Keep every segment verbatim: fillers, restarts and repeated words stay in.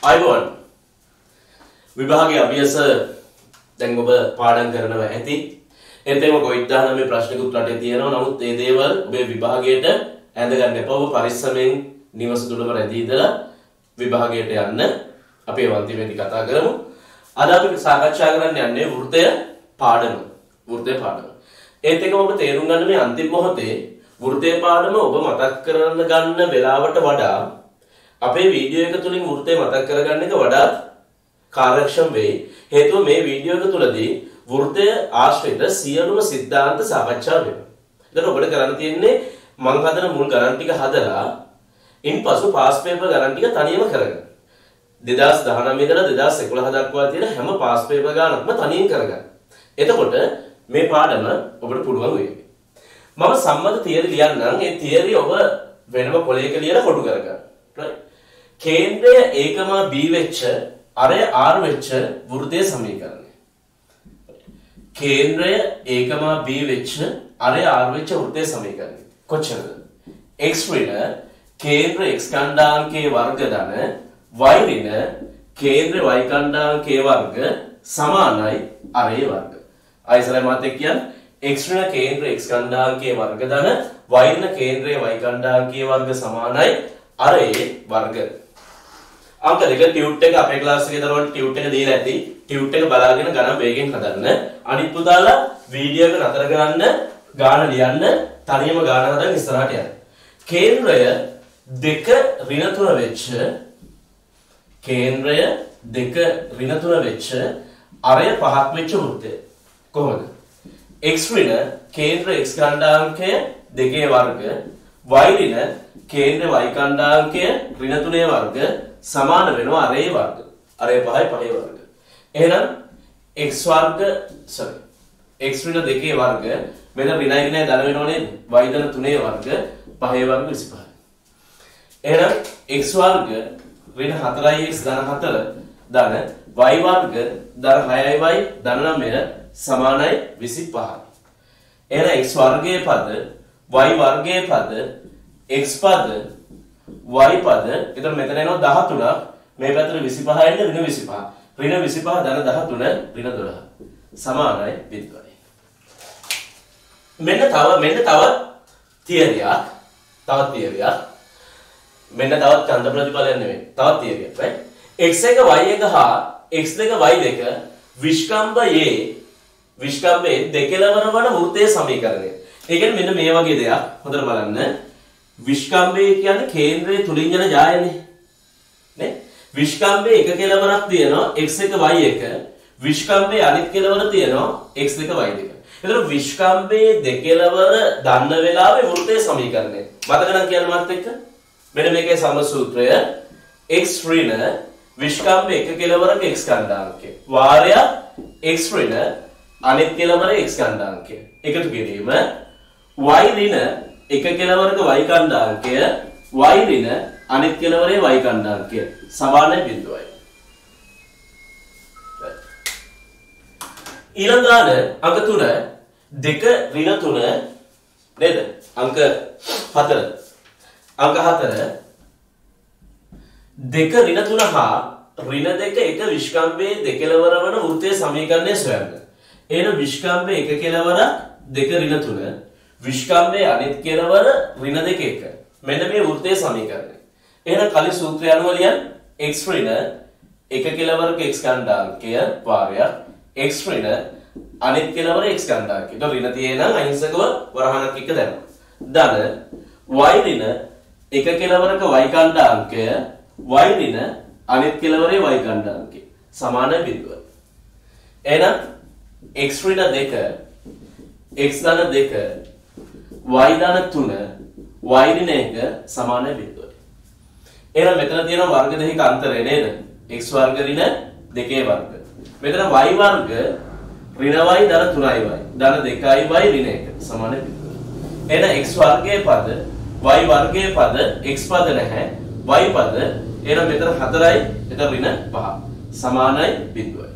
අයිබෝන් විභාගයේ අභ්‍යාස දැන් ඔබ පාඩම් කරනවා ඇති. එතෙම කොයිඩ් දහනවයේ ප්‍රශ්නිකුත් රටේ තියෙනවා. නමුත් මේ දේවල් ඔබේ විභාගයට ඇඳ ගන්න එපා. ඔබ පරිස්සමෙන් නිවස තුලම රැඳී ඉඳලා විභාගයට යන්න. අපි ඒ අන්තිමේදී කතා කරමු. අද අපි සාකච්ඡා කරන්න යන්නේ වෘත්තය පාඩම. වෘත්තය පාඩම. ඒත් එකම ඔබ තේරුම් ගන්න මේ අන්තිම මොහොතේ වෘත්තය පාඩම ඔබ මතක් කරගන්න ගන්න වෙලාවට වඩා අපේ වීඩියෝ එක තුලින් වෘත්තය මතක් කරගන්න එක වඩා කාර්යක්ෂම වෙයි. හේතුව මේ වීඩියෝ එක තුලදී වෘත්තය ආශ්‍රිත සියලුම સિદ્ધාන්ත සාකච්ඡා වෙනවා. එතකොට ඔබට කරන්න තියෙන්නේ මං හදන මුල් ගණන් ටික හදලා ඉන්පසු පාස් පේපර් ගණන් ටික තනියම කරගන්න. දෙදාස් දහනවය ඉඳලා දෙදාස් එකොළහ දක්වා තියෙන හැම පාස් පේපර් ගණනක්ම තනියෙන් කරගන්න. එතකොට මේ පාඩම ඔබට පුළුවන් වෙයි. මම සම්මත තියරි ලියන්නම්. ඒ තියරි ඔබ වෙනම පොලේක ලියලා කොටු කරගන්න. right? කේන්ද්‍රය A, B වෙච්ච අරය R වෙච්ච වෘත්තීය සමීකරණය. කේන්ද්‍රය A, B වෙච්ච අරය R වෙච්ච වෘත්තීය සමීකරණය. කොච්චරද? x ඍණ කේන්ද්‍ර x කණ්ඩායමකයේ වර්ග ධන y ඍණ කේන්ද්‍ර y කණ්ඩායමකයේ වර්ග සමානයි අරේ වර්ග. ආයිසරයි මාත් එක්ක කියන්නේ x ඍණ කේන්ද්‍ර x කණ්ඩායමකයේ වර්ග ධන y ඍණ කේන්ද්‍රය y කණ්ඩායමකයේ වර්ග සමානයි අරේ වර්ග. අංක දෙක ටියුට් එක අපේ ක්ලාස් එකේ දරවන්න ටියුට් එක දීලා ඇති. ටියුට් එක බලාගෙන ගණන් වේගෙන් හදන්න. අනිත් පුතාලා වීඩියෝ එක නතර කරන්න, ගාන ලියන්න, තනියම ගාන හදන්න ඉස්සරහට යන්න. කේන්ද්‍රය දෙක ඍණ තුන වෙච්ච කේන්ද්‍රය දෙක ඍණ තුන වෙච්ච අරය පහක් වෙච්ච වෘත්තය. කොහොමද? x ඍණ කේන්ද්‍ර x කණ්ඩායමකය දෙකේ වර්ග y ඍණ කේන්ද්‍ර y කණ්ඩායමකය ඍණ තුනේ වර්ග සමාන වෙනවා අරේ වර්ග. අරේ පහයි පහේ වර්ග. එහෙනම් x වර්ග sorry x ඍණ දෙකේ වර්ග මෙන්න ඍණයි ඍණයි ධන වෙනව නේද? y ධන තුනේ වර්ග පහේ වර්ග විසිපහයි. එහෙනම් x වර්ග ඍණ හතරයි x ධන හතර ධන y වර්ග ධන හයයි y ධන නවය සමානයි විසිපහයි. එහෙනම් x වර්ගයේ පද y වර්ගයේ පද x පද y පද එතන මෙතන එනවා දහතුනක් මේ පැත්තට විසිපහයි එන්නේ ඍණ විසිපහ. ඍණ විසිපහ ධන දහතුන ඍණ දොළහ සමානයි විද්වයි. මෙන්න තව මෙන්න තව තියරියක් තවත් තියරියක් මෙන්න තවත් ඡන්ද ප්‍රතිඵලයක් නෙමෙයි තවත් තියරියක් right x එක y එක හා x දෙක y දෙක විස්කම්භයේ විස්කම්භයේ දෙකලවර වන වෘත්තීය සමීකරණය. ඒ කියන්නේ මෙන්න මේ වගේ දෙයක් හොඳට බලන්න. විස්කම්භය කියන්නේ කේන්ද්‍රයේ තුලින් යන ජායනේ නේ. විස්කම්භයේ එක කෙලවරක් තියෙනවා x එක y එක. විස්කම්භයේ අනිත් කෙලවර තියෙනවා x දෙක y දෙක. එතකොට විස්කම්භයේ දෙකලවර දන්න වෙලාවේ වෘත්තීය සමීකරණය. මතක නම් කියන්න මාත් එක්ක. මෙන්න මේකේ සම සූත්‍රය x ඍණ විස්කම්භයේ එක කෙලවරක x කණ්ඩායමකය. වාරය x ඍණ අනිත් කෙලවර x කණ්ඩායමකය. එකතු කිරීම y ඍණ එක කෙලවරක y කණ්ඩායමකය y ඍණ අනිත් කෙලවරේ y කණ්ඩායමකය සමානයි බිඳුවයි. ඊළඟාන අංක තුන දෙක ඍණ තුන නේද? අංක හතර අංක හතර දෙක ඍණ තුන හා ඍණ දෙක එක විස්කම්භයේ දෙකලවර වන වෘත්තීය සමීකරණය සොයන්න. එහෙනම් විස්කම්භයේ එක කෙලවර දෙක ඍණ තුන විස්කම්භයේ අනිත් කෙලවර ඍණ දෙක එක. මෙන්න මේ වෘත්තීය සමීකරණය. එහෙනම් කලින් සූත්‍රය අනුව ලියන්න x ඍණ එක කෙලවරක x කණ්ඩායමකය වාරයක් x ඍණ අනිත් කෙලවර x කණ්ඩායමකය. ඒක ඍණ තියෙනම් අහිංසකව වරහණක් එක්ක දැම්මා. ධන y ඍණ එක කෙලවරක y කණ්ඩායමකය y ඍණ අනිත් කෙලවරේ y කණ්ඩායමකය සමානයි බිඳුවයි. එහෙනම් x ඍණ දෙක x ධන දෙක y ධන තුන y ඍණ එක සමානයි බිඳුවයි. එහෙනම් මෙතන තියෙන වර්ග දෙකක අන්තරය නේද? x වර්ග ඍණ දෙකේ වර්ග. මෙතන y වර්ග ඍණ y ධන තුනයි y ධන දෙකයි y ඍණ එක සමානයි බිඳුවයි. එහෙනම් x වර්ගයේ පද y වර්ගයේ පද x පද නැහැ y පද එහෙනම් මෙතන හතරයි එතන ඍණ පහ සමානයි බිඳුවයි.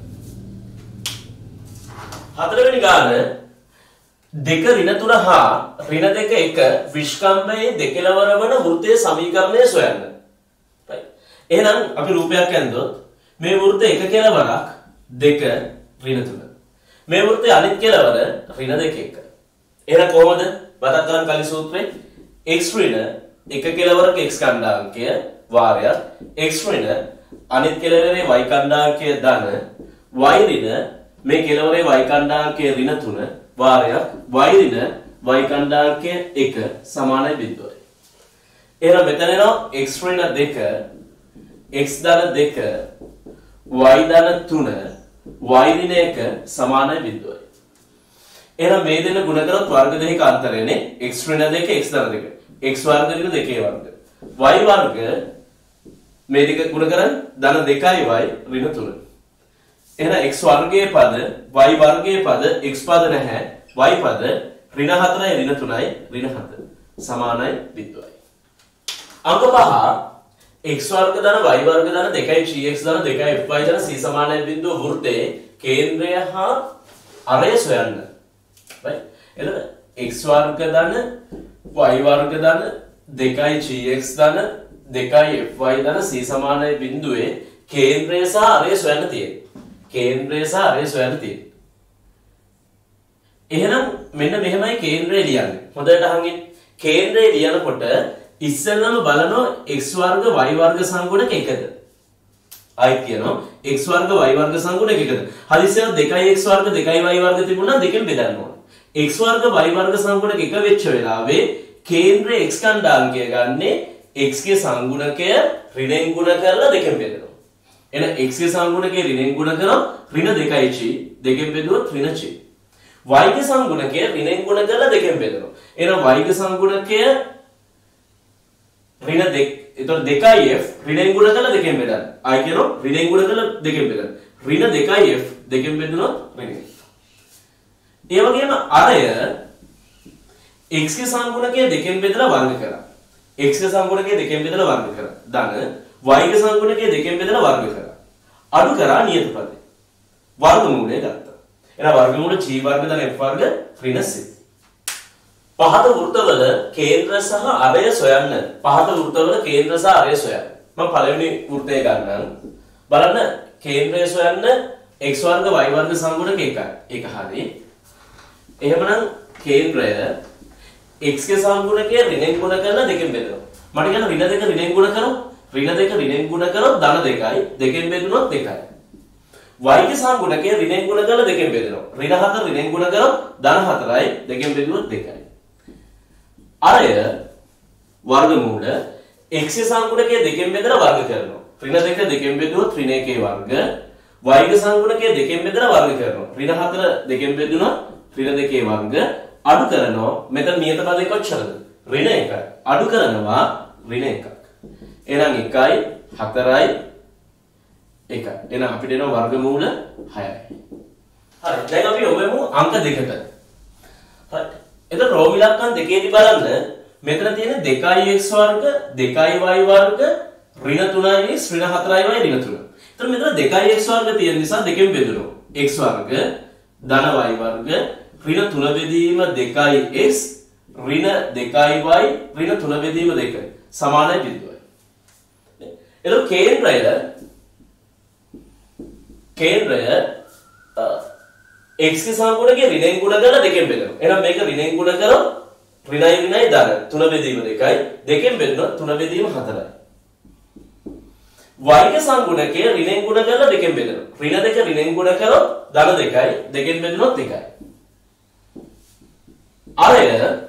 හතරවෙනි ගාන දෙක ඍණ තුන හා ඍණ දෙක එක විස්කම්භයේ දෙකලවර වන වෘත්තීය සමීකරණය සොයන්න. right එහෙනම් අපි රූපයක් ඇන්දොත් මේ වෘත්තය එක කෙලවරක් දෙක ඍණ තුන. මේ වෘත්තයේ අනිත් කෙලවර ඍණ දෙක එක. එහෙනම් කොහොමද? මතක් කරන් කලින් සූත්‍රේ x ඍණ එක කෙලවරක x කණ්ඩාංකය වාරයක් x ඍණ අනිත් කෙලවරේ y කණ්ඩාංකය ධන y ඍණ මේ කෙලවරේ y කණ්ඩාංකය ඍණ තුන වාරයක් y ඍණ y කණ්ඩාංකය එක සමානයි බිඳුවයි. එහෙනම් මෙතන එනවා x ඍණ දෙක x ධන දෙක y ධන තුන y ඍණ එක සමානයි බිඳුවයි. එහෙනම් මේ දෙන්න ගුණ කරොත් වර්ග දෙකක අන්තරයනේ x ඍණ දෙක x ධන දෙක x වර්ග ඍණ දෙකේ වර්ග y වර්ග මේ දෙක ගුණ කරන් ධන දෙකයි y ඍණ තුන. එහෙනම් x වර්ගයේ පද y වර්ගයේ පද x පද නැහැ y පද ඍණ හතරයි ඍණ තුනයි ඍණ හත සමානයි බිඳුවයි. අංක පහ x වර්ග ධන y වර්ග ධන දෙකයි gx ධන දෙකයි fy ධන c සමානයි බිඳුව වෘත්තයේ කේන්ද්‍රය හා අරය සොයන්න. right? එතකොට x වර්ග ධන y වර්ග ධන දෙකයි gx ධන දෙකයි fy ධන c සමානයි බිඳුවේ කේන්ද්‍රය සහ අරය සොයන්න තියෙනවා. කේන්ද්‍රය සහ අරය සොයන්න තියෙනවා. එහෙනම් මෙන්න මෙහෙමයි කේන්ද්‍රය ලියන්නේ. හොඳට අහගන්න. කේන්ද්‍රය ලියනකොට ඉස්සෙල්ලාම බලනවා x වර්ග y වර්ග සංගුණක එකද? ආයි කියනවා x වර්ග y වර්ග සංගුණක එකද? හදිසියෙ දෙකයි x වර්ග දෙකයි y වර්ග තිබුණා දෙකෙන් බෙදන්න ඕන. x වර්ග y වර්ග සංගුණක එක වෙච්ච වෙලාවේ කේන්ද්‍රය x කණ්ඩාංකය ගන්නේ x ගේ සංගුණකය ඍණෙන් ගුණ කරලා දෙකෙන් බෙදනවා. එහෙනම් x ගේ සංගුණකය ඍණෙන් ගුණ කරොත් ඍණ දෙකයි c දෙකෙන් බෙදුවොත් ඍණ c. y ගේ සංගුණකය ඍණෙන් ගුණ කරලා දෙකෙන් බෙදනවා. එහෙනම් y ගේ සංගුණකය ඍණ දෙක. එතකොට දෙකයි f ඍණෙන් ගුණ කරලා දෙකෙන් බෙදන්න. ආයි කියනවා ඍණෙන් ගුණ කරලා දෙකෙන් බෙදන්න. ඍණ දෙකයි f දෙකෙන් බෙදුනොත් ඍණ. ඒ වගේම අරය x ගේ සංගුණකය දෙකෙන් බෙදලා වර්ග කරා. x ගේ සංගුණකය දෙකෙන් බෙදලා වර්ග කරා. ධන y ගේ සංගුණකය දෙකෙන් බෙදලා වර්ග කරා. අඩු කරා නියත පදේ. වර්ගමූලය ගත්තා. එහෙනම් වර්ගමූල g වර්ග ධන f වර්ග ඍණ c. පහත වෘත්තවල කේන්ද්‍ර සහ අරය සොයන්න. පහත වෘත්තවල කේන්ද්‍ර සහ අරය සොයන්න. මම පළවෙනි වෘත්තය ගන්නම්. බලන්න කේන්ද්‍රය සොයන්න x වර්ග y වර්ග සංගුණක එකයි. ඒක හරි. එහෙමනම් කේන්ද්‍රය x ගේ සංගුණකය ඍණෙන් ගුණ කරලා දෙකෙන් බෙදනවා. මට කියන්න ඍණ දෙක ඍණෙන් ගුණ කරොත් ඍණ දෙක ඍණෙන් ගුණ කරොත් ධන දෙකයි දෙකෙන් බෙදුනොත් දෙකයි. y ගේ සංගුණකය ඍණෙන් ගුණ කරලා දෙකෙන් බෙදනවා. ඍණ හතර ඍණෙන් ගුණ කරොත් ධන හතරයි දෙකෙන් බෙදුනොත් දෙකයි. අරය වර්ගමූල x ගේ සංගුණකය දෙකෙන් බෙදලා වර්ග කරනවා. ඍණ දෙක දෙකෙන් බෙදුවොත් ඍණ එකේ වර්ග. y ගේ සංගුණකය දෙකෙන් බෙදලා වර්ග කරනවා. ඍණ හතර දෙකෙන් බෙදුනොත් ඍණ දෙකේ වර්ග. අඩු කරනවා. මෙතන නියත පදේ කොච්චරද? ඍණ එකයි. අඩු කරනවා ඍණ එකක්. එහෙනම් එකයි හතරයි එකයි. එහෙනම් අපිට එනවා වර්ගමූල හයයි. හරි. දැන් අපි ඔබෙමු අංක දෙකට. හරි. එතකොට රෝම ඉලක්කම් දෙකේදී බලන්න මෙතන තියෙන දෙකයි x වර්ග දෙකයි y වර්ග ඍණ තුනයි x ඍණ හතරයි y ඍණ තුන. එතකොට මෙතන දෙකයි x වර්ග තියෙන නිසා දෙකෙන් බෙදනවා. x වර්ග ධන y වර්ග ඍණ තුන බෙදීම දෙකයි x ඍණ දෙකයි y ඍණ තුන බෙදීම දෙක සමානයි බිඳුවයි. එතකොට කේන්ද්‍රය කේන්ද්‍රය x ගේ සංගුණකය ඍණෙන් ගුණ කරලා දෙකෙන් බෙදනවා. එහෙනම් මේක ඍණෙන් ගුණ කරොත් ඍණයි ඍණයි ධන තුන බෙදීම දෙකයි දෙකෙන් බෙදුනොත් තුන බෙදීම හතරයි. y ගේ සංගුණකය ඍණෙන් ගුණ කරලා දෙකෙන් බෙදනවා. ඍණ දෙක ඍණෙන් ගුණ කරොත් ධන දෙකයි දෙකෙන් බෙදුනොත් එකයි. අරය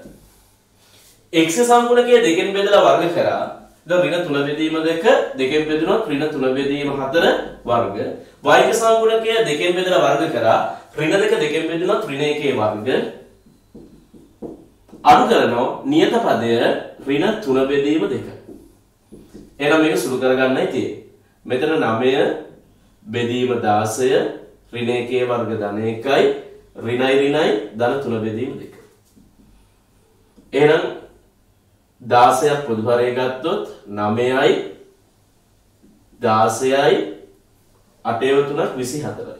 x ගේ සංගුණකය දෙකෙන් බෙදලා වර්ග කරා. දැන් ඍණ තුන බෙදීම දෙක දෙකෙන් බෙදුනොත් ඍණ තුන බෙදීම හතර වර්ග. y ගේ සංගුණකය දෙකෙන් බෙදලා වර්ග කරා. ඍණ දෙක දෙකෙන් බෙදුනොත් ඍණ එකේ වර්ග. අඩු කරනවා නියත පදය ඍණ තුන බෙදීම දෙක. එහෙනම් මේක සුළු කරගන්නයි තියෙන්නේ. මෙතන නවය බෙදීම දාසය ඍණ එකේ වර්ග ධන එකයි ඍණයි ඍණයි ධන තුන බෙදීම දෙක. එහෙනම් දාසයක් පොදු හරය ගත්තොත් නවයයි දාසයයි අටේව තුනක් විසිහතරයි.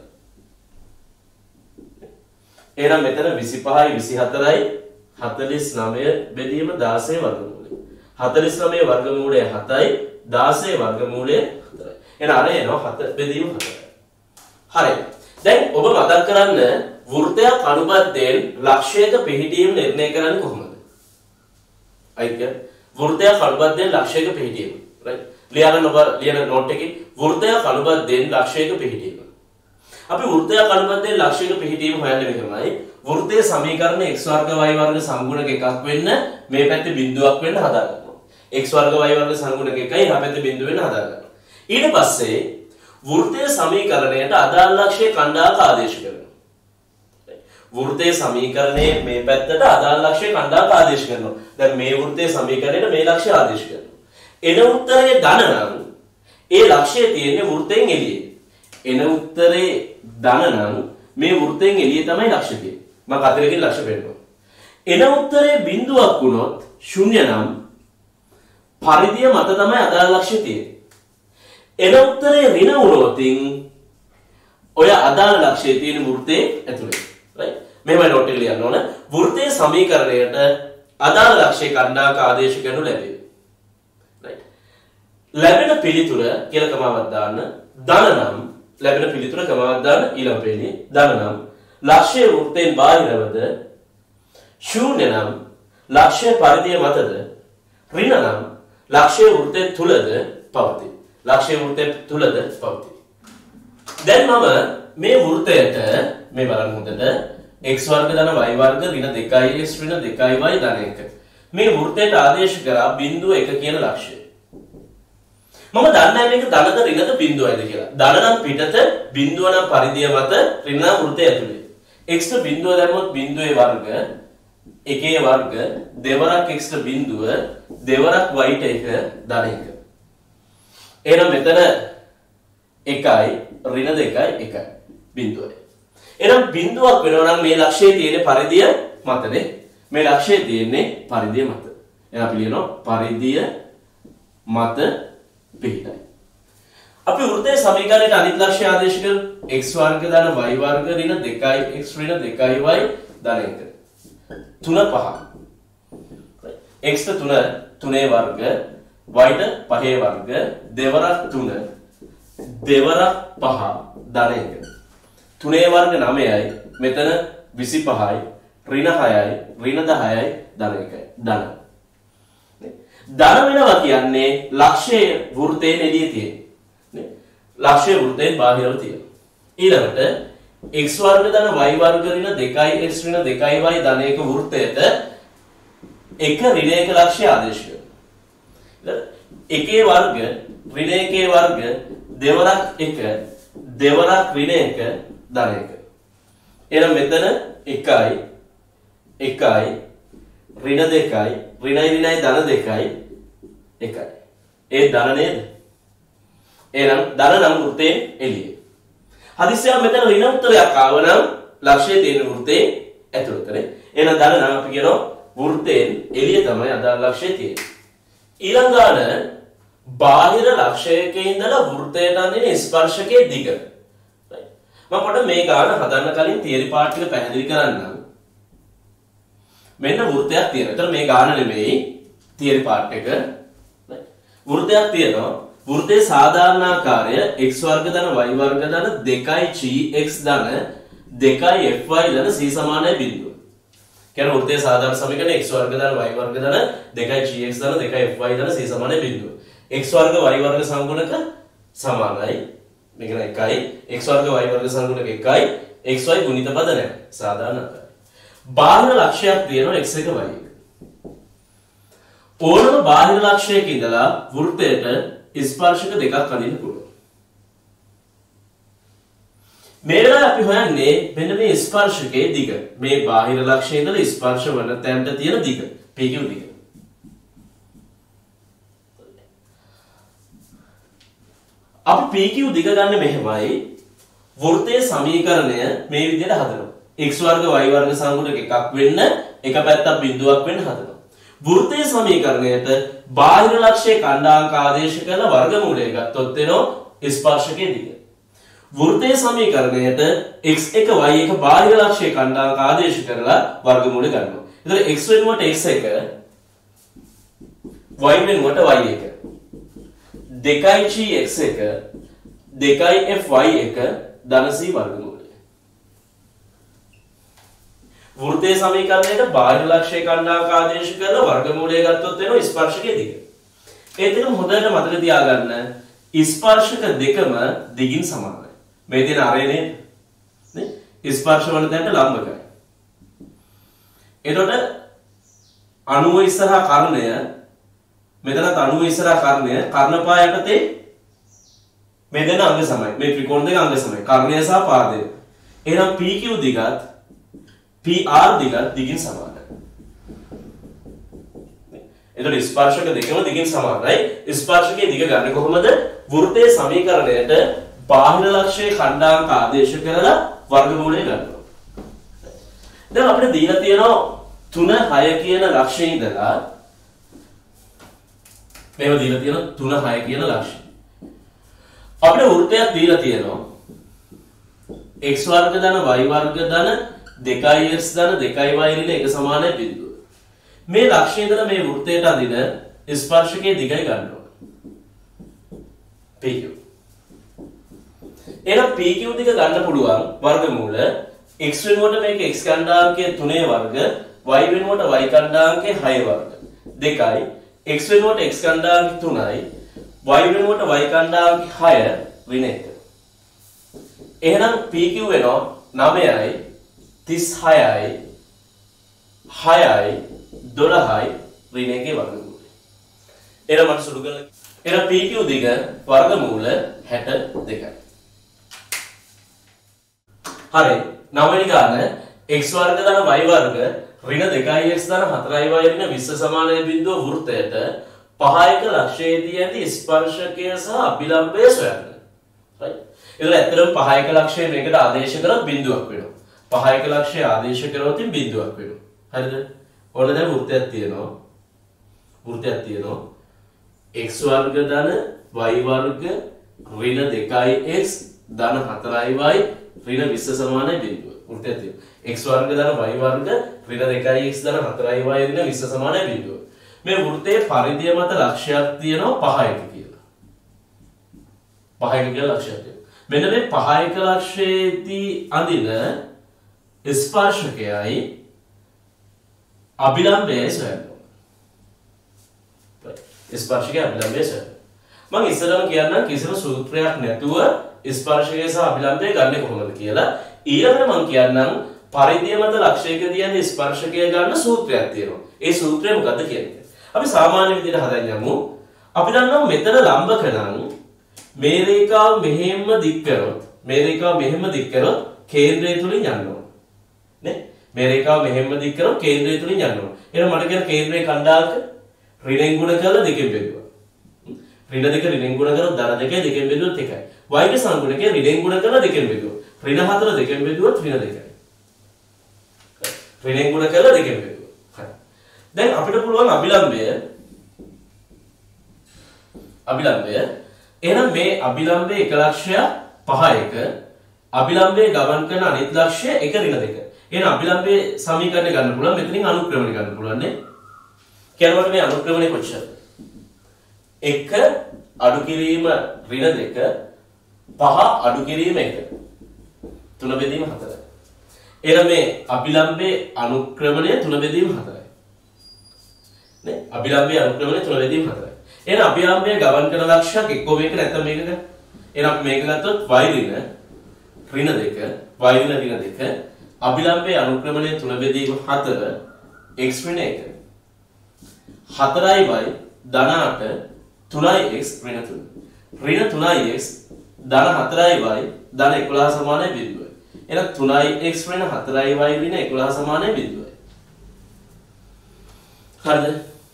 එහෙනම් මෙතන විසිපහයි විසිහතරයි හතළිස් නවය බෙදීම දාසය වර්ගමූලය. හතළිස් නවය වර්ගමූලය හතයි දාසය වර්ගමූලය හතරයි. එහෙනම් අර එනවා හත බෙදීම හතරයි. හරි. දැන් ඔබ මතක් කරන්න වෘත්තයක් අනුබද්ධයෙන් ලක්ෂයක පිහිටීම නිර්ණය කරන්නේ කොහොමද? අයික වෘත්තයක් අනුබද්ධයෙන් ලක්ෂයක පිහිටීම. right? ලියන්න ඔබ ලියන නෝට් එකේ වෘත්තයක් අනුබද්ධයෙන් ලක්ෂයක පිහිටීම. අපි වෘත්තයක් අනුබද්ධයෙන් ලක්ෂයක පිහිටීම හොයන්නේ මෙහෙමයි. වෘත්තයේ සමීකරණ x වර්ග y වර්ග සංගුණක එකක් වෙන්න මේ පැත්තේ බිඳුවක් වෙන්න හදා ගන්නවා. x වර්ග y වර්ග සංගුණක එකයි එහා පැත්තේ බිඳුව වෙන්න හදා ගන්නවා. ඊට පස්සේ වෘත්තයේ සමීකරණයට අදාළ ලක්ෂය කණ්ඩායමක ආදේශ කරනවා. වෘත්තයේ සමීකරණයේ මේ පැත්තට අදාළ ලක්ෂය කණ්ඩායමක ආදේශ කරනවා. දැන් මේ වෘත්තයේ සමීකරණයට මේ ලක්ෂය ආදේශ කරනවා. එන උත්තරයේ ධන නම් ඒ ලක්ෂය තියෙන්නේ වෘත්තයෙන් එළියේ. එන උත්තරේ ධන නම් මේ වෘත්තයෙන් එළියේ තමයි ලක්ෂය තියෙන්නේ. මම කතරකින් ලක්ෂ පෙන්නනවා. එන උත්තරේ බිඳුවක් වුණොත් ශුන්‍ය නම් පරිධිය මත තමයි අදාළ ලක්ෂය තියෙන්නේ. එන උත්තරේ ඍණ වුණොතින් ඔය අදාළ ලක්ෂය තියෙන වෘත්තයේ ඇතුලේ. right? මෙහෙම නෝට් එක ලියන්න ඕන. වෘත්තයේ සමීකරණයට අදාළ ලක්ෂය කණ්ඩායමක ආදේශ කරනු ලැබේ. right? ලැබෙන පිළිතුර කියලා කමාවක් දාන්න. ධන නම් ලැබෙන පිළිතුර කමාවක් දාන්න ඊළඟ පේන්නේ ධන නම් ලක්ෂ්‍ය වෘත්තයෙන් බාහිරවද ශූන්‍ය නම් ලක්ෂ්‍ය පරිධිය මතද ඍණ නම් ලක්ෂ්‍ය වෘත්තය තුලද පවතී. ලක්ෂ්‍ය වෘත්තය තුලද පවතී. දැන් මම මේ වෘත්තයට මේ බලන්න හොඳට x වර්ග ධන y වර්ග ඍණ දෙකයි x ඍණ දෙකයි y ධන එක. මේ වෘත්තයට ආදේශ කරා බිංදුව එක කියන ලක්ෂ්‍යය. මම දන්නේ මේක ධනද ඍණද බිංදුවයිද කියලා. ධන නම් පිටත බිංදුව නම් පරිධිය මත ඍණ නම් වෘත්තය ඇතුලේ. x ට බිංදුව දැම්මොත් බිංදුවේ වර්ග එකේ වර්ග දෙවරක් x ට බිංදුව දෙවරක් y ට එක ධන එක. එහෙනම් මෙතන එකයි ඍණ දෙකයි එකයි බිංදුවයි. එහෙනම් බිංදුවක් වෙනවා නම් මේ ලක්ෂයේ තියෙන පරිධිය මතනේ. මේ ලක්ෂයේ තියෙන්නේ පරිධිය මත. එහෙනම් අපි ලියනවා පරිධිය මත පිහිටයි. අපි වෘත්තයේ සමීකරණයට අනිත් ලක්ෂ්‍ය ආදේශ කරමු. x වර්ග ධන y වර්ග ඍණ දෙකයි x ඍණ දෙකයි y ධන එක. තුන පහ. x ට තුන තුනේ වර්ග y ට පහේ වර්ග දෙවරක් තුන දෙවරක් පහ ධන එක. තුනේ වර්ග නවයයි මෙතන විසිපහයි ඍණ හයයි ඍණ දහයයි ධන එකයි. ධන. ධන වෙනවා කියන්නේ ලක්ෂයේ වෘත්තයෙන් එළියේ තියෙන. ලක්ෂ්‍ය වෘත්තයෙන් බාහිරව තියෙනවා. ඊළඟට x වර්ග ධන y වර්ග ඍණ දෙකයි x ඍණ දෙකයි y ධන එක වෘත්තයට එක ඍණ එක ලක්ෂ්‍ය ආදේශ කරනවා. එකේ වර්ග ඍණ එකේ වර්ග දෙවරක් එක දෙවරක් ඍණ එක ධන එක. එහෙනම් මෙතන එකයි එකයි ඍණ දෙකයි ඍණයි ඍණයි ධන දෙකයි එකයි. ඒ ධන නේද? එහෙනම් ධන නම් වෘත්තයෙන් එළියේ. හදිස්සියක් මෙතන ඍණ උත්තරයක් ආව නම් ලක්ෂයේ තියෙන වෘත්තේ ඇතුළතනේ. එහෙනම් ධන නම් අපි කියනවා වෘත්තයෙන් එළියේ තමයි අදාළ ලක්ෂය තියෙන්නේ. ඊළඟ ගාන බාහිර ලක්ෂයක ඉඳලා වෘත්තයට අඳින ස්පර්ශකයේ දිග. right. මම පොඩ්ඩක් මේ ගාන හදන්න කලින් තියරි පාර්ට් එක පැහැදිලි කරන්නම්. මෙන්න වෘත්තයක් තියෙනවා. ඒතර මේ ගාන නෙමෙයි තියරි පාර්ට් එක. right. වෘත්තයක් තියෙනවා. වෘත්තයේ සාධාරණාකාරය x වර්ග ධන y වර්ග ධන දෙකයි gx ධන දෙකයි fy ධන c සමානයි බිංදුව. කියන්නේ වෘත්තයේ සාධාරණ සමීකරණය x වර්ග ධන y වර්ග ධන දෙකයි gx ධන දෙකයි fy ධන c සමානයි බිංදුව. x වර්ග y වර්ග සංගුණක සමානයි මේක නේද එකයි x වර්ග y වර්ග සංගුණක එකයි xy ගුණිත පද නැහැ සාධාරණාකාරය. බාහිර ලක්ෂයක් තියෙනවා x එක y එක. ඕනම බාහිර ලක්ෂයක ඉඳලා වෘත්තයට ස්පර්ශක දෙකක් අඳින්න පුළුවන්. මේ වෙලාවේ අපි හොයන්නේ මෙන්න මේ ස්පර්ශකයේ දිග. මේ බාහිර ලක්ෂයේ ඉඳලා ස්පර්ශ වන තැනට තියෙන දිග. p q දිග. අපි p q දිග ගන්න මෙහෙමයි. වෘත්තයේ සමීකරණය මේ විදිහට හදනවා. x වර්ග y වර්ග සංගුණක එකක් වෙන්න එක පැත්තක් බිඳුවක් වෙන්න හදනවා. වෘත්තයේ සමීකරණයට බාහිර ලක්ෂයේ කණ්ඩායමක ආදේශ කරන වර්ගමූලය ගත්තොත් වෙනවා ස්පර්ශකයේ දිග. වෘත්තයේ සමීකරණයට x එක y එක බාහිර ලක්ෂයේ කණ්ඩායමක ආදේශ කරලා වර්ගමූලය ගන්නවා. එතකොට x වෙනුවට x එක y වෙනුවට y එක. දෙකයි g x එක දෙකයි fy එක ධන c වර්ගමූලය. වෘත්තයේ සමීකරණයට බාහිර ලක්ෂ්‍ය කණ්ඩායමක ආදේශ කරලා වර්ගමූලය ගත්තොත් වෙනවා ස්පර්ශකයේ දිග. ඒ දෙක හොඳට මතක තියාගන්න. ස්පර්ශක දෙකම දිගින් සමානයි. මේ දෙන අරේනේ නේ? ස්පර්ශ වන තැනට ලම්බකයි. එතකොට අණුව ඉස්සරහා කර්ණය මෙතනත් අණුව ඉස්සරහා කර්ණය කර්ණපා යටතේ මේ දෙන අංග සමයි. මේ ත්‍රිකෝණ දෙක අංග සමයි. කර්ණය සහ පාදය. එහෙනම් P Q දිගත් P R දිගත් දිගින් සමානයි. එතකොට ස්පර්ශක දෙකම දිගින් සමානයි. ස්පර්ශකයේ දිග ගන්න කොහොමද? වෘත්තයේ සමීකරණයට බාහිර ලක්ෂ්‍ය කණ්ඩායමක ආදේශ කරලා වර්ගමූලය ගන්නවා. දැන් අපිට දීලා තියෙනවා තුන හය කියන ලක්ෂ්‍යය ඉඳලා මේව දීලා තියෙනවා තුන හය කියන ලක්ෂ්‍යය. අපිට වෘත්තයක් දීලා තියෙනවා x වර්ග ධන y වර්ග ධන දෙකයි x ධන දෙකයි y ඍණ එක සමානයි බිඳුව. මේ ලක්ෂ්‍යය ඉඳලා මේ වෘත්තයට අදින ස්පර්ශකයේ දිගයි ගන්න ඕන. P Q. එහෙනම් P Q දිග ගන්න පුළුවන් වර්ගමූල x වෙනුවට මේක x කණ්ඩායමකයේ තුනේ වර්ග y වෙනුවට y කණ්ඩායමකයේ හය වර්ග දෙකයි x වෙනුවට x කණ්ඩායමකයේ තුනයි y වෙනුවට y කණ්ඩායමකයේ හය ඍණ එක. එහෙනම් P Q වෙනවා නවයයි තිස් හයයි හයයි දොළහයි ඍණ එකේ වර්ගමූලය. එහෙනම් මට සුළු කරලා එහෙනම් P Q දිග වර්ගමූල හැට දෙකයි. හරි නවවෙනි ගාන x වර්ග ධන y වර්ග ඍණ දෙකයි x ධන හතරයි y ඍණ විස්ස සමානයි බිඳුව වෘත්තයට පහ එක ලක්ෂයේදී ඇති ස්පර්ශකය සහ අභිලම්බය සොයන්න. right එතකොට ඇත්තටම පහ එක ලක්ෂය මේකට ආදේශ කරොත් බිඳුවක් වෙනවා. පහ එක ලක්ෂය ආදේශ කරොත් බිඳුවක් වෙනවා. හරිද? ඔන්න දැන් වෘත්තයක් තියෙනවා. වෘත්තයක් තියෙනවා x වර්ග ධන y වර්ග ඍණ දෙකයි x ධන හතරයි y ඍණ විස්ස සමානයි බිඳුව. වෘත්තයක් තියෙනවා. x වර්ග ධන y වර්ග ඍණ දෙකයි x ධන හතරයි y ඍණ විස්ස සමානයි බිඳුව. මේ වෘත්තයේ පරිධිය මත ලක්ෂයක් තියෙනවා පහ එක කියලා. පහ එක කියලා ලක්ෂයක් තියෙනවා. මෙන්න මේ පහ එක ලක්ෂයේදී අඳින ස්පර්ශකයයි අභිලම්බයයි සොයන්න. ස්පර්ශකය අභිලම්බය සොයන්න. මම ඉස්සරහම කියන්නම් කිසිම සූත්‍රයක් නැතුව ස්පර්ශකය සහ අභිලම්බය ගන්න කොහොමද කියලා. ඊළඟට මම කියන්නම් පරිධිය මත ලක්ෂයකදී යන ස්පර්ශකය ගන්න සූත්‍රයක් තියෙනවා. ඒ සූත්‍රය මොකද්ද කියන්නේ? අපි සාමාන්‍ය විදිහට හදන්න යමු. අපි දන්නවා මෙතන ලම්බක නම් මේ රේඛාව මෙහෙම දික් කරොත් මේ රේඛාව මෙහෙම දික් කරොත් කේන්ද්‍රය තුලින් යන්න ඕන. නේ? මේ රේඛාව මෙහෙම දික් කරොත් කේන්ද්‍රය තුලින් යන්න ඕන. එහෙනම් මට කියන කේන්ද්‍රයේ කණ්ඩායමක ඍණෙන් ගුණ කරලා දෙකෙන් බෙදුවා. ඍණ දෙක ඍණෙන් ගුණ කරොත් ධන දෙකයි දෙකෙන් බෙදුවොත් එකයි. y ගේ සංගුණකය ඍණෙන් ගුණ කරලා දෙකෙන් බෙදුවා. ඍණ හතර දෙකෙන් බෙදුවොත් ඍණ දෙකයි. ඍණෙන් ගුණ කරලා දෙකෙන් බෙදුවා. හරි. දැන් අපිට පුළුවන් අභිලම්බය අභිලම්බය එහෙනම් මේ අභිලම්බයේ එක ලක්ෂය පහ එක අභිලම්බයේ ගමන් කරන අනිත් ලක්ෂය එක ඍණ දෙක. එහෙනම් අභිලම්බයේ සමීකරණය ගන්න පුළුවන් මෙතනින් අනුක්‍රමණය ගන්න පුළුවන් නේ. කියනකොට මේ අනුක්‍රමණය කොච්චරද? එක අඩු කිරීම ඍණ දෙක පහ අඩු කිරීම එක තුන බෙදීම හතරයි. එහෙනම් මේ අභිලම්බයේ අනුක්‍රමණය තුන බෙදීම හතරයි. නේ? අභිලම්බයේ අනුක්‍රමණය තුන බෙදීම හතරයි. එහෙනම් අභිලම්බයේ ගමන් කරන ලක්ෂයක් එක්කෝ මේක නැත්නම් මේකද? එහෙනම් අපි මේක ගත්තොත් y ඍණ ඍණ දෙක y ඍණ ඍණ දෙක අභිලම්බයේ අනුක්‍රමණය තුන බෙදීම හතර x ඍණ එක හතරයි y ධන අට තුනයි x ඍණ තුන ඍණ තුනයි x ධන හතරයි y ධන එකොළහ සමානයි බිඳුවයි. එහෙනම් තුනයි x ඍණ හතරයි y ඍණ එකොළහ සමානයි බිඳුවයි. හරිද?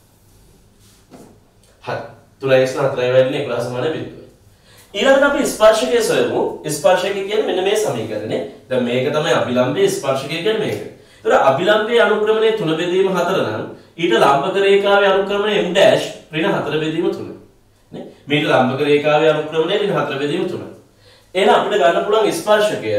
හරි. තුනයි x හතරයි y ඍණ එකොළහ සමානයි බිඳුවයි. ඊළඟට අපි ස්පර්ශකය සොයමු. ස්පර්ශකය කියන්නේ මෙන්න මේ සමීකරණේ. දැන් මේක තමයි අභිලම්බයේ ස්පර්ශකය කියන්නේ මේක. ඒතර අභිලම්බයේ අනුක්‍රමණය තුන බෙදීම හතර නම් ඊට ලම්බක රේඛාවේ අනුක්‍රමණය m' ඍණ හතර බෙදීම තුන. නේ? මේක ලම්බක රේඛාවේ අනුක්‍රමණය ඍණ හතර බෙදීම තුන. එහෙනම් අපිට ගන්න පුළුවන් ස්පර්ශකය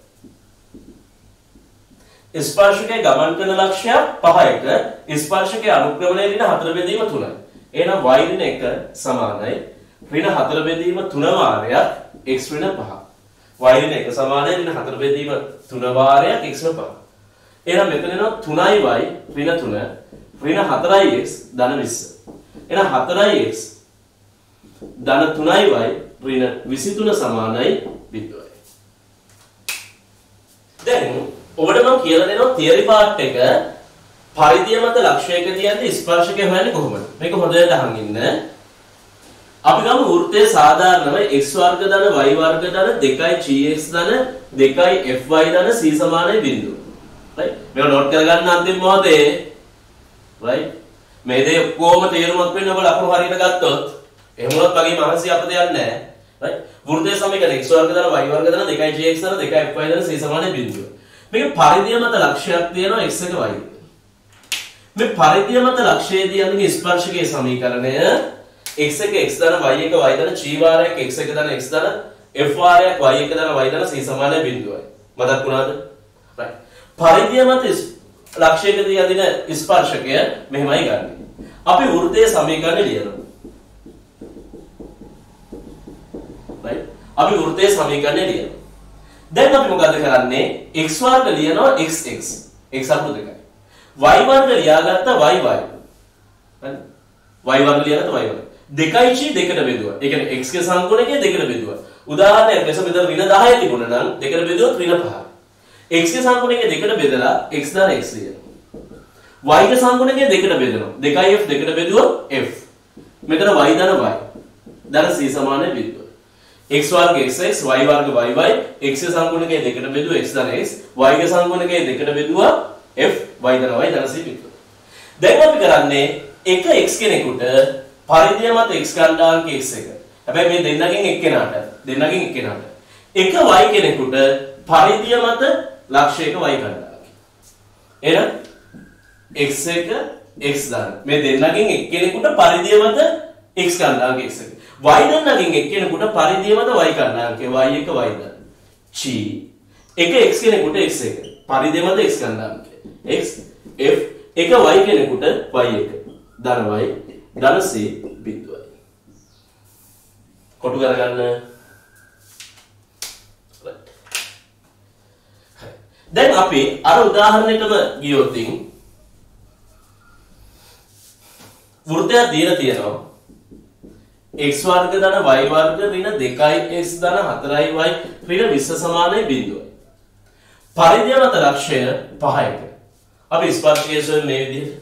ස්පර්ශකයේ ගමන් කරන ලක්ෂ්‍ය පහ එක ස්පර්ශකයේ අනුක්‍රමණය ඍණ හතර බෙදීම තුනයි. එහෙනම් y ඍණ එක සමානයි ඍණ හතර බෙදීම තුන වාරයක් x ඍණ පහ. y ඍණ එක සමානයි ඍණ හතර බෙදීම තුන වාරයක් x ඍණ පහ. එහෙනම් මෙතන එනවා තුනයි y ඍණ තුන ඍණ හතරයි x ධන විස්ස. එහෙනම් හතරයි x ධන තුනයි y ඍණ විසි තුන සමානයි බිඳුවයි. දැන් ඔබට මම කියලා දෙනවා තියරි පාර්ට් එක පරිධිය මත ලක්ෂයක තියද්දි ස්පර්ශකය හොයන්නේ කොහොමද? මේක හොඳට අහන් ඉන්න. අපි ගමු වෘත්තයේ සාධාරණව x වර්ග ධන y වර්ග ධන දෙකයි gx ධන දෙකයි fy ධන c සමානයි බිඳුව. right? මේක නෝට් කරගන්න අන්තිම මොහොතේ. right? මේ දේ කොහොම තේරුමක් වෙන්න ඔබ ලකුණු හරියට ගත්තොත් එහෙම වුණොත් මගේ මහන්සිය අපත යන්නේ නැහැ. right? වෘත්තයේ සමීකරණ x වර්ග ධන y වර්ග ධන දෙකයි gx ධන දෙකයි fy ධන c සමානයි බිඳුව. මේක පරිධිය මත ලක්ෂයක් තියෙනවා x එක y එක. මේ පරිධිය මත ලක්ෂයේදී යන්නේ ස්පර්ශකයේ සමීකරණය x එක x ධන y එක y ධන g වාරයක් x එක ධන x ධන f වාරයක් y එක ධන y ධන c සමානයි බිඳුවයි. මතක් වුණාද? right. පරිධිය මත ලක්ෂයකදී යදින ස්පර්ශකය මෙහෙමයි ගන්න. අපි වෘත්තයේ සමීකරණය ලියනවා. right. අපි වෘත්තයේ සමීකරණය ලියනවා. දැන් අපි මොකද කරන්නේ? x වර්ග ලියනවා xx. x අකුරු දෙකයි. y වර්ග ලියාගත්තා y y. හරි? y වර්ග ලියාගත්තා y වර්ග. දෙකයි c දෙකට බෙදුවා. ඒ කියන්නේ x ගේ සංකුණකයේ දෙකට බෙදුවා. උදාහරණයක් ලෙස මෙතන ඍණ දහය තිබුණා නම් දෙකට බෙදුවොත් ඍණ පහ. x ගේ සංකුණකයේ දෙකට බෙදලා x ධන x ලියනවා. y ගේ සංකුණකයේ දෙකට බෙදනවා. දෙකයි f දෙකට බෙදුවොත් f. මෙතන y ධන y. ධන c සමානයි බිඳුව. x වර්ග xx y වර්ග yy x ගේ සංකුණකයේ දෙකට බෙදුවා x ධන x y ගේ සංකුණකයේ දෙකට බෙදුවා f y ධන y ධන c බිඳුව. දැන් අපි කරන්නේ එක x කෙනෙකුට පරිධිය මත x ගණනාංක x එක. හැබැයි මේ දෙන්නගෙන් එක්කෙනාට දෙන්නගෙන් එක්කෙනාට එක y කෙනෙකුට පරිධිය මත ලක්ෂයක y ගණනාංක. එහෙනම් x එක x දාන. මේ දෙන්නගෙන් එක්කෙනෙකුට පරිධිය මත x ගණනාංක x එක. y දෙන්නගෙන් එක්කෙනෙකුට පරිධිය මත y ගණනාංකය y එක y දාන. g එක x කෙනෙකුට x එක. පරිධිය මත x ගණනාංකය x f එක y කෙනෙකුට y එක. ධන y ධන c බිඳුවයි. කොටු කරගන්න. right. දැන් අපි අර උදාහරණයටම ගියොත් වෘත්තයක් දීලා තියෙනවා. x වර්ග ධන y වර්ග ඍණ දෙකයි x ධන හතරයි y ඍණ විස්ස සමානයි බිඳුවයි. පරිධිය මත ලක්ෂය පහයි. අපි ස්පර්ශකයේ සොයන මේ විදිහට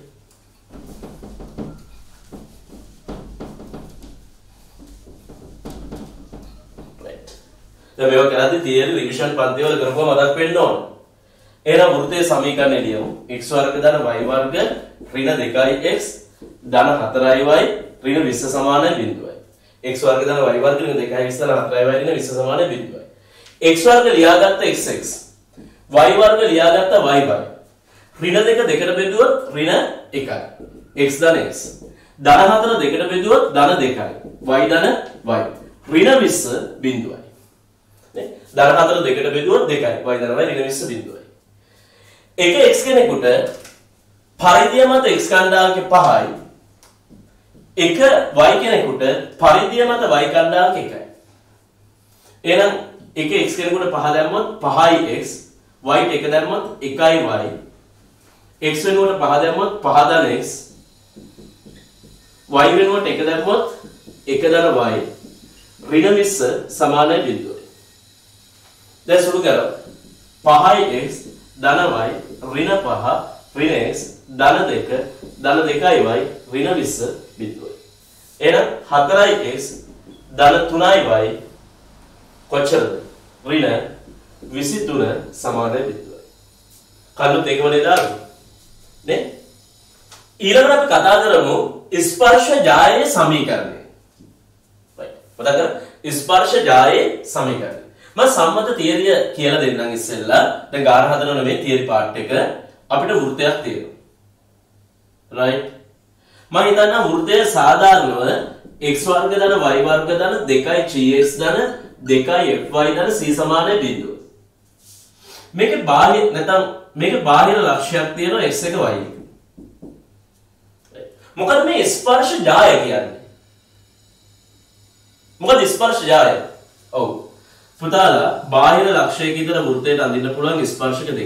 දැන් මේක කරද්දී තියරි රිවිෂන් පන්ති වල කරපුවා මතක් වෙන්න ඕන. එහෙනම් වෘත්තයේ සමීකරණය ලියමු. x වර්ග ධන y වර්ග ඍණ දෙකයි x ධන හතරයි y ඍණ විස්ස සමානයි බිඳුවයි. x වර්ග ධන y වර්ග ඍණ දෙකයි x ධන හතරයි y ඍණ විස්ස සමානයි බිඳුවයි. x වර්ග ලියාගත්ත xx y වර්ග ලියාගත්ත y y ඍණ දෙක දෙකට බෙදුවොත් ඍණ එකයි. x ධන x ධන හතර දෙකට බෙදුවොත් ධන දෙකයි. y ධන y ඍණ විස්ස බිඳුවයි. ධන හතර දෙකට බෙදුවොත් දෙකයි. y ධන y ඍණ විස්ස බිඳුවයි. එක x කෙනෙකුට පරිධිය මත x ගණනාංක පහයි. එක y කෙනෙකුට පරිධිය මත y ගණනාංක එකයි. එහෙනම් එක x කෙනෙකුට පහ දැම්මොත් පහයි x y ට එක දැම්මොත් එකයි y x වෙනුවට පහ දැම්මොත් පහ ධන x y වෙනුවට එක දැම්මොත් එක ධන y ඍණ විස්ස සමානයි බිඳුවයි. දැන් සුළු කරමු. පහයි x ධන y ඍණ පහ ඍණ x ධන දෙක ධන දෙකයි y ඍණ විස්ස බිඳුවයි. එහෙනම් හතරයි x ධන තුනයි y කොච්චරද? ඍණ විසි තුන සමානයි බිඳුවයි. කල්ලුත් එකම නේද ආවේ? නේ? ඊළඟට අපි කතා කරමු ස්පර්ශ ජායේ සමීකරණය. right. මතක ස්පර්ශ ජායේ සමීකරණය. මම සම්මත තියරිය කියලා දෙන්නම් ඉස්සෙල්ලා. දැන් ගාන හදනව නෙමෙයි තියරි පාර්ට් එක. අපිට වෘත්තයක් තියෙනවා. right. මම හිතනවා වෘත්තය සාධාරණව x වර්ග ධන y වර්ග ධන දෙකයි gx ධන දෙකයි fy ධන c සමානයි බිඳුව. මේකේ බාහිර නැත්නම් මේකේ බාහිර ලක්ෂයක් තියෙනවා x එක y එක. මොකද මේ ස්පර්ශ ජාය කියන්නේ? මොකද ස්පර්ශ ජාය. ඔව්. පුතාලා බාහිර ලක්ෂයක ඉඳලා වෘත්තයට අඳින්න පුළුවන් ස්පර්ශක දෙක.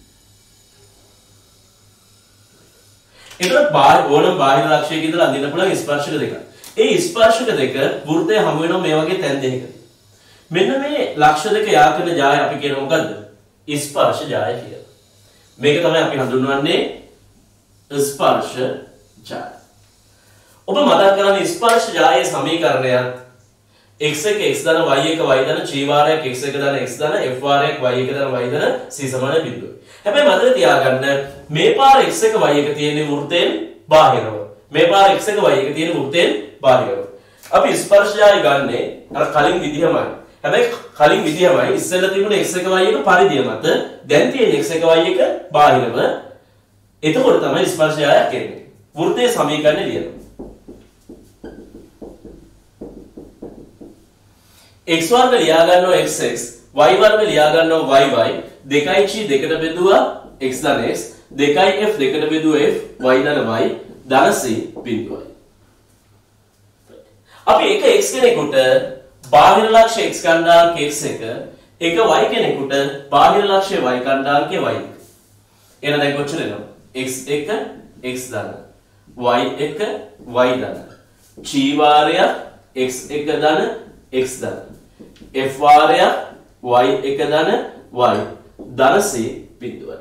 ඒකට බාහිර ඕනම බාහිර ලක්ෂයක ඉඳලා අඳින්න පුළුවන් ස්පර්ශක දෙක. ඒ ස්පර්ශක දෙක වෘත්තය හමු වෙනවා මේ වගේ තැන් දෙකක. මෙන්න මේ ලක්ෂ දෙක යා කරන ජාය අපි කියන මොකද්ද? ස්පර්ශ ජාය කියලා. මේක තමයි අපි හඳුන්වන්නේ ස්පර්ශ ජාය. ඔබ මතක් කරගන්න ස්පර්ශ ජායේ සමීකරණයත් x එක x ධන y එක y ධන c වාරයක් x එක ධන x ධන f වාරයක් y එක ධන y ධන c සමාන බිඳුව. හැබැයි මතක තියාගන්න මේ පාර x එක y එක තියෙන වෘත්තයෙන් බාහිරව. මේ පාර x එක y එක තියෙන වෘත්තයෙන් බාහිරව. අපි ස්පර්ශ ජාය ගන්නෙ අර කලින් විදිහමයි. හැබැයි කලින් විදිහමයි ඉස්සෙල්ලා තිබුණ x එක y එක පරිධිය මත දැන් තියෙන x එක y එක බාහිරව. එතකොට තමයි ස්පර්ශ ජායක් එන්නේ. වෘත්තයේ සමීකරණය ලියනවා. x වර්ග ලියා ගන්නවා xx y වර්ග ලියා ගන්නවා yy දෙකයි c දෙකට බෙදුවා x ධන x දෙකයි f දෙකට බෙදුවා f y ධන y ධන c බිඳුවයි. අපි එක x කෙනෙකුට බාහිර ලක්ෂ x කණ්ඩායමක x එක එක y කෙනෙකුට බාහිර ලක්ෂ y කණ්ඩායමක y එක. එහෙනම් දැන් කොච්චර එනවා? x එක x ධන y එක y ධන c වාරයක් x එක ධන x ධන f වාරයක් y එක ධන y ධන c බිඳුවයි.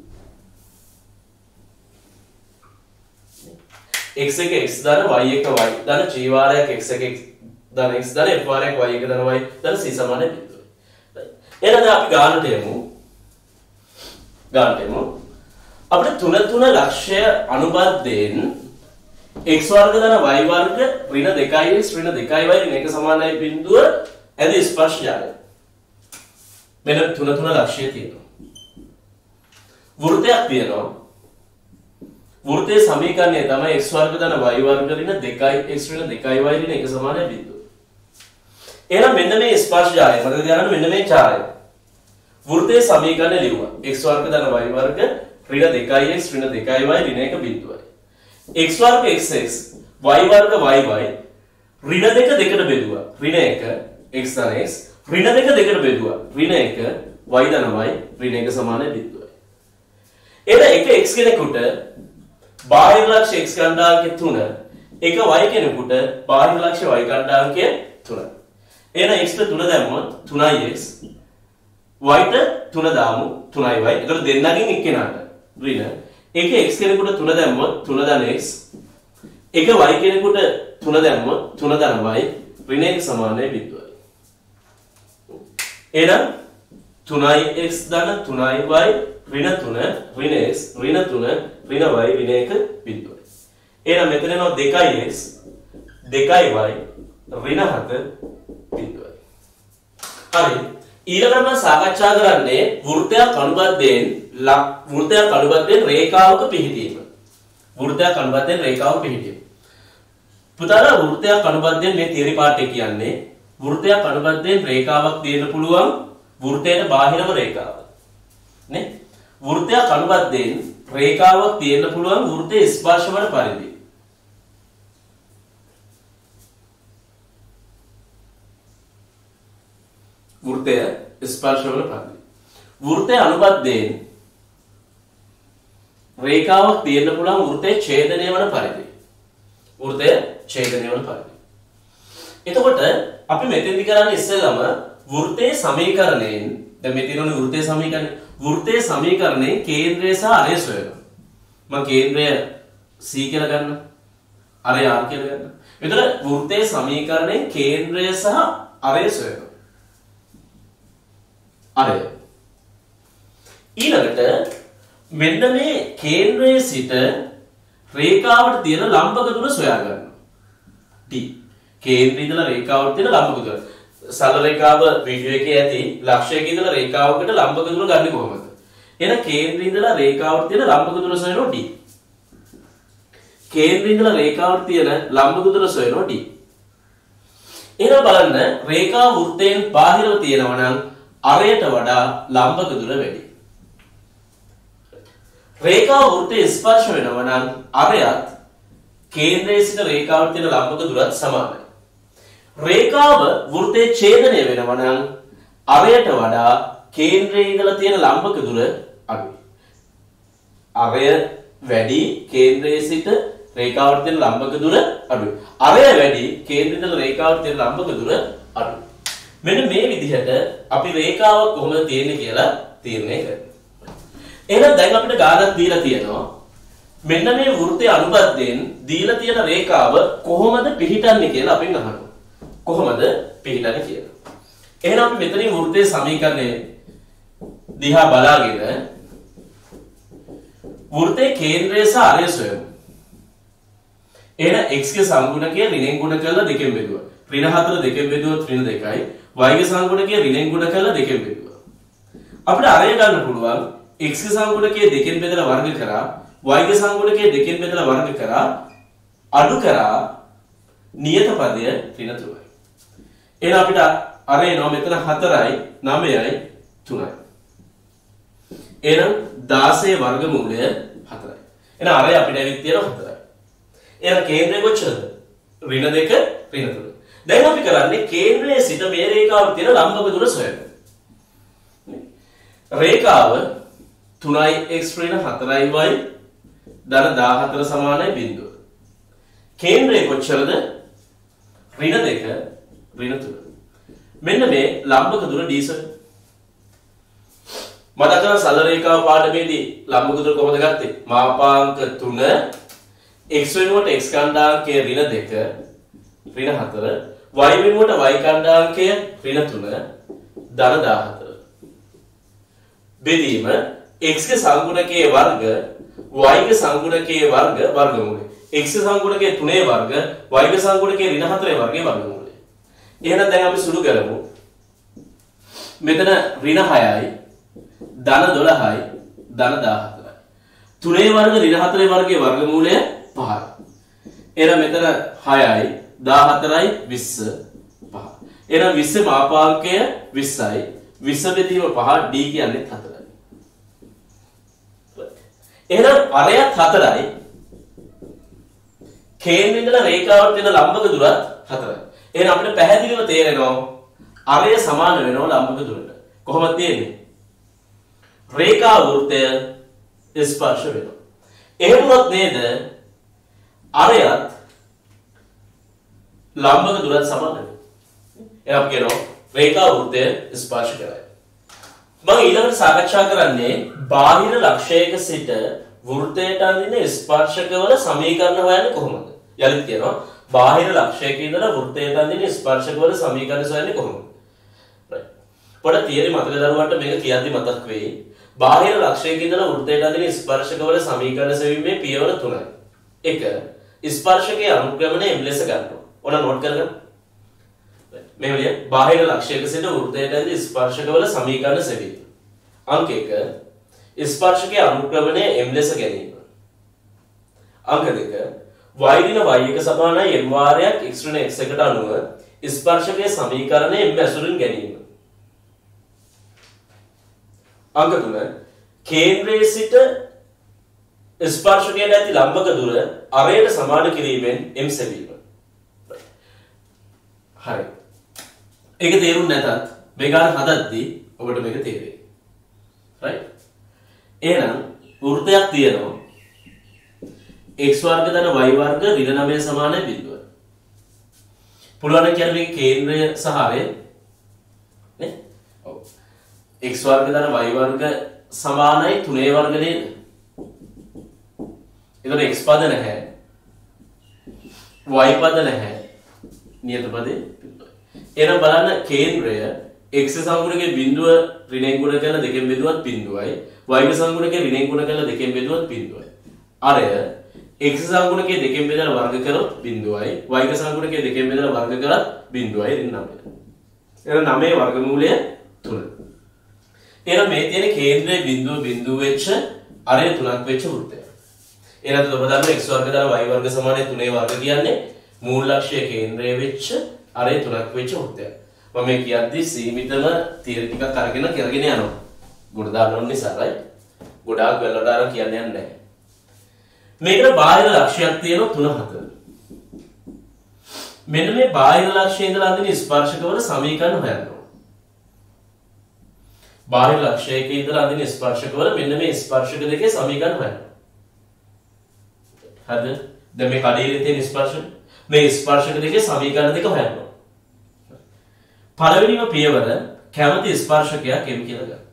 x එක x ධන y එක y ධන c වාරයක් x එක x ධන x ධන f වාරයක් y එක ධන y ධන c සමාන බිඳුවයි. එහෙනම් අපි ගානට යමු. ගානට යමු. අපිට තුන තුන ලක්ෂය අනුබද්ධයෙන් x වර්ග ධන y වර්ග ඍණ දෙකයි x ඍණ දෙකයි y ඍණ එක සමානයි බිඳුව ඇද ස්පර්ශ ජාලය. මෙන්න තුන තුන ලක්ෂය තියෙනවා. වෘත්තයක් තියෙනවා. වෘත්තයේ සමීකරණය තමයි x වර්ග ධන y වර්ග ඍණ දෙකයි x ඍණ දෙකයි y ඍණ එක සමානයි බිඳුව. එහෙනම් මෙන්න මේ ස්පර්ශ ජාලය මතක තියාගන්න මෙන්න මේ ඡාය. වෘත්තයේ සමීකරණය ලියුවා. x වර්ග ධන y වර්ග ඍණ දෙකයි x ඍණ දෙකයි y ඍණ එක බිඳුවයි. x වර්ග xx y වර්ග yy ඍණ දෙක දෙකට බෙදුවා ඍණ එක x ධන x ඍණ දෙක දෙකට බෙදුවා ඍණ එක y ධන y ඍණ එක සමාන බිඳුවයි. එද එක x කෙනෙකුට බාහිර ලක්ෂ x කණ්ඩායමක තුන එක y කෙනෙකුට බාහිර ලක්ෂ y කණ්ඩායමක තුන. එහෙනම් x ට තුන දැම්මොත් තුනයි x y ට තුන දාමු තුනයි y. ඒකට දෙන්නගෙන් එක්කෙනාට ඍණ එක x කෙනෙකුට තුන දැම්මොත් තුන ධන x එක y කෙනෙකුට තුන දැම්මොත් තුන ධන y ඍණ එක සමානයි බිඳුවයි. එහෙනම් තුනයි x ධන තුනයි y ඍණ තුන ඍණ x ඍණ තුන ඍණ y ඍණ එක බිඳුවයි. එහෙනම් මෙතන එනවා දෙකයි x දෙකයි y ඍණ හත බිඳුවයි. හරි. ඊළඟට මම සාකච්ඡා කරන්නේ වෘත්තයක් අනුබද්ධයෙන් වෘත්තයක් අනුබද්ධයෙන් රේඛාවක පිහිටීම. වෘත්තයක් අනුබද්ධයෙන් රේඛාවක පිහිටීම. පුතාලා වෘත්තයක් අනුබද්ධයෙන් මේ තියරි පාඩ් එක කියන්නේ වෘත්තයක් අනුබද්ධයෙන් රේඛාවක් තියෙන්න පුළුවන් වෘත්තයට බාහිරව රේඛාව. නේ? වෘත්තයක් අනුබද්ධයෙන් රේඛාවක් තියෙන්න පුළුවන් වෘත්තයේ ස්පර්ශ වන පරිදි. වෘත්තය ස්පර්ශ වන පරිදි. වෘත්තය අනුබද්ධයෙන් රේඛාවක් තියෙන්න පුළුවන් වෘත්තයේ ඡේදනය වන පරිදි. වෘත්තය ඡේදනය වන පරිදි. එතකොට අපි මෙතෙන්දි කරන්නේ ඉස්සෙල්ලාම වෘත්තයේ සමීකරණයෙන් දැන් මේ තියෙන වෘත්තයේ සමීකරණය වෘත්තයේ සමීකරණයෙන් කේන්ද්‍රය සහ අරය සොයනවා. මම කේන්ද්‍රය C කියලා ගන්නවා. අරය R කියලා ගන්නවා. මෙතන වෘත්තයේ සමීකරණයෙන් කේන්ද්‍රය සහ අරය සොයනවා. අරය ඊළඟට මෙන්න මේ කේන්ද්‍රයේ සිට රේඛාවට තියෙන ලම්බක දුර සොයා ගන්නවා. D කේන්ද්‍රය ඉඳලා රේඛාවට තියෙන ලම්බක දුර. සරල රේඛාව වීඩියෝ එකේ ඇති ලක්ෂයක ඉඳලා රේඛාවකට ලම්බක දුර ගන්න කොහොමද? එහෙනම් කේන්ද්‍රය ඉඳලා රේඛාවට තියෙන ලම්බක දුර සොයනවා D. කේන්ද්‍රය ඉඳලා රේඛාවට තියෙන ලම්බක දුර සොයනවා D. එහෙනම් බලන්න රේඛා වෘත්තයෙන් බාහිරව තියෙනවා නම් අරයට වඩා ලම්බක දුර වැඩි. රේඛා වෘත්තයේ ස්පර්ශ වෙනවා නම් අරයත් කේන්ද්‍රයේ සිට රේඛාවට තියෙන ලම්බක දුරත් සමානයි. රේඛාව වෘත්තයේ ඡේදනය වෙනවා නම් අරයට වඩා කේන්ද්‍රයේ ඉඳලා තියෙන ලම්බක දුර අඩුයි. අරය වැඩි කේන්ද්‍රයේ සිට රේඛාවට තියෙන ලම්බක දුර අඩුයි. අරය වැඩි කේන්ද්‍රයේ ඉඳලා රේඛාවට තියෙන ලම්බක දුර අඩුයි. මෙන්න මේ විදිහට අපි රේඛාව කොහොමද තියෙන්නේ කියලා තීරණය කරනවා. එහෙනම් දැන් අපිට ගානක් දීලා තියෙනවා. මෙන්න මේ වෘත්තයේ අනුබද්ධයෙන් දීලා තියෙන රේඛාව කොහොමද පිහිටන්නේ කියලා අපෙන් අහනවා. කොහොමද පිහිටන්නේ කියලා. එහෙනම් අපි මෙතනින් වෘත්තයේ සමීකරණය දිහා බලාගෙන වෘත්තයේ කේන්ද්‍රය සහ අරය සොයමු. එහෙනම් x ගේ සංගුණකය ඍණෙන් ගුණ කරලා දෙකෙන් බෙදුවා. ඍණ හතර දෙකෙන් බෙදුවොත් ඍණ දෙකයි. y ගේ සංගුණකය ඍණෙන් ගුණ කරලා දෙකෙන් බෙදුවා. අපිට අරය ගන්න පුළුවන් x ගේ සංගුණකය දෙකෙන් බෙදලා වර්ග කරා y ගේ සංගුණකය දෙකෙන් බෙදලා වර්ග කරා අඩු කරා නියත පදය ඍණ තුනයි. එහෙනම් අපිට අරය නෝ මෙතන හතරයි නවයයි තුනයි. එහෙනම් දාසය වර්ගමූලය හතරයි. එහෙනම් අරය අපිට ඇවිත් තියෙනවා හතරයි. එහෙනම් කේන්ද්‍රය කොච්චරද? ඍණ දෙක ඍණ තුන. දැන් අපි කරන්නේ කේන්ද්‍රයේ සිට මේ රේඛාවට තියෙන ලම්බක දුර සොයන්න. රේඛාව තුනයි x ඍණ හතරයි y ධන දාහතර සමානයි බිංදුව. කේන්ද්‍රය කොච්චරද? ඍණ දෙක ඍණ තුන. මෙන්න මේ ලම්බක දුර d සොයන්න. මතක කරගන්න සරල රේඛාව පාඩමේදී ලම්බක දුර කොහොමද ගත්තේ? මාපාංක තුන x වෙනුවට x කණ්ඩාංකය ඍණ දෙක ඍණ හතර y වෙනුවට y කණ්ඩාංකය ඍණ තුන ධන දාහතර බෙදීම x ගේ සංගුණකයේ වර්ග y ගේ සංගුණකයේ වර්ග වර්ගමූලය x ගේ සංගුණකයේ තුනේ වර්ග y ගේ සංගුණකයේ ඍණ හතරේ වර්ගයේ වර්ගමූලය. එහෙනම් දැන් අපි සුළු කරමු. මෙතන ඍණ හයයි ධන දොළහයි ධන දාහතරයි. තුනේ වර්ග ඍණ හතරේ වර්ගයේ වර්ගමූලය පහයි. එහෙනම් මෙතන හයයි දාහතරයි විස්ස පහ. එහෙනම් විස්ස මාපාංකය විස්සයි. විස්ස බෙදීම පහ d කියන්නේ හතරයි. එහෙනම් අරයත් හතරයි. කේන්ද්‍රයෙන් ඉඳලා රේඛාවට තියෙන ලම්බක දුරත් හතරයි. එහෙනම් අපිට පැහැදිලිව තේරෙනවා අරය සමාන වෙනවා ලම්බක දුරට. කොහොමද තියෙන්නේ? රේඛා වෘත්තය ස්පර්ශ වෙනවා. එහෙමවත් නේද? අරයත් ලම්බක දුරත් සමාන වෙනවා. එහෙනම් අපි කියනවා රේඛා වෘත්තය ස්පර්ශ කරයි. මම ඊළඟට සාකච්ඡා කරන්නේ බාහිර ලක්ෂයක සිට වෘත්තයට අඳින ස්පර්ශකවල සමීකරණ හොයන්නේ කොහොමද? යලිත් කියනවා බාහිර ලක්ෂයක ඉඳලා වෘත්තයට අඳින ස්පර්ශකවල සමීකරණ හොයන්නේ කොහොමද? right. පොඩ තියරි මතක දරුවන්ට මේක කියද්දි මතක් වෙයි. බාහිර ලක්ෂයක ඉඳලා වෘත්තයට අඳින ස්පර්ශකවල සමීකරණ සෙවීමේ පියවර තුනයි. එක ස්පර්ශකයේ අනුක්‍රමණය m ලෙස ගන්නවා. ඔන්න නෝට් කරගන්න. මේ වලිය බාහිර ලක්ෂයක සිට වෘත්තයට ඇඳි ස්පර්ශකවල සමීකරණ සෙවීම. අංක එක ස්පර්ශකයේ අනුක්‍රමණය m ලෙස ගැනීම. අංක දෙක y දින y එක සමානයි m වාරයක් x ඍණ x එකට අනුව ස්පර්ශකයේ සමීකරණය m ඇසුරින් ගැනීම. අංක තුන කේන්ද්‍රයේ සිට ස්පර්ශකයට ඇති ලම්බක දුර අරයට සමාන කිරීමෙන් m සෙවීම. හරි. ඒක තේරුම් නැතත් මේ ගාන හදද්දී ඔබට මේක තේරෙයි. right? එහෙනම් වෘත්තයක් තියෙනවා. x වර්ග ධන y වර්ග ඍණ නවය සමානයි බිංදුව. පුළුවන් නම් කියන්නේ මේක කේන්ද්‍රය සහ අරය නේ? ඔව්. x වර්ග ධන y වර්ග සමානයි තුනේ වර්ග නේද? ඒතකොට x පද නැහැ. y පද නැහැ. නියත පදේ එහෙනම් බලන්න කේන්ද්‍රය x සංගුණකයේ බිඳුව ඍණෙන් ගුණ කරලා දෙකෙන් බෙදුවත් බිඳුවයි y සංගුණකයේ ඍණෙන් ගුණ කරලා දෙකෙන් බෙදුවත් බිඳුවයි. අරය x සංගුණකයේ දෙකෙන් බෙදලා වර්ග කරොත් බිඳුවයි y සංගුණකයේ දෙකෙන් බෙදලා වර්ග කරත් බිඳුවයි ඍණ නවය. එහෙනම් නවයේ වර්ගමූලය තුන. එහෙනම් මේ තියෙන කේන්ද්‍රයේ බිඳුව බිඳුව වෙච්ච අරය තුනක් වෙච්ච වෘත්තය. එහෙනම් ඔබ දන්නවා x වර්ග දාලා y වර්ග සමානයි තුනේ වර්ග කියන්නේ මූල ලක්ෂ්‍ය කේන්ද්‍රයේ වෙච්ච අරය තුනක් වෙච්ච වෘත්තයක්. මම මේ කියද්දි සීමිතම තියරි ටිකක් අරගෙන කරගෙන යනවා. ගොඩ දාන්න ඕන නිසා right. ගොඩාක් වෙලට අර කියන්නේ නැහැ. මේකට බාහිර ලක්ෂ්‍යයක් තියෙනවා තුන හතර. මෙන්න මේ බාහිර ලක්ෂයේ ඉඳලා අඳින ස්පර්ශකවල සමීකරණ හොයන්න ඕන. බාහිර ලක්ෂයක ඉඳලා අඳින ස්පර්ශකවල මෙන්න මේ ස්පර්ශක දෙකේ සමීකරණ හොයන්න. හරිද? දැන් මේ කඩේලේ තියෙන ස්පර්ශක මේ ස්පර්ශක දෙකේ සමීකරණ දෙක හොයන්න ඕන. පළවෙනිම පියවර කැමති ස්පර්ශකයක් m කියලා ගන්න.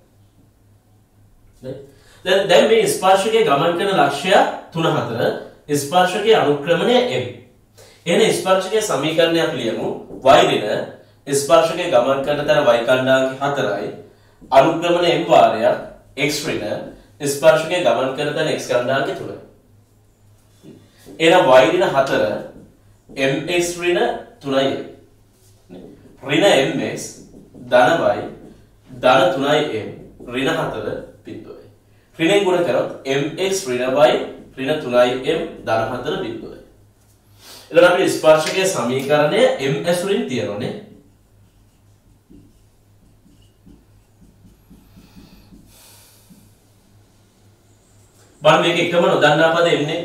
දැන් දැන් මේ ස්පර්ශකයේ ගමන් කරන ලක්ෂ්‍ය තුන හතර ස්පර්ශකයේ අනුක්‍රමණය m. එහෙනම් ස්පර්ශකයේ සමීකරණය අපි ලියමු y ඍණ ස්පර්ශකයේ ගමන් කරන තර y කණ්ඩායම හතරයි අනුක්‍රමණය m වාරයක් x ඍණ ස්පර්ශකයේ ගමන් කරන තර x කණ්ඩායම තුනයි. එහෙනම් y ඍණ හතර mx ඍණ තුනයි. ඍණ mx ධන y ධන තුනයි m ඍණ හතර බිඳුවයි. ඍණෙන් ගුණ කරොත් mx ඍණ y ඍණ තුනයි m ධන හතර බිඳුවයි. එතන අපේ ස්පර්ශකයේ සමීකරණය ms වලින් තියෙනවානේ. බලන්න මේක එකම නොදන්නා පද එන්නේ.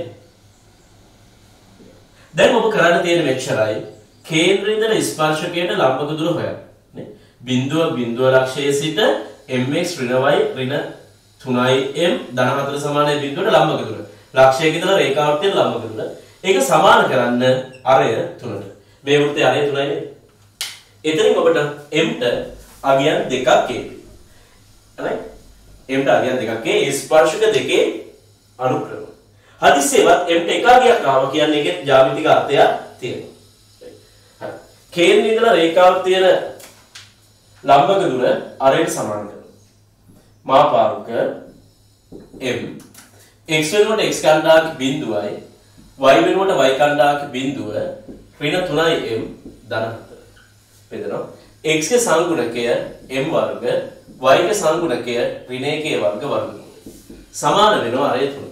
දැන් ඔබ කරන්න තියෙන මෙච්චරයි. කේන්ද්‍රය ඉඳලා ස්පර්ශකයට ලම්බක දුර හොයන්න. නේ? බිඳුව බිඳුව ලක්ෂයේ සිට mx ඍණ y ඍණ තුනයි m ධන හතර සමානයි බිඳුවට ලම්බක දුර. ලක්ෂයක ඉඳලා රේඛාවට තියෙන ලම්බක දුර. ඒක සමාන කරන්න අරය තුනට. මේ වෘත්තයේ අරය තුනයි නේද? එතනින් ඔබට m ට අගයන් දෙකක් එයි. හරි? m ට අගයන් දෙකක් ඒ ස්පර්ශක දෙකේ අනුක්‍රම. හදිස්සියවත් m ට එක අගයක් ආවා කියන්නේ ඒකේ ජ්‍යාමිතික අර්ථයක් තියෙනවා. හරි. කේන්ද්‍රය ඉඳලා රේඛාවට තියෙන ලම්බක දුර අරයට සමාන කරනවා. මාපාරුක m x වෙනුවට x කණ්ඩායක බිඳුවයි y වෙනුවට y කණ්ඩායක බිඳුව ඍණ තුනයි m ධන හතර. බෙදනවා. x ගේ සංගුණකය m වර්ග y ගේ සංගුණකය ඍණ එකේ වර්ග වර්ගමූලය. සමාන වෙනවා අරය තුන.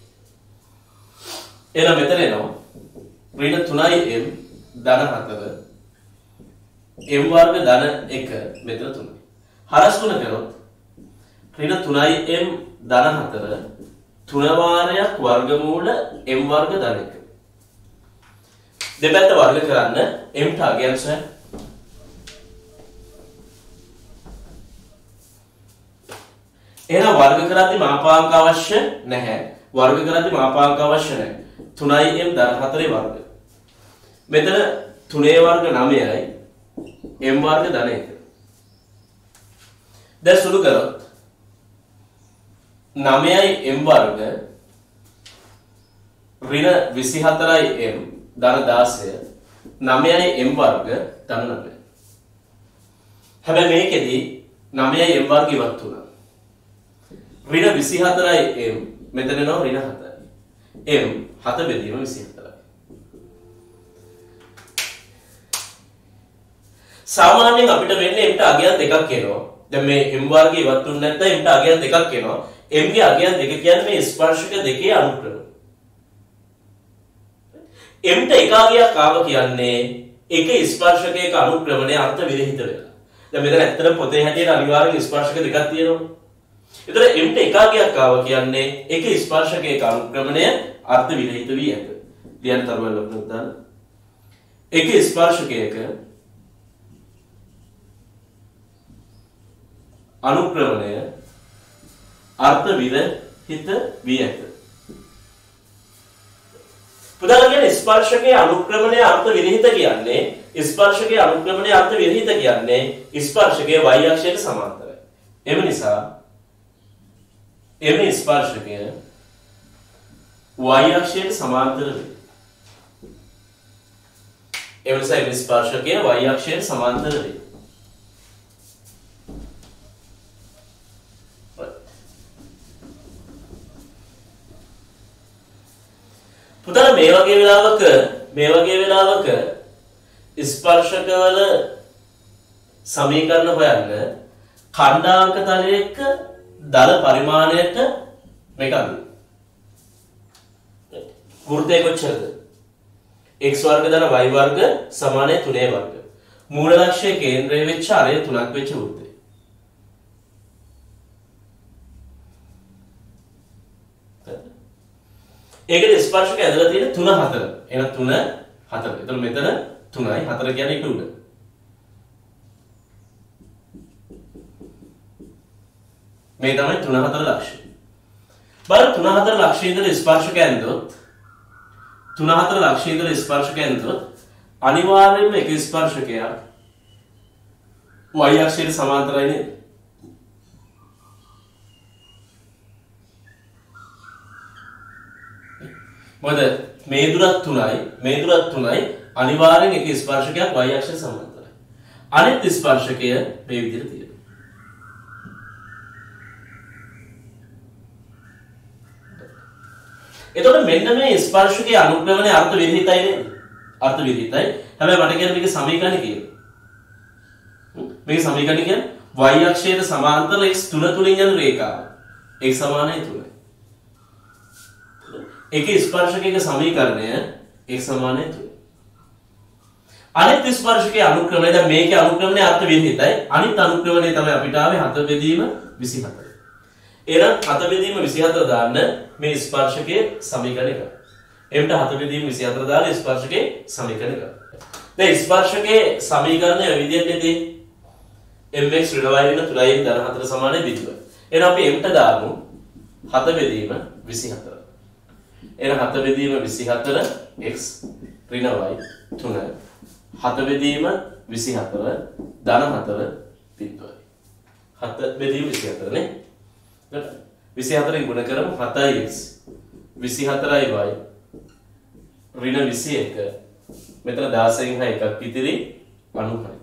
එහෙනම් මෙතන එනවා ඍණ තුනයි m ධන හතර m වර්ග ධන එක මෙතන තුනයි. හරස් ගුණ කරොත් ඍණ තුනයි m ධන හතර තුන වාරයක් වර්ගමූල m වර්ග ධන එක. දෙපැත්ත වර්ග කරන්න m ට අගයන් සොයන්න. එහෙනම් වර්ග කරද්දී මාපාංක අවශ්‍ය නැහැ. වර්ග කරද්දී මාපාංක අවශ්‍ය නැහැ. තුනයි m ධන හතරේ වර්ග. මෙතන තුනේ වර්ග නවයයි m වර්ග ධන එක. දැන් සුළු කරොත් නවයයි m වර්ග ඍණ විසි හතරයි m ධන දාසය නවයයි m වර්ග ධන නවය. හැබැයි මේකෙදි නවයයි m වර්ග ඉවත් වුණා. ඍණ විසි හතරයි m මෙතන නෝ ඍණ හතයි. m හත බෙදීම විසි හතරයි. සාමාන්‍යයෙන් අපිට වෙන්නේ m ට අගයන් දෙකක් එනවා. දැන් මේ m වර්ගය ඉවත් වුනේ නැත්නම් m ට අගයන් දෙකක් එනවා. m ගේ අගයන් දෙක කියන්නේ මේ ස්පර්ශක දෙකේ අනුක්‍රම. m ට එක අගයක් ආව කියන්නේ එක ස්පර්ශකයක අනුක්‍රමණය අර්ථ විරහිත වෙලා. දැන් මෙතන ඇත්තටම පොතේ හැටියට අනිවාර්යෙන් ස්පර්ශක දෙකක් තියෙනවා. ඒතර m ට එක අගයක් ආව කියන්නේ එක ස්පර්ශකයක අනුක්‍රමණය අර්ථ විරහිත වී ඇත. ලියන්න තරවල ලොකුත් දාන්න. එක ස්පර්ශකයක අනුක්‍රමණය අර්ථ විරහිත වී ඇත. පුදාගෙන ස්පර්ශකයේ අනුක්‍රමණය අර්ථ විරහිත කියන්නේ ස්පර්ශකයේ අනුක්‍රමණය අර්ථ විරහිත කියන්නේ ස්පර්ශකයේ y අක්ෂයට සමාන්තරයි. එම නිසා එම ස්පර්ශකය y අක්ෂයට සමාන්තර වේ. එම නිසා එම ස්පර්ශකය y අක්ෂයට සමාන්තර වේ. පුතල මේ වගේ වෙලාවක මේ වගේ වෙලාවක ස්පර්ශකවල සමීකරණ හොයන්න ඛණ්ඩාංක තලයක දල පරිමාණයට මේක අඳින්න. වෘත්තය කොච්චරද? x වර්ග ධන y වර්ග සමානයි තුනේ වර්ග. මූල ලක්ෂයේ කේන්ද්‍රය වෙච්ච අරය තුනක් වෙච්ච වෘත්තය. ඒකේ ස්පර්ශක ඇදලා තියෙන තුන හතර. එහෙනම් තුන හතර. එතකොට මෙතන තුනයි හතර කියන්නේ ඊට උඩ. මේ තමයි තුන හතර ලක්ෂ්‍ය. බලන්න තුන හතර ලක්ෂ්‍ය ඉඳලා ස්පර්ශක ඇන්දොත් තුන හතර ලක්ෂ්‍ය ඉඳලා ස්පර්ශක ඇන්දොත් අනිවාර්යයෙන්ම එක ස්පර්ශකයක් y අක්ෂයට සමාන්තරයි නේද? මොකද මේ දුරත් තුනයි මේ දුරත් තුනයි අනිවාර්යෙන් එක ස්පර්ශකයක් y අක්ෂයට සමාන්තරයි. අනිත් ස්පර්ශකය මේ විදිහට තියෙනවා. එතකොට මෙන්න මේ ස්පර්ශකයේ අනුක්‍රමණය අර්ථ විරහිතයි නේද? අර්ථ විරහිතයි. හැබැයි මට කියන්නේ මේක සමීකරණ කියලා. මේක සමීකරණ කියන්නේ y අක්ෂයට සමාන්තර x තුන තුලින් යන රේඛාව. x සමානයි තුනයි. එකේ ස්පර්ශකයක සමීකරණය x සමානයි තුනයි. අනිත් ස්පර්ශකයේ අනුක්‍රමණය දැන් මේකේ අනුක්‍රමණය අර්ථ විරහිතයි. අනිත් අනුක්‍රමණය තමයි අපිට ආවේ හත බෙදීම විසිහතර. එහෙනම් හත බෙදීම විසිහතර දාන්න මේ ස්පර්ශකයේ සමීකරණය කරා. එම්ට හත බෙදීම විසිහතර දාලා ස්පර්ශකයේ සමීකරණය කරා. දැන් ස්පර්ශකයේ සමීකරණය විදිහටදී mx ඍණ y ඍණ තුනයි ධන හතර සමානයි බිඳුව. එහෙනම් අපි එම්ට දාමු හත බෙදීම විසිහතර. එහෙනම් හත බෙදීම විසිහතර x ඍණ y තුන හත බෙදීම විසිහතර ධන හතර බිඳුවයි. හත බෙදීම විසිහතර නේ. විසිහතරෙන් ගුණ කරමු හතයි x විසිහතරයි y ඍණ විසිඑක මෙතන දාසයෙන් හය එකක් ඉතිරි අනූහයි.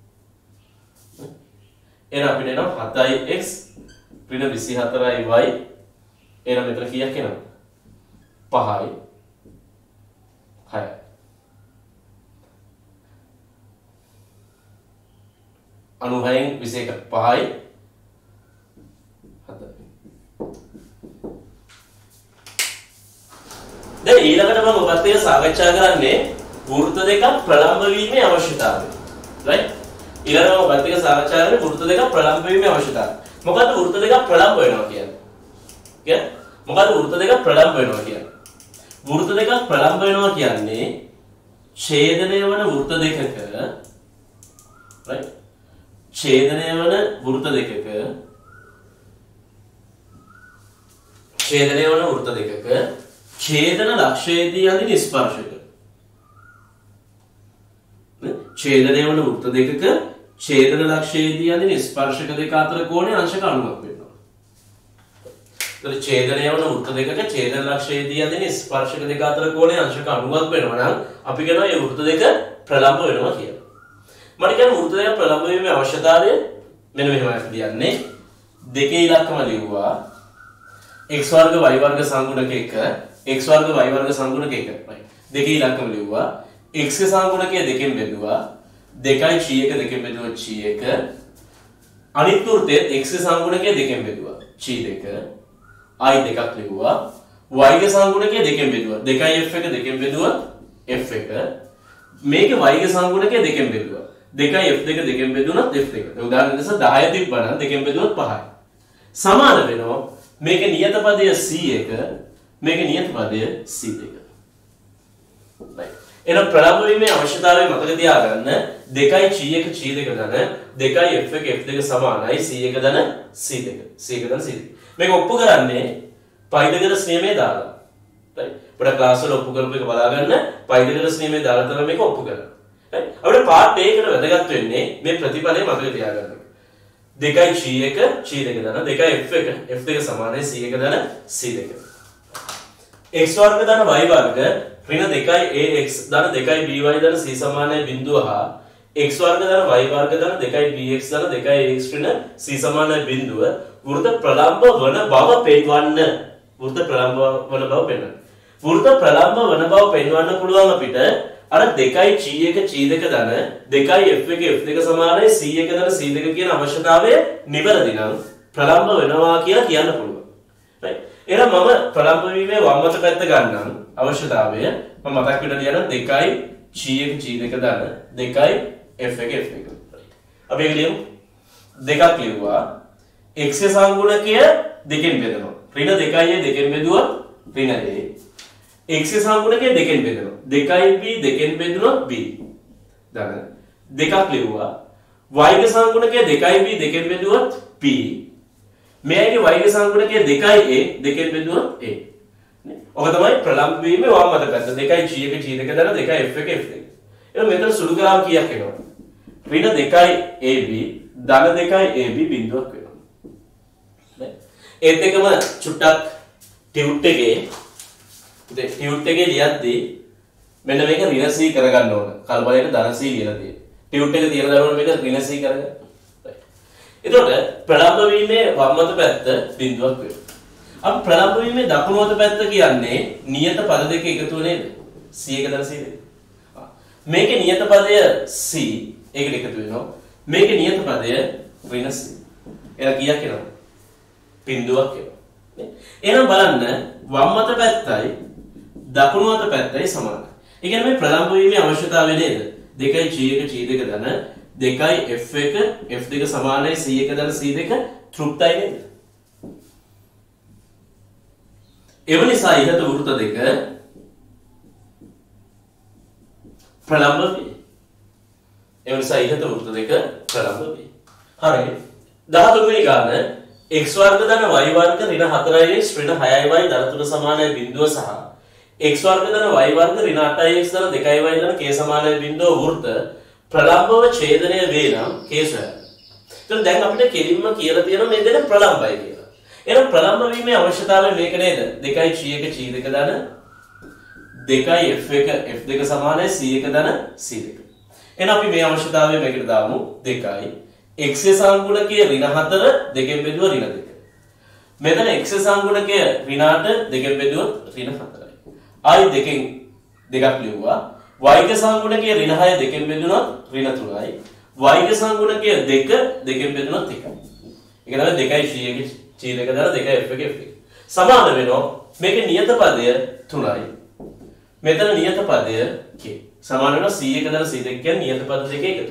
එහෙනම් අපිට එනවා හතයි x ඍණ විසිහතරයි y එහෙනම් මෙතන කීයක් එනවද? පහයි හයයි. අනූහයෙන් විසිඑක පහයි දැන් ඊළඟට මම ඔබත් එක්ක සාකච්ඡා කරන්නේ වෘත්ත දෙකක් ප්‍රලම්බ වීමේ අවශ්‍යතාවය. right? ඊළඟට මම ඔබත් එක්ක සාකච්ඡා කරන්නේ වෘත්ත දෙකක් ප්‍රලම්බ වීමේ අවශ්‍යතාවය. මොකද්ද වෘත්ත දෙකක් ප්‍රලම්බ වෙනවා කියන්නේ? කියන්නේ මොකද්ද වෘත්ත දෙකක් ප්‍රලම්බ වෙනවා කියන්නේ? වෘත්ත දෙකක් ප්‍රලම්බ වෙනවා කියන්නේ ඡේදනය වන වෘත්ත දෙකක right? ඡේදනය වන වෘත්ත දෙකක ඡේදනය වන වෘත්ත දෙකක ඡේදන ලක්ෂයේදී යන්නේ ස්පර්ශක. ඡේදනය වන වෘත්ත දෙකක ඡේදන ලක්ෂයේදී යන්නේ ස්පර්ශක දෙක අතර කෝණය අංශක අණුවක් වෙනවා. ඒතර ඡේදනය වන වෘත්ත දෙකක ඡේදන ලක්ෂයේදී යන්නේ ස්පර්ශක දෙක අතර කෝණය අංශක අණුවක් වෙනවා නම් අපි කියනවා මේ වෘත්ත දෙක ප්‍රලම්බ වෙනවා කියලා. මට කියන්නේ වෘත්ත දෙක ප්‍රලම්බ වීමේ අවශ්‍යතාවය මෙන්න මෙහෙමයි කියන්නේ. දෙකේ ඉලක්කම ලිව්වා x වර්ග y වර්ග සංගුණක එක x වර්ග y වර්ග සංගුණක එක right දෙකේ ඉලක්කම ලිව්වා x ගේ සංගුණකය දෙකෙන් බෙදුවා දෙකයි c එක දෙකෙන් බෙදුවා c එක අනිත් වෘත්තයේ x ගේ සංගුණකය දෙකෙන් බෙදුවා c දෙක i දෙකක් ලිව්වා y ගේ සංගුණකය දෙකෙන් බෙදුවා දෙකයි f එක දෙකෙන් බෙදුවා f එක මේකේ y ගේ සංගුණකය දෙකෙන් බෙදුවා දෙකයි f දෙක දෙකෙන් බෙදුණත් f දෙක උදාහරණ ලෙස දහය තිබ්බනම් දෙකෙන් බෙදුවොත් පහයි සමාන වෙනවා මේකේ නියත පදය c එක මේකේ නියත පදය c දෙක. right. එහෙනම් ප්‍රලම්බ වීමේ අවශ්‍යතාවය මතක තියාගන්න දෙකයි c එක c දෙක ධන දෙකයි f එක f දෙක සමානයි c එක ධන c දෙක c එක ධන c දෙක. මේක ඔප්පු කරන්නේ පයිතගරස් නියමයේ දාලා. right. අපිට ක්ලාස් වල ඔප්පු කරපු එක බලාගන්න පයිතගරස් නියමයේ දාලා තමයි මේක ඔප්පු කරන්නේ. right. අපිට පාර්ට් එකකට වැදගත් වෙන්නේ මේ ප්‍රතිඵලය මතක තියාගන්න. දෙකයි c එක c දෙක ධන දෙකයි f එක f දෙක සමානයි c එක ධන c දෙක. x වර්ග ධන y වර්ග ඍණ දෙකයි ax ධන දෙකයි by ධන c සමානයි බිංදුව හා x වර්ග ධන y වර්ග ධන දෙකයි bx ධන දෙකයි ax ඍණ c සමානයි බිංදුව වෘත්ත ප්‍රලම්බ වන බව පෙන්වන්න. වෘත්ත ප්‍රලම්බ වන බව පෙන්වන්න. වෘත්ත ප්‍රලම්බ වන බව පෙන්වන්න පුළුවන් අපිට අර දෙකයි c එක c දෙක ධන දෙකයි f එක f දෙක සමානයි c එක ධන c දෙක කියන අවශ්‍යතාවය නිවැරදි නම් ප්‍රලම්බ වෙනවා කියලා කියන්න පුළුවන්. right. එහෙනම් මම ප්‍රලම්බ වීමේ වම් අත පැත්ත ගන්නම් අවශ්‍යතාවය මම මතක් කරලා ලියන දෙකයි c එක c දෙක ධන දෙකයි f එක f දෙක. right. අපි ඒක ලියමු. දෙකක් ලියුවා x සංගුණකය දෙකෙන් බෙදනවා. ඍණ දෙකයි දෙකෙන් බෙදුවා ඍණ a x සංගුණකය දෙකෙන් බෙදනවා. දෙකයි b දෙකෙන් බෙදුනොත් b. ධන දෙකක් ලියුවා. y ගේ සංගුණකය දෙකයි b දෙකෙන් බෙදුවොත් p. මෙයාගේ y ගේ සංගුණකය දෙකයි a දෙකෙන් බෙදුවොත් a. නේ? ඔක තමයි ප්‍රලම්බ වීමේ වම් අත පැත්ත. දෙකයි g එක g දෙක දාලා දෙකයි f එක f දෙක. එහෙනම් මෙතන සුළු ගාම කීයක් එනවා? ඍණ දෙකයි ab ධන දෙකයි ab බිඳුවක් වෙනවා. නේ? ඒත් එකම චුට්ටක් ටියුට් එකේ ඉතින් ටියුට් එකේ ලියද්දී මෙන්න මේක ඍණ c කරගන්න ඕන. කල්පලයට ධන c ලියලා තියෙනවා. ටියුට් එක තියෙන දරුවෝ මේක ඍණ c කරගන්න. රයිට්. එතකොට ප්‍රලම්බ වීමේ වම් අත පැත්ත බිඳුවක් වෙනවා. අපි ප්‍රලම්බ වීමේ දකුණු අත පැත්ත කියන්නේ නියත පද දෙක එකතු නේද? c එක ධන c දෙක. මේකේ නියත පදය c ඒකට එකතු වෙනවා. මේකේ නියත පදය ඍණ c. එලා කීයක් එනවද? බිඳුවක් එනවා. නේ? එහෙනම් බලන්න වම් අත පැත්තයි දකුණු අත පැත්තයි සමානයි. ඒ කියන්නේ මේ ප්‍රලම්බ වීමේ අවශ්‍යතාවය නේද? දෙකයි g එක g දෙක ධන දෙකයි f එක f දෙක සමානයි c එක ධන c දෙක තෘප්තයි නේද? ඒ නිසා ඉහත වෘත්ත දෙක ප්‍රලම්බ වේ. ඒ නිසා ඉහත වෘත්ත දෙක ප්‍රලම්බ වේ. හරි. දහතුන් වෙනි ගාන x වර්ග ධන y වර්ග ඍණ හතරයි x ඍණ හයයි y ධන තුන සමානයි බිඳුව සහ x වර්ග ධන y වර්ග ඍණ අටයි x ධන දෙකයි y ධන k සමානයි බිඳුව වෘත්ත ප්‍රලම්බව ඡේදනය වේ නම් k සොයන්න. එතකොට දැන් අපිට කෙලින්ම කියලා තියෙනවා මේ දෙක ප්‍රලම්බයි කියලා. එහෙනම් ප්‍රලම්බ වීමේ අවශ්‍යතාවය මේක නේද? දෙකයි g එක g දෙක ධන දෙකයි f එක f දෙක සමානයි c එක ධන c දෙක. එහෙනම් අපි මේ අවශ්‍යතාවය මේකට දාමු දෙකයි x සංගුණකයේ ඍණ හතර දෙකෙන් බෙදුව ඍණ දෙක. මෙතන x සංගුණකය ඍණ අට දෙකෙන් බෙදුවොත් ඍණ හතරයි. ආයි දෙකෙන් දෙකක් ලියුවා. y ගේ සංගුණකය ඍණ හය දෙකෙන් බෙදුනොත් ඍණ තුනයි. y ගේ සංගුණකය දෙක දෙකෙන් බෙදුනොත් එකයි. ඒක තමයි දෙකයි c එක c දෙක දාලා දෙකයි f එක f එක. සමාන වෙනවා. මේකේ නියත පදය තුනයි. මෙතන නියත පදය k. සමාන වෙනවා c එක දාලා c දෙක කියන්නේ නියත පද දෙක එකතු.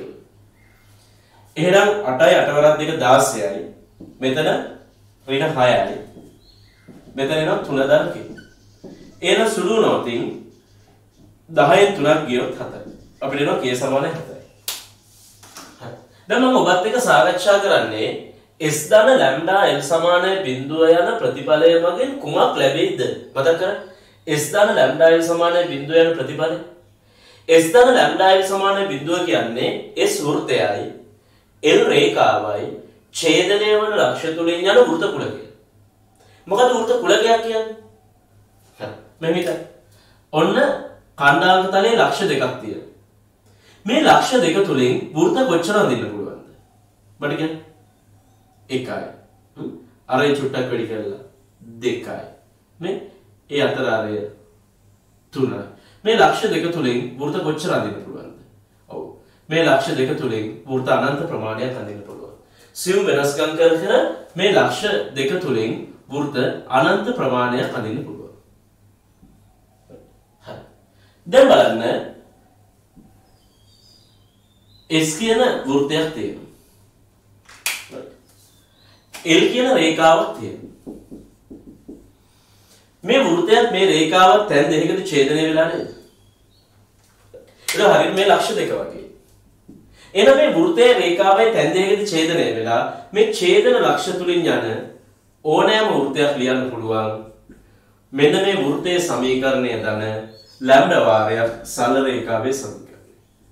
එහෙනම් අටයි අට වරක් දෙක දාසයයි. මෙතන ඍණ හයයි. මෙතන එනවා තුන දාලා k. එන සුළු නොතින් දහයෙන් තුනක් ගියොත් හතයි. අපිට එනවා k සමානයි හතයි. හරි. දැන් මම ඔබත් එක්ක සාකච්ඡා කරන්නේ s ධන ලැම්ඩා l සමානයි බිඳුව යන ප්‍රතිඵලය මගින් කුමක් ලැබෙයිද? මතක කරගන්න. s ධන ලැම්ඩා l සමානයි බිඳුව යන ප්‍රතිඵලය. s ධන ලැම්ඩා l සමානයි බිඳුව කියන්නේ s වෘත්තයයි l රේඛාවයි ඡේදනය වන ලක්ෂ්‍ය තුලින් යන වෘත කුලකය. මොකද වෘත කුලකයක් කියන්නේ? හරි. මෙහෙම ඔන්න කණ්ඩායම තලයේ ලක්ෂ්‍ය දෙකක් තියෙනවා. මේ ලක්ෂ්‍ය දෙක තුලින් වෘත කොච්චර අඳින්න පුළුවන්ද? බඩ කියන්නේ එකයි. අර ඒ චුට්ටක් වැඩි කරලා දෙකයි. මේ ඒ අතර අරය තුනයි. මේ ලක්ෂ්‍ය දෙක තුලින් වෘත කොච්චර අඳින්න පුළුවන්ද? ඔව්. මේ ලක්ෂ්‍ය දෙක තුලින් වෘත අනන්ත ප්‍රමාණයක් අඳින්න පුළුවන්. සියුම් වෙනස්කම් කර කර මේ ලක්ෂ්‍ය දෙක තුලින් වෘත අනන්ත ප්‍රමාණයක් අඳින්න පුළුවන්. හරි. දැන් බලන්න S කියන වෘත්තයක් තියෙනවා. L කියන රේඛාවක් තියෙනවා. මේ වෘත්තයත් මේ රේඛාවත් තැන් දෙකකට ඡේදනය වෙලා නේද? ඒක හරියට මේ ලක්ෂ්‍ය දෙක වගේ. එහෙනම් මේ වෘත්තයේ රේඛාවයි තැන් දෙකකට ඡේදනය වෙලා මේ ඡේදන ලක්ෂ්‍ය තුලින් යන ඕනෑම වෘත්තයක් ලියන්න පුළුවන්. මෙන්න මේ වෘත්තයේ සමීකරණය දන ලැම්ඩා වාරයක් සරල රේඛාවේ සමීකරණය.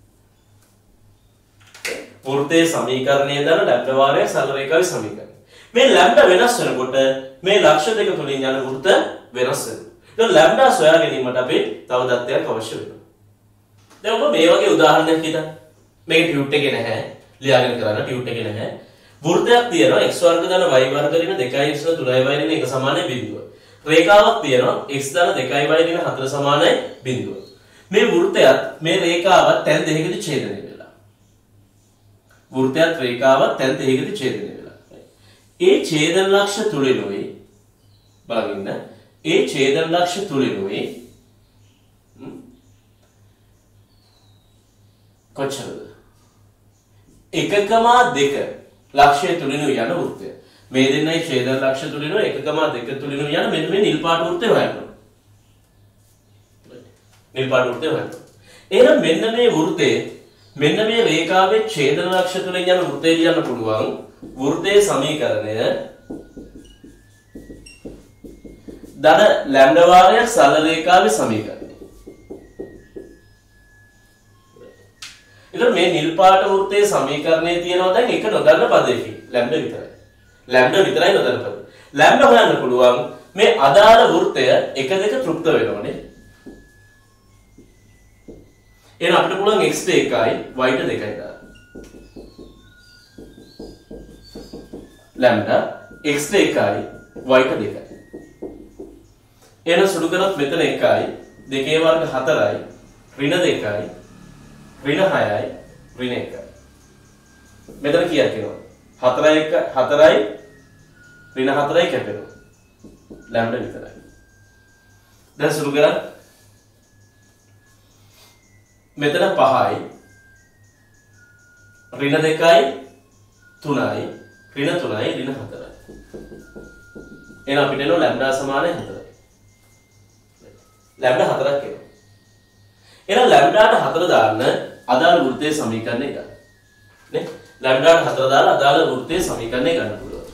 වෘත්තයේ සමීකරණය දන ලැම්ඩා වාරයක් සරල රේඛාවේ සමීකරණය. මේ ලැම්ඩා වෙනස් වෙනකොට මේ ලක්ෂ්‍ය දෙක තුලින් යන වෘත්ත වෙනස් වෙනවා. දැන් ලැම්ඩා සොයා ගැනීමට අපි තව දත්තයක් අවශ්‍ය වෙනවා. දැන් ඔබ මේ වගේ උදාහරණයක් හිතන්න. මේක ටියුට් එකේ නැහැ. ලියාගෙන කරන්න ටියුට් එකේ නැහැ. වෘත්තයක් තියෙනවා x වර්ග ධන y වර්ග ඍණ දෙකයි x තුනයි y ඍණ එක සමානයි බිඳුව. රේඛාවක් තියෙනවා x ධන දෙකයි y ඍණ හතර සමානයි බිඳුව. මේ වෘත්තයත් මේ රේඛාවත් තැන් දෙකකට ඡේදනය වෙලා. වෘත්තයත් රේඛාවත් තැන් දෙකකට ඡේදනය වෙලා. ඒ ඡේදන ලක්ෂ්‍ය තුලිනුයි බලන්න ඒ ඡේදන ලක්ෂ්‍ය තුලිනුයි කොච්චරද? එකකම දෙක ලක්ෂ්‍ය තුලිනුයි යන වෘත්තය. මේ දෙන්නයි ඡේදන ලක්ෂ්‍ය තුලිනුයි එකකම දෙක තුලිනුයි යන මෙන්න මේ නිල් පාට වෘත්තය හොයන්න. නිල් පාට වෘත්තය හොයන්න. එහෙනම් මෙන්න මේ වෘත්තේ මෙන්න මේ රේඛාවේ ඡේදන ලක්ෂ්‍ය තුලින් යන වෘත්තය ලියන්න පුළුවන්. වෘත්තයේ සමීකරණය ධන ලැම්ඩා වාරයක් සරල රේඛාවේ සමීකරණය. ඊට මේ නිල් පාට වෘත්තයේ සමීකරණයේ තියෙනවා දැන් එක නොදන්න පදයකින් ලැම්ඩා විතරයි. ලැම්ඩා විතරයි නොදන්න පද. ලැම්ඩා හොයන්න පුළුවන් මේ අදාළ වෘත්තය එක දෙක තෘප්ත වෙනවනේ. එහෙනම් අපිට පුළුවන් x ට එකයි y ට දෙකයි දාන්න. ලැම්ඩා x ට එකයි y ට දෙකයි. එහෙනම් සුළු කරොත් මෙතන එකයි දෙකේ වර්ග හතරයි ඍණ දෙකයි ඍණ හයයි ඍණ එකයි. මෙතන කීයක් එනවා? හතරයි එක හතරයි ඍණ හතරයි කැපෙනවා. ලැම්ඩා විතරයි. දැන් සුළු කරා මෙතන පහයි ඍණ දෙකයි තුනයි ඍණ තුනයි ඍණ හතරයි. එහෙනම් අපිට එනවා ලැම්ඩා සමානයි හතරයි. ලැම්ඩා හතරක් එනවා. එහෙනම් ලැම්ඩාට හතර දාන්න අදාළ වෘත්තයේ සමීකරණය ගන්න. නේ? ලැම්ඩාට හතර දාලා අදාළ වෘත්තයේ සමීකරණය ගන්න පුළුවන්.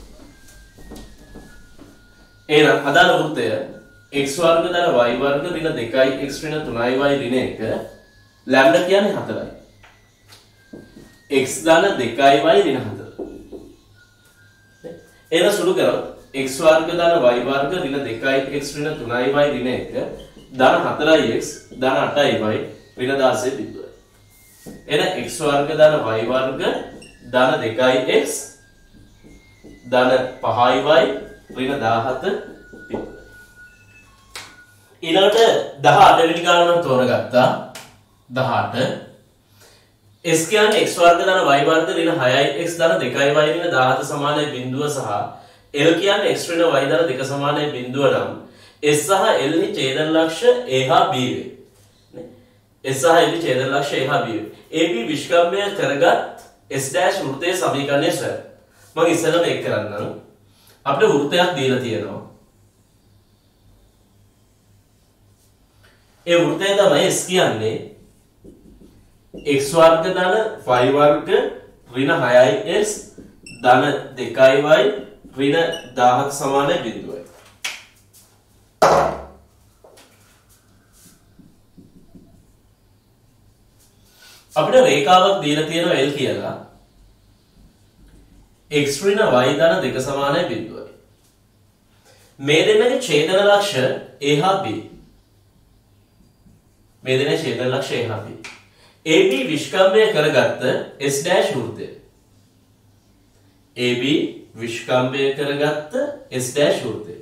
එහෙනම් අදාළ වෘත්තය x වර්ග දාන y වර්ග ඍණ දෙකයි x ඍණ තුනයි y ඍණ එක ලැම්ඩා කියන්නේ හතරයි. x දාන දෙකයි y ඍණ හතර. එහෙනම් සුළු කරොත් x වර්ග දාන y වර්ග ඍණ දෙකයි x ඍණ තුනයි y ඍණ එක දාන හතරයි x දාන අටයි y ඍණ දාසය බිඳුවයි. එහෙනම් x වර්ග දාන y වර්ග දාන දෙකයි x දාන පහයි y ඍණ දහහත බිඳුවයි. ඊළඟට දහඅට වෙනි ගාන නම් තෝරගත්තා. දහඅට s කියන්නේ x වර්ග දාන y වර්ග ඍණ හයයි x දාන දෙකයි y ඍණ දහහත සමානයි බිඳුව සහ l කියන්නේ x ඍණ y දාන දෙක සමානයි බිඳුව නම් s සහ l නි ඡේදන ලක්ෂ්‍ය a හා b වේ. නේ? s සහ l නි ඡේදන ලක්ෂ්‍ය a හා b වේ. ab විස්කම්භය කරගත් s dash වෘත්තයේ සමීකරණය සොයන්න. මම ඉස්සෙල්ලා මේක කරන්නම්. අපිට වෘත්තයක් දීලා තියෙනවා. ඒ වෘත්තය තමයි s කියන්නේ x වර්ග ධන y වර්ග ඍණ හයයි x ධන දෙකයි y ඍණ දහහත සමානයි බිඳුවයි. අපිට රේඛාවක් දීලා තියෙනවා L කියලා. x ඍණ y ධන දෙක සමානයි බිඳුවයි. මේ දෙන්නගේ ඡේදන ලක්ෂ්‍ය a හා b. මේ දෙන්නේ ඡේදන ලක්ෂ්‍ය a හා b. ab විස්කම්භය කරගත්ත s dash වෘත්තය. ab විස්කම්භය කරගත්ත s dash වෘත්තය.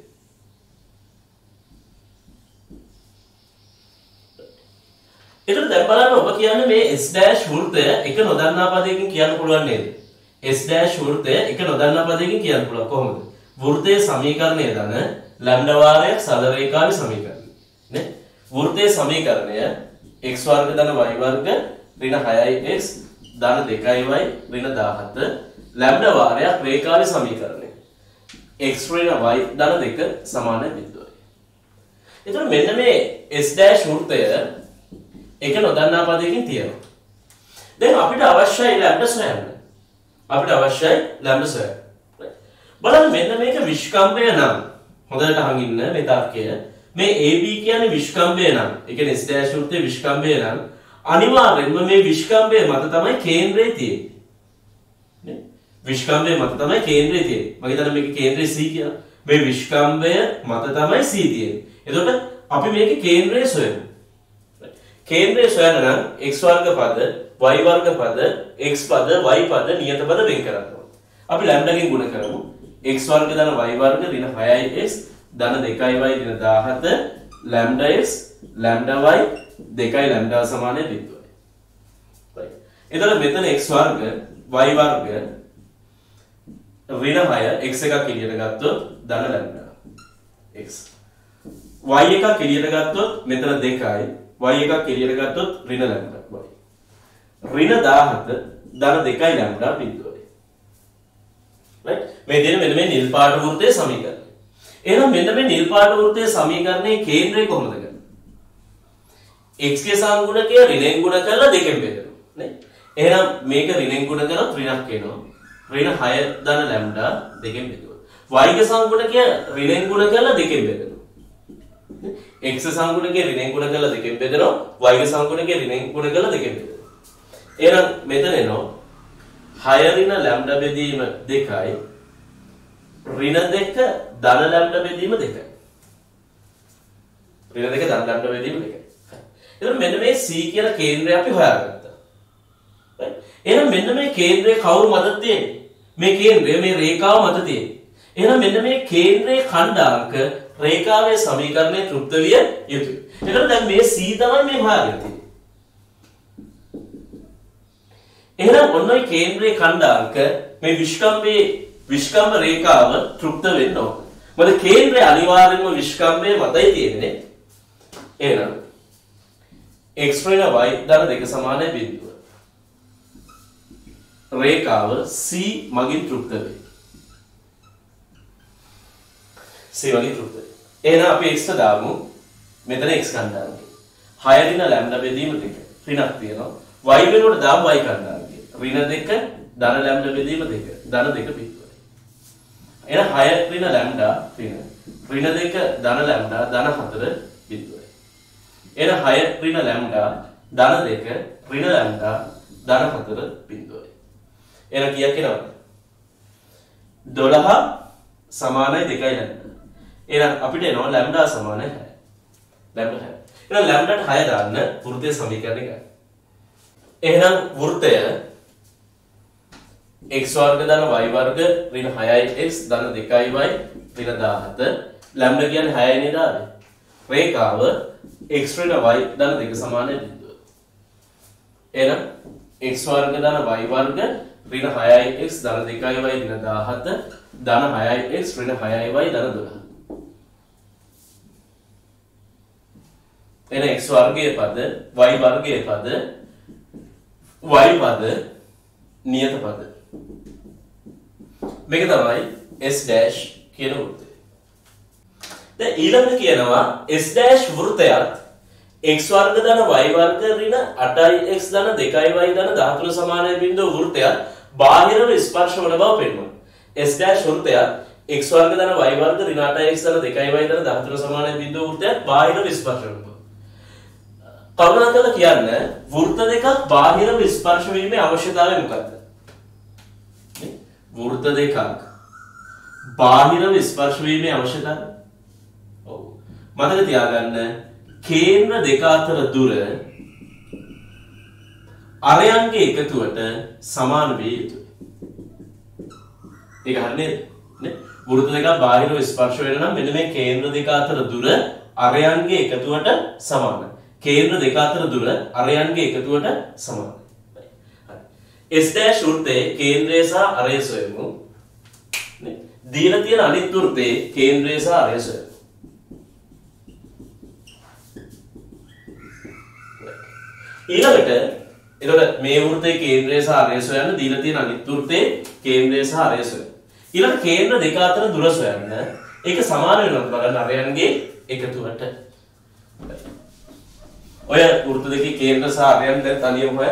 එතකොට දැන් බලන්න ඔබ කියන්නේ මේ s dash වෘත්තය එක නොදන්නා පදයකින් කියන්න පුළුවන් නේද? s dash වෘත්තය එක නොදන්නා පදයකින් කියන්න පුළුවන් කොහොමද? වෘත්තයේ සමීකරණය දන ලැම්ඩා වාරයක් සරල රේඛාවේ සමීකරණය. නේ? වෘත්තයේ සමීකරණය x වර්ග ධන y වර්ග ඍණ හයයි x ධන දෙකයි y ඍණ දහහත ලැම්ඩා වාරයක් රේඛාවේ සමීකරණය. x ඍණ y ධන දෙක සමාන බිඳුවයි. එතකොට මෙන්න මේ s dash වෘත්තය එක නොදන්නා පදයකින් තියෙනවා. දැන් අපිට අවශ්‍යයි ලැම්ඩා සොයන්න. අපිට අවශ්‍යයි ලැම්ඩා සොයන්න. බලන්න මෙන්න මේක විස්කම්භය නම් හොඳට අහන් ඉන්න මේ තර්කය. මේ ab කියන්නේ විස්කම්භය නම්. ඒ කියන්නේ s dash වෘත්තයේ විස්කම්භය නම් අනිවාර්යෙන්ම මේ විස්කම්භය මත තමයි කේන්ද්‍රය තියෙන්නේ. නේ? විස්කම්භය මත තමයි කේන්ද්‍රය තියෙන්නේ. මම හිතන්නේ මේකේ කේන්ද්‍රය c කියලා. මේ විස්කම්භය මත තමයි c තියෙන්නේ. එතකොට අපි මේකේ කේන්ද්‍රය සොයමු. කේන්ද්‍රය සොයන්න නම් x වර්ග පද, y වර්ග පද, x පද, y පද නියත පද වෙන් කරන්න ඕනේ. අපි ලැම්ඩාගෙන් ගුණ කරමු. x වර්ග ධන y වර්ග ඍණ හයයි x ධන දෙකයි y ඍණ දහහත ලැම්ඩා x ලැම්ඩා y දෙකයි ලැම්ඩා සමානයි බිඳුවයි. right. එතකොට මෙතන x වර්ග y වර්ග ඍණ හය x එකක් එළියට ගත්තොත් ධන ලැම්ඩා x. y එකක් එළියට ගත්තොත් මෙතන දෙකයි y එකක් එළියට ගත්තොත් ඍණ ලැම්ඩා y. ඍණ දහහත ධන දෙකයි ලැම්ඩා බිඳුවයි. right. මේ දෙන මෙන්න මේ නිල් පාට වෘත්තයේ සමීකරණය. එහෙනම් මෙන්න මේ නිල් පාට වෘත්තයේ සමීකරණයේ කේන්ද්‍රය කොහොමද ගන්නේ? x ගේ සංගුණකය ඍණෙන් ගුණ කරලා දෙකෙන් බෙදනවා නේ. එහෙනම් මේක ඍණෙන් ගුණ කරලා ඍණක් එනවා. ඍණ හය ධන ලැම්ඩා දෙකෙන් බෙදුවා. y සංගුණකය ඍණෙන් ගුණ කරලා දෙකෙන් බෙදෙනවා. x සංගුණකය ඍණෙන් ගුණ කරලා දෙකෙන් බෙදෙනවා. y සංගුණකය ඍණෙන් ගුණ කරලා දෙකෙන් බෙදෙනවා. එහෙනම් මෙතන එනවා හය ඍණ ලැම්ඩා බෙදීම දෙකයි. ඍණ දෙක ධන ලැම්ඩා බෙදීම දෙකයි. ඍණ දෙක ධන ලැම්ඩා බෙදීම දෙකයි. එතකොට මෙන්න මේ c කියන කේන්ද්‍රය අපි හොයාගත්තා. right? එහෙනම් මෙන්න මේ කේන්ද්‍රය කවුරු මත තියෙන්නේ? මේ කේන්ද්‍රය මේ රේඛාව මත තියෙන්නේ. එහෙනම් මෙන්න මේ කේන්ද්‍රයේ ඛණ්ඩාංක රේඛාවේ සමීකරණය තෘප්ත විය යුතුයි. එතකොට දැන් මේ c තමයි මේ හොයාගෙන තියෙන්නේ. එහෙනම් ඔන්න ඔය කේන්ද්‍රයේ ඛණ්ඩාංක මේ විස්කම්භයේ විස්කම්භ රේඛාව තෘප්ත වෙන්න ඕන. මොකද කේන්ද්‍රය අනිවාර්යයෙන්ම විස්කම්භයේ මතයි තියෙන්නේ. එහෙනම් x ඍණ y ධන දෙක සමානයි බිඳුව. රේඛාව c මගින් තෘප්ත වේ. c මගින් තෘප්ත වේ. එහෙනම් අපි x දාමු. මෙතන x ඛණ්ඩාංකය. හය ඍණ ලැම්ඩා බෙදීම දෙක. ඍණක් තියෙනවා. y වෙනුවට දාමු y ඛණ්ඩාංකය. ඍණ දෙක ධන ලැම්ඩා බෙදීම දෙක. ධන දෙක බිඳුවයි. එහෙනම් හය ඍණ ලැම්ඩා ඍණ. ඍණ දෙක ධන ලැම්ඩා ධන හතර බිඳුවයි. එහෙනම් හය ඍණ ලැම්ඩා ධන දෙක ඍණ ලැම්ඩා ධන හතර බිඳුවයි. එහෙනම් කීයක් එනවද? දොළහ සමානයි දෙකයි ලැම්ඩා. එහෙනම් අපිට එනවා ලැම්ඩා සමානයි හය. ලැම්ඩා හය. එහෙනම් ලැම්ඩාට හය දාන්න වෘත්තයේ සමීකරණය ගන්න. එහෙනම් වෘත්තය x වර්ග ධන y වර්ග ඍණ හයයි x ධන දෙකයි y ඍණ දහහත ලැම්ඩා කියන්නේ හයයි නේද ආවේ? රේඛාව x ඍණ y ධන දෙක සමානයි බිඳුව. එහෙනම් x වර්ග ධන y වර්ග ඍණ හයයි x ධන දෙකයි y ඍණ දහහත ධන හයයි x ඍණ හයයි y ධන දොළහ. එහෙනම් x වර්ගයේ පද y වර්ගයේ පද y පද නියත පද. මේක තමයි s dash කියන වෘත්තය. දැන් ඊළඟට කියනවා s dash වෘත්තයත් x වර්ග ධන y වර්ග ඍණ අටයි x ධන දෙකයි y ධන දහතුන සමානයි බිඳුව වෘත්තයත් බාහිරව ස්පර්ශ වන බව පෙන්වනවා. s dash වෘත්තයත් x වර්ග ධන y වර්ග ඍණ අටයි x ධන දෙකයි y ධන දහතුන සමානයි බිඳුව වෘත්තයත් බාහිරව ස්පර්ශ වන බව. කරුණාකරලා කියන්න වෘත්ත දෙකක් බාහිරව ස්පර්ශ වීමේ අවශ්‍යතාවය මොකක්ද? වෘත්ත දෙකක් බාහිරව ස්පර්ශ වීමේ අවශ්‍යතාවය. ඔව්. මතක තියාගන්න කේන්ද්‍ර දෙක අතර දුර අරයන්ගේ එකතුවට සමාන විය යුතුයි. ඒක හරිනේ නේ? වෘත්ත දෙකක් බාහිරව ස්පර්ශ වෙන නම් මෙන්න මේ කේන්ද්‍ර දෙක අතර දුර අරයන්ගේ එකතුවට සමානයි. කේන්ද්‍ර දෙක අතර දුර අරයන්ගේ එකතුවට සමානයි. S dash වෘත්තයේ කේන්ද්‍රය සහ අරය සොයමු. නේ? දීලා තියෙන අනිත් වෘත්තයේ කේන්ද්‍රය සහ අරය සොයමු. ඊළඟට එතකොට මේ වෘත්තයේ කේන්ද්‍රය සහ අරය සොයන්න දීලා තියෙන අනිත් වෘත්තයේ කේන්ද්‍රය සහ අරය සොයමු. ඊළඟ කේන්ද්‍ර දෙක අතර දුර සොයන්න. ඒක සමාන වෙනවද බලන්න අරයන්ගේ එකතුවට. ඔය වෘත්ත දෙකේ කේන්ද්‍ර සහ අරයන් දැන් තනියම හොයන්න.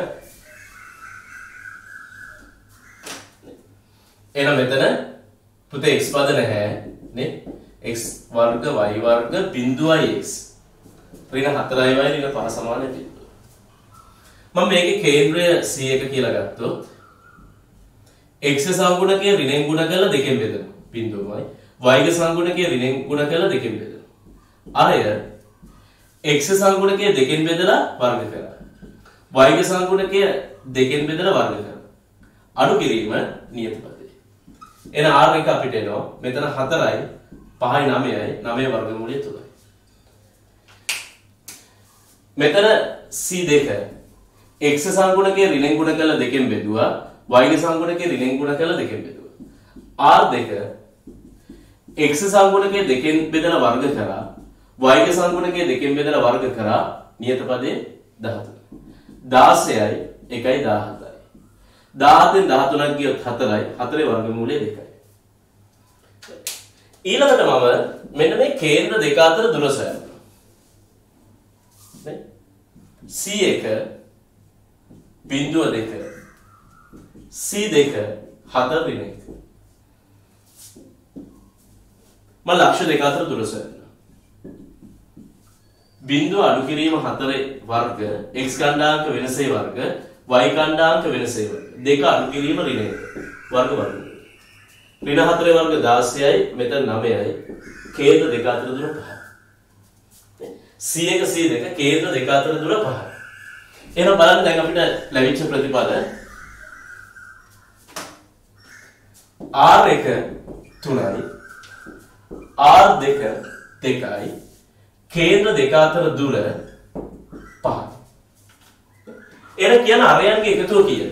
එහෙනම් මෙතන පුතේ x පද නැහැ නේ? x වර්ග y වර්ග බිඳුවයි x ඍණ හතරයි y ඍණ පහ සමාන බිඳුව. මම මේකේ කේන්ද්‍රය c එක කියලා ගත්තොත් x සංගුණකය ඍණෙන් ගුණ කරලා දෙකෙන් බෙදෙනවා බිඳුවමයි. y සංගුණකය ඍණෙන් ගුණ කරලා දෙකෙන් බෙදෙනවා. අරය x සංගුණකය දෙකෙන් බෙදලා වර්ග කරා. y සංගුණකය දෙකෙන් බෙදලා වර්ග කරා. අඩු කිරීම නියත පදේ. එහෙනම් r එක අපිට එනවා මෙතන හතරයි පහයි නවයයි නවය වර්ගමූලය තුනයි. මෙතන c දෙක x සංගුණකය ඍණෙන් ගුණ කරලා දෙකෙන් බෙදුවා y සංගුණකය ඍණෙන් ගුණ කරලා දෙකෙන් බෙදුවා. r දෙක x සංගුණකය දෙකෙන් බෙදලා වර්ග කරා y සංගුණකය දෙකෙන් බෙදලා වර්ග කරා නියත පදේ දහතුන. දාසයයි එකයි දහහතයි. දහහතෙන් දහතුනක් ගියොත් හතරයි හතරේ වර්ගමූලය දෙකයි. ඊළඟට මම මෙන්න මේ කේන්ද්‍ර දෙක අතර දුර සොයනවා. නේ? c එක බිඳුව දෙක C දෙක හතර ඍණ එක. මම ලක්ෂ දෙක අතර දුර සොයන්න. බිංදුව අඩු කිරීම හතරේ වර්ග x ඛණ්ඩාංක වෙනසේ වර්ග y ඛණ්ඩාංක වෙනසේ වර්ග දෙක අඩු කිරීම ඍණ එක වර්ග වර්ග. ඍණ හතරේ වර්ග දාසයයි මෙතන නවයයි කේන්ද්‍ර දෙක අතර දුර පහයි. C එක C දෙක කේන්ද්‍ර දෙක අතර දුර පහයි. එහෙනම් බලන්න දැන් අපිට ලැබිච්ච ප්‍රතිපල R එක තුනයි R දෙක දෙකයි කේන්ද්‍ර දෙක අතර දුර පහයි. එහෙනම් කියන අරයන්ගේ එකතුව කීයද?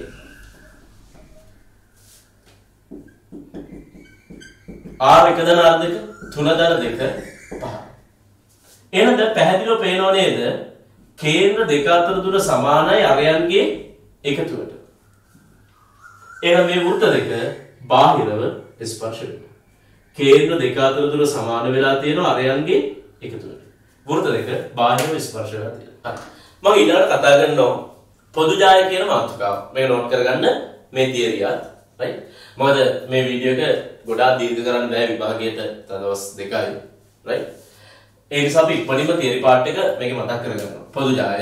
R එක දන R දෙක තුන දන දෙක පහයි. එහෙනම් දැන් පැහැදිලිව පේනව නේද? කේන්ද්‍ර දෙක අතර දුර සමානයි අරයන්ගේ එකතුවට. එහෙනම් මේ වෘත්ත දෙක බාහිරව ස්පර්ශ වෙනවා. කේන්ද්‍ර දෙක අතර දුර සමාන වෙලා තියෙනවා අරයන්ගේ එකතුවට. වෘත්ත දෙක බාහිරව ස්පර්ශ වෙලා තියෙනවා. මම ඊළඟට කතා කරනවා පොදු ජාය කියන මාතෘකාව. මේක නෝට් කරගන්න මේ තියරියත්, right? මොකද මේ වීඩියෝ එක ගොඩාක් දීර්ඝ කරන්න බෑ විභාගයට දවස් දෙකයි, right? ඒ නිසා අපි ඉක්මනින්ම තියරි පාර්ට් එක මේක මතක් කරගන්නවා. පොදු ජාය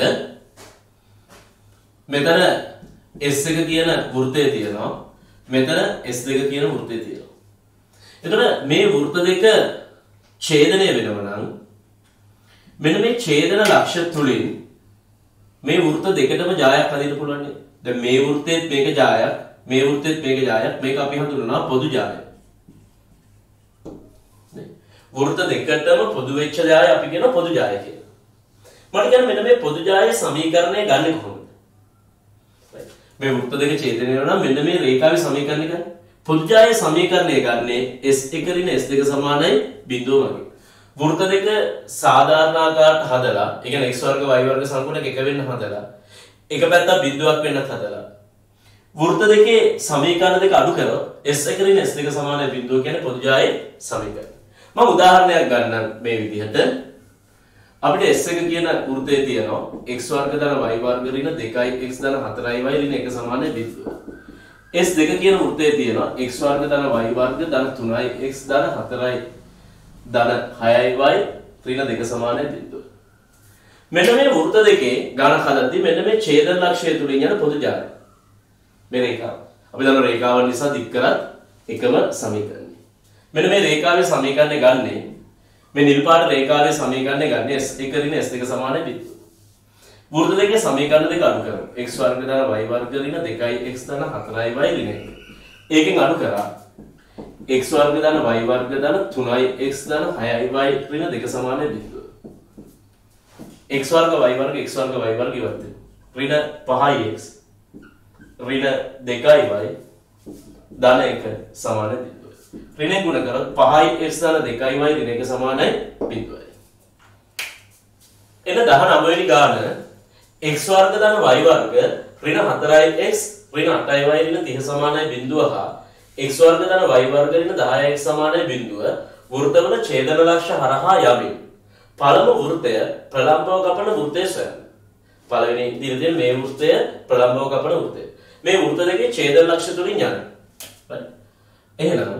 මෙතන S එක කියන වෘත්තය තියෙනවා. මෙතන S දෙක කියන වෘත්තය තියෙනවා. එතකොට මේ වෘත්ත දෙක ඡේදනය වෙනවා නම් මෙන්න මේ ඡේදන ලක්ෂ්‍ය තුලින් මේ වෘත්ත දෙකටම ජායක් හදින්න පුළුවන් නේ. දැන් මේ වෘත්තෙත් මේක ජායක්, මේ වෘත්තෙත් මේක ජායක්. මේක අපි හඳුන්වනවා පොදු ජාය. නේ. වෘත්ත දෙකටම පොදු වෙච්ච ජාය අපි කියනවා පොදු ජාය කියලා. මට කියන්න මෙන්න මේ පොදු ජායේ සමීකරණය ගන්නෙ කොහොමද? right. මේ වෘත්ත දෙක ඡේදනය වෙනවා නම් මෙන්න මේ රේඛාවේ සමීකරණය ගන්න. පොදු ජායේ සමීකරණය ගන්නේ S එක ඍණ S දෙක සමානයි බිඳුව වගේ. වෘත්ත දෙක සාධාරණ ආකාරයට හදලා, ඒ කියන්නේ x වර්ග y වර්ග සංකුලක එක වෙන්න හදලා, එක පැත්තක් බිඳුවක් වෙන්නත් හදලා, වෘත්ත දෙකේ සමීකරණ දෙක අඩු කරලා S එක ඍණ S දෙක සමානයි බිඳුව කියන්නේ පොදු ජායේ සමීකරණය. මම උදාහරණයක් ගන්නම් මේ විදිහට. අපිට S එක කියන වෘත්තය තියෙනවා x වර්ග ධන y වර්ග ඍණ දෙකයි x ධන හතරයි y ඍණ එක සමානයි බිඳුව. S දෙක කියන වෘත්තය තියෙනවා x වර්ග ධන y වර්ග ධන තුනයි x ධන හතරයි ධන හයයි y ඍණ දෙක සමානයි බිඳුව. මෙන්න මේ වෘත්ත දෙකේ ගණන් හදද්දී මෙන්න මේ ඡේදන ලක්ෂ්‍යය තුලින් යන පොදු ජාලය. මේ රේඛාව. අපි දන්න රේඛාවන් නිසා දික් කරත් එකම සමීකරණය. මෙන්න මේ රේඛාවේ සමීකරණය ගන්නේ මේ නිල් පාට රේඛාවේ සමීකරණය ගන්නේ S එක ඍණ S දෙක සමානයි බිඳුව. වෘත්ත දෙකේ සමීකරණ දෙක අඩු කරමු. x වර්ග ධන y වර්ග ඍණ දෙකයි x ධන හතරයි y ඍණ එක. ඒකෙන් අඩු කරා x වර්ග ධන y වර්ග ධන තුනයි x ධන හයයි y ඍණ දෙක සමානයි බිඳුව. x වර්ග y වර්ග x වර්ග y වර්ග ඉවත් වෙනවා. ඍණ පහයි x ඍණ දෙකයි y ධන එක සමානයි බිඳුව. ඍණ ගුණ කරොත් පහයි x ධන දෙකයි y ඍණ එක සමානයි බිඳුවයි. එන දහනවය වෙනි ගාන x වර්ග ධන y වර්ග ඍණ හතරයි x ඍණ අටයි y ඍණ තිහ සමානයි බිඳුව හා x වර්ග ධන y වර්ග ඍණ දහයයි x සමානයි බිඳුව වෘත්තවල ඡේදන ලක්ෂ්‍ය හරහා යමින් පළමු වෘත්තය ප්‍රලම්බව කපන වෘත්තය සොයන්න. පළවෙනි ඉදිරියේ මේ වෘත්තය ප්‍රලම්බව කපන වෘත්තය. මේ වෘත්ත දෙකේ ඡේදන ලක්ෂ්‍ය තුලින් යන්න. right. එහෙනම්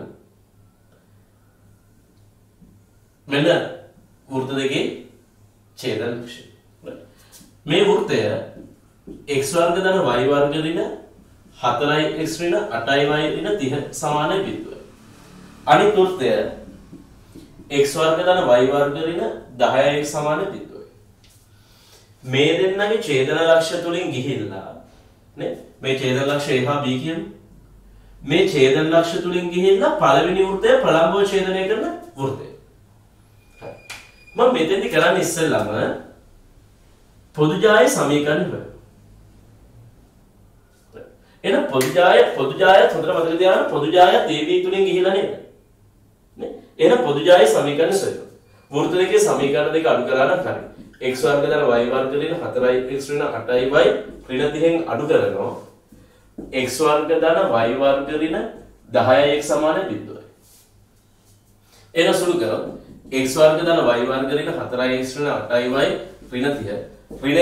මෙන්න වෘත්ත දෙකේ ඡේදන ලක්ෂ්‍ය. මේ වෘත්තය x වර්ග ධන y වර්ග ඍණ හතරයි x ඍණ අටයි y ඍණ තිහ සමානයි බිඳුවයි. අනිත් වෘත්තය x වර්ග ධන y වර්ග ඍණ දහයයි x සමානයි බිඳුවයි. මේ දෙන්නගේ ඡේදන ලක්ෂ්‍ය තුලින් ගිහිල්ලා නේ මේ ඡේදන ලක්ෂ්‍ය a හා b කියමු. මේ ඡේදන ලක්ෂ්‍ය තුලින් ගිහිල්ලා පළවෙනි වෘත්තය ප්‍රලම්බව ඡේදනය කරන වෘත්තය. මම මෙතෙන්දි කරන්නේ ඉස්සෙල්ලාම පොදු ජාය සමීකරණ හොයන්න. එහෙනම් පොදු ජාය පොදු ජාය හොඳට මතක තියාගන්න පොදු ජාය a b තුලින් ගිහිලා නේද? නේ? එහෙනම් පොදු ජාය සමීකරණ සොයන්න. වෘත්ත දෙකේ සමීකරණ දෙක අඩු කරා නම් හරි. x වර්ග ධන y වර්ග ඍණ හතරයි x ඍණ අටයි y ඍණ තිහෙන් අඩු කරනවා. x වර්ග ධන y වර්ග ඍණ දහයයි x සමානයි බිඳුවයි. එන සුළු කරමු. x වර්ග ධන y වර්ග ඍණ හතරයි x ඍණ අටයි y ඍණ තිහ ඍණ x වර්ග ඍණ y වර්ග ධන දහයයි x සමානයි බිඳුවයි.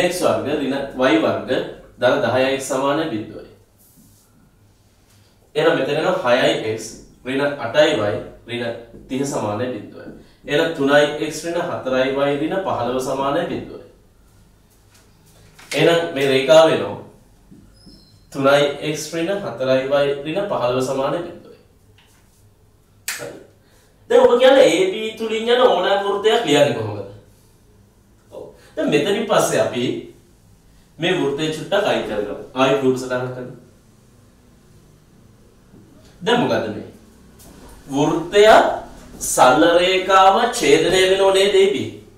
එහෙනම් මෙතන එනවා හයයි x ඍණ අටයි y ඍණ තිහ සමානයි බිඳුවයි. එහෙනම් තුනයි x ඍණ හතරයි y ඍණ පහළොව සමානයි බිඳුවයි. එහෙනම් මේ රේඛාව වෙනවා තුනයි x ඍණ හතරයි y ඍණ පහළොව සමානයි බිඳුවයි. හරි. දැන් ඔබ කියන්නේ A B තුලින් යන ඕනෑම වෘත්තයක් ලියන්නේ කොහොමද? ඔව්. දැන් මෙතනින් පස්සේ අපි මේ වෘත්තය චුට්ටක් අයින් කරනවා. ආයි ගෲප් සටහනක් කරනවා. දැන් මොකද මේ? වෘත්තය සරල රේඛාව ඡේදනය වෙනෝ නේද A B?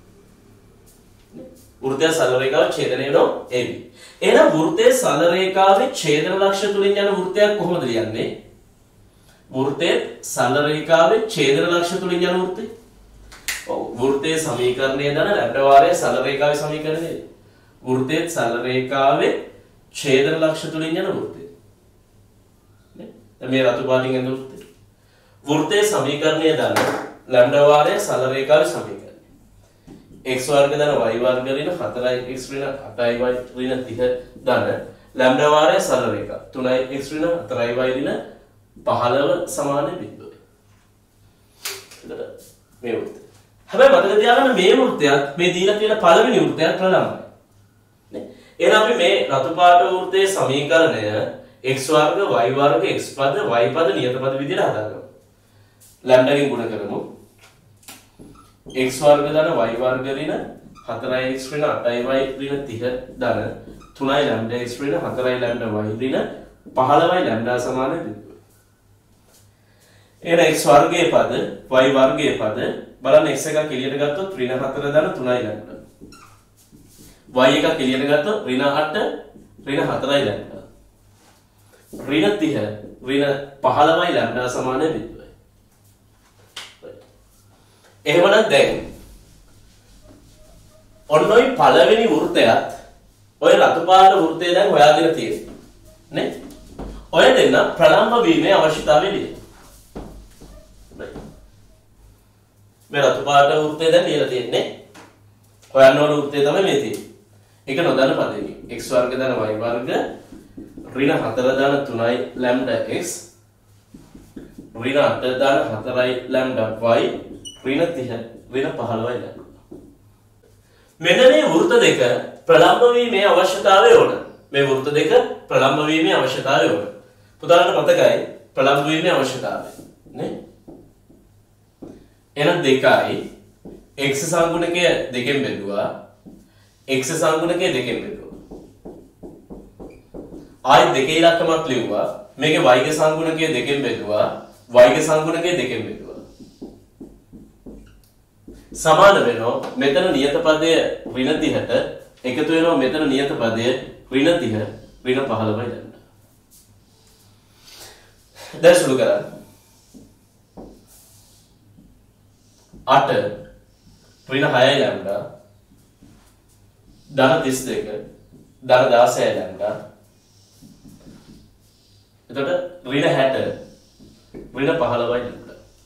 වෘත්තය සරල රේඛාව ඡේදනය වෙනෝ A B. එහෙනම් වෘත්තයේ සරල රේඛාවේ ඡේදන ලක්ෂ්‍ය තුලින් යන වෘත්තයක් කොහොමද ලියන්නේ? වෘත්තයේ සරල රේඛාවේ ඡේදන ලක්ෂ්‍ය තුලින් යන වෘත්තය. ඔව් වෘත්තයේ සමීකරණය දන ලැම්ඩා වාරයේ සරල රේඛාවේ සමීකරණය. වෘත්තයේ සරල රේඛාවේ ඡේදන ලක්ෂ්‍ය තුලින් යන වෘත්තය. නේ? දැන් මේ රතු පාටින් එන වෘත්තය. වෘත්තයේ සමීකරණය දන ලැම්ඩා වාරයේ සරල රේඛාවේ සමීකරණය. x වර්ග දන y වර්ග ඍණ හතරයි x ඍණ අටයි y ඍණ තිහ දන ලැම්ඩා වාරයේ සරල රේඛා තුනයි x ඍණ හතරයි y ඍණ පහළොව සමාන බිඳුවයි. එතකොට මේ වෘත්තය. හැබැයි මතක තියාගන්න මේ වෘත්තයත් මේ දීලා තියෙන පළවෙනි වෘත්තයත් ප්‍රලම්බයි. නේ? එහෙනම් අපි මේ රතු පාට වෘත්තයේ සමීකරණය x වර්ග y වර්ග x පද y පද නියත පද විදිහට හදාගමු. ලැම්ඩාගෙන් ගුණ කරමු. x වර්ග දන y වර්ග ඍණ හතරයි x ඍණ අටයි y ඍණ තිහ දන තුනයි ලැම්ඩා x ඍණ හතරයි ලැම්ඩා y ඍණ පහළොවයි ලැම්ඩා සමාන බිඳුවයි. එහෙනම් x වර්ගයේ පද y වර්ගයේ පද බලන්න x එක එළියට ගත්තොත් ඍණ හතර දන තුනයි ලැම්ඩා. y එක එළියට ගත්තොත් ඍණ අට ඍණ හතරයි ලැම්ඩා. ඍණ තිහ ඍණ පහළොවයි ලැම්ඩා සමාන බිඳුවයි. එහෙමනම් දැන් ඔන්න ඔය පළවෙනි වෘත්තයත් ඔය රතු පාට වෘත්තය දැන් හොයාගෙන තියෙනවා නේ? ඔය දෙන්න ප්‍රලම්බ වීමේ අවශ්‍යතාවය ලියන්න. මේ රතු පාට වෘත්තය දැන් ලියලා තියෙන්නේ. හොයන්න ඕන වෘත්තය තමයි මේ තියෙන්නේ. ඒක නොදන්න පදෙකි. x වර්ග දන y වර්ග ඍණ හතර දන තුනයි ලැම්ඩා x ඍණ අට දන හතරයි ලැම්ඩා y ඍණ තිහ ඍණ පහළොවයි ලැම්ඩා. මෙන්න මේ වෘත්ත දෙක ප්‍රලම්බ වීමේ අවශ්‍යතාවය ඕන. මේ වෘත්ත දෙක ප්‍රලම්බ වීමේ අවශ්‍යතාවය ඕන. පුතාලට මතකයි ප්‍රලම්බ වීමේ අවශ්‍යතාවය නේ? එහෙනම් දෙකයි x සංගුණකය දෙකෙන් බෙදුවා x සංගුණකය දෙකෙන් බෙදුවා. ආයි දෙකේ ඉලක්කමක් ලිව්වා. මේකේ y ගේ සංගුණකය දෙකෙන් බෙදුවා y ගේ සංගුණකය දෙකෙන් බෙදුවා. සමාන වෙනවා මෙතන නියත පදය ඍණ තිහට එකතු වෙනවා මෙතන නියත පදය ඍණ තිහ ඍණ පහළොවයි ලැම්ඩා. දැන් සුළු කරන්න. අට ඍණ හයයි ලැම්ඩා ධන තිස් දෙක ධන දාසයයි ලැම්ඩා. එතකොට ඍණ හැට ඍණ පහළොවයි ලැම්ඩා.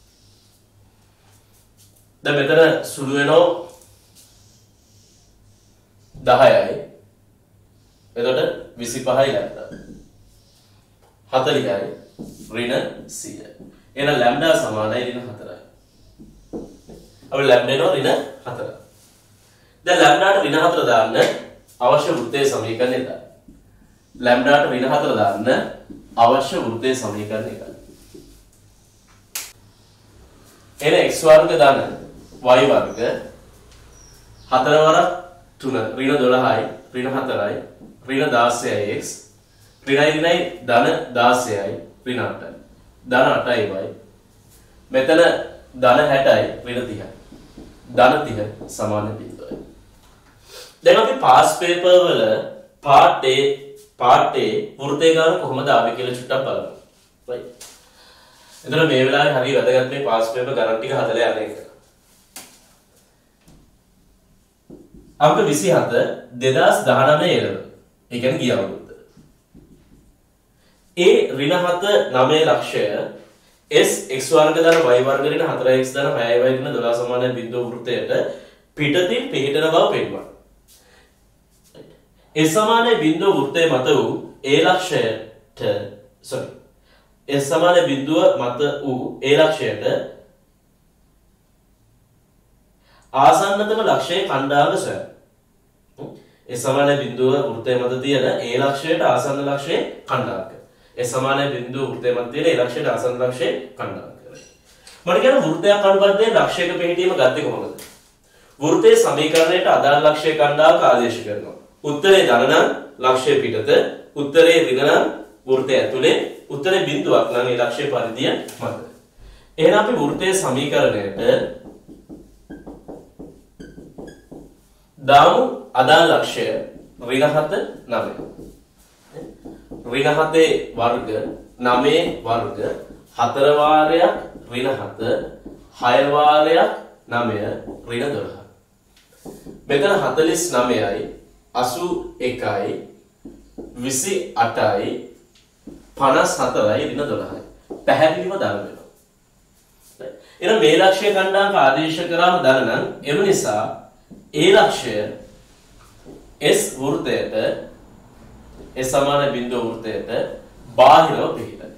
දැන් මෙතන සුළු වෙනවා දහයයි. එතකොට විසිපහයි ලැම්ඩා. හතළිහයි ඍණ සියයි. එහෙනම් ලැම්ඩා සමානයි ඍණ හතරයි. අපි ලැම්ඩා එනවා ඍණ හතර. දැන් ලැම්ඩාට ඍණ හතර දාන්න අවශ්‍ය වෘත්තයේ සමීකරණය දාන්න. ලැම්ඩාට ඍණ හතර දාන්න අවශ්‍ය වෘත්තයේ සමීකරණය ගන්න. එහෙනම් x වර්ග දාන්න y වර්ග හතර වරක් තුන ඍණ දොළහයි ඍණ හතරයි ඍණ දාසයයි x ඍණයි ඍණයි ධන දාසයයි ඍණ අටයි ධන අටයි y මෙතන ධන හැටයි ඍණ තිහයි ධන තිහ සමාන බිඳුවයි. දැන් අපි පාස් පේපර් වල පාර්ට් A පාර්ට් A වෘත්තය ගන්න කොහොමද ආවේ කියලා චුට්ටක් බලමු. right. එතන මේ වෙලාවේ හරිය වැදගත් මේ පාස් පේපර් ගණන් ටික හදලා යන එක. අංක විසිහත දෙදාස් දහනවය එළව. ඒ කියන්නේ ගිය අවුරුද්ද. A ඍණ හත නවය ලක්ෂය S x වර්ග දන y වර්ග ඍණ හතර x දන හයයි y ඍණ දොළහ සමාන බිඳුව වෘත්තයට පිටතින් පිහිටන බව පෙන්වනවා. S සමාන බිඳුව වෘත්තයේ මත වූ A ලක්ෂයට sorry S සමාන බිඳුව මත වූ ඒ ලක්ෂයට ආසන්නතම ලක්ෂයේ කණ්ඩායම සොයන්න. S සමාන බිඳුව වෘත්තය මත තියෙන ඒ ලක්ෂයට ආසන්න ලක්ෂයේ කණ්ඩායම. S සමාන බිඳුව වෘත්තය මත තියෙන ඒ ලක්ෂයට ආසන්න ලක්ෂයේ කණ්ඩායම. මම කියන වෘත්තයක් අනුපතේ ලක්ෂයක පිළිහිටීම ගත්තේ කොහොමද? වෘත්තයේ සමීකරණයට අදාළ ලක්ෂයේ කණ්ඩායමක ආදේශ කරනවා. උත්තරේ ධන නම් ලක්ෂය පිටත, උත්තරේ ඍණ නම් වෘත්තය ඇතුලේ, උත්තරේ බිඳුවක් නම් ඒ ලක්ෂයේ පරිධිය මත. එහෙනම් අපි වෘත්තයේ සමීකරණයට දාමු අදාළ ලක්ෂය ඍණ හත නවය. ඍණ හතේ වර්ග නවයේ වර්ග හතර වාරයක් ඍණ හත, හය වාරයක් නවය ඍණ දොළහ. මෙතන හතළිස් නවයයි අසූ එකයි විසි අටයි පනස් හතරයි ඍණ දොළහයි. පැහැදිලිව දර වෙනවා. එහෙනම් මේ ලක්ෂ්‍ය කණ්ඩායමක ආදේශ කරාම දර නම් එම නිසා ඒ ලක්ෂ්‍ය S වෘත්තයට S සමාන බිඳුව වෘත්තයට බාහිරව පිහිටයි.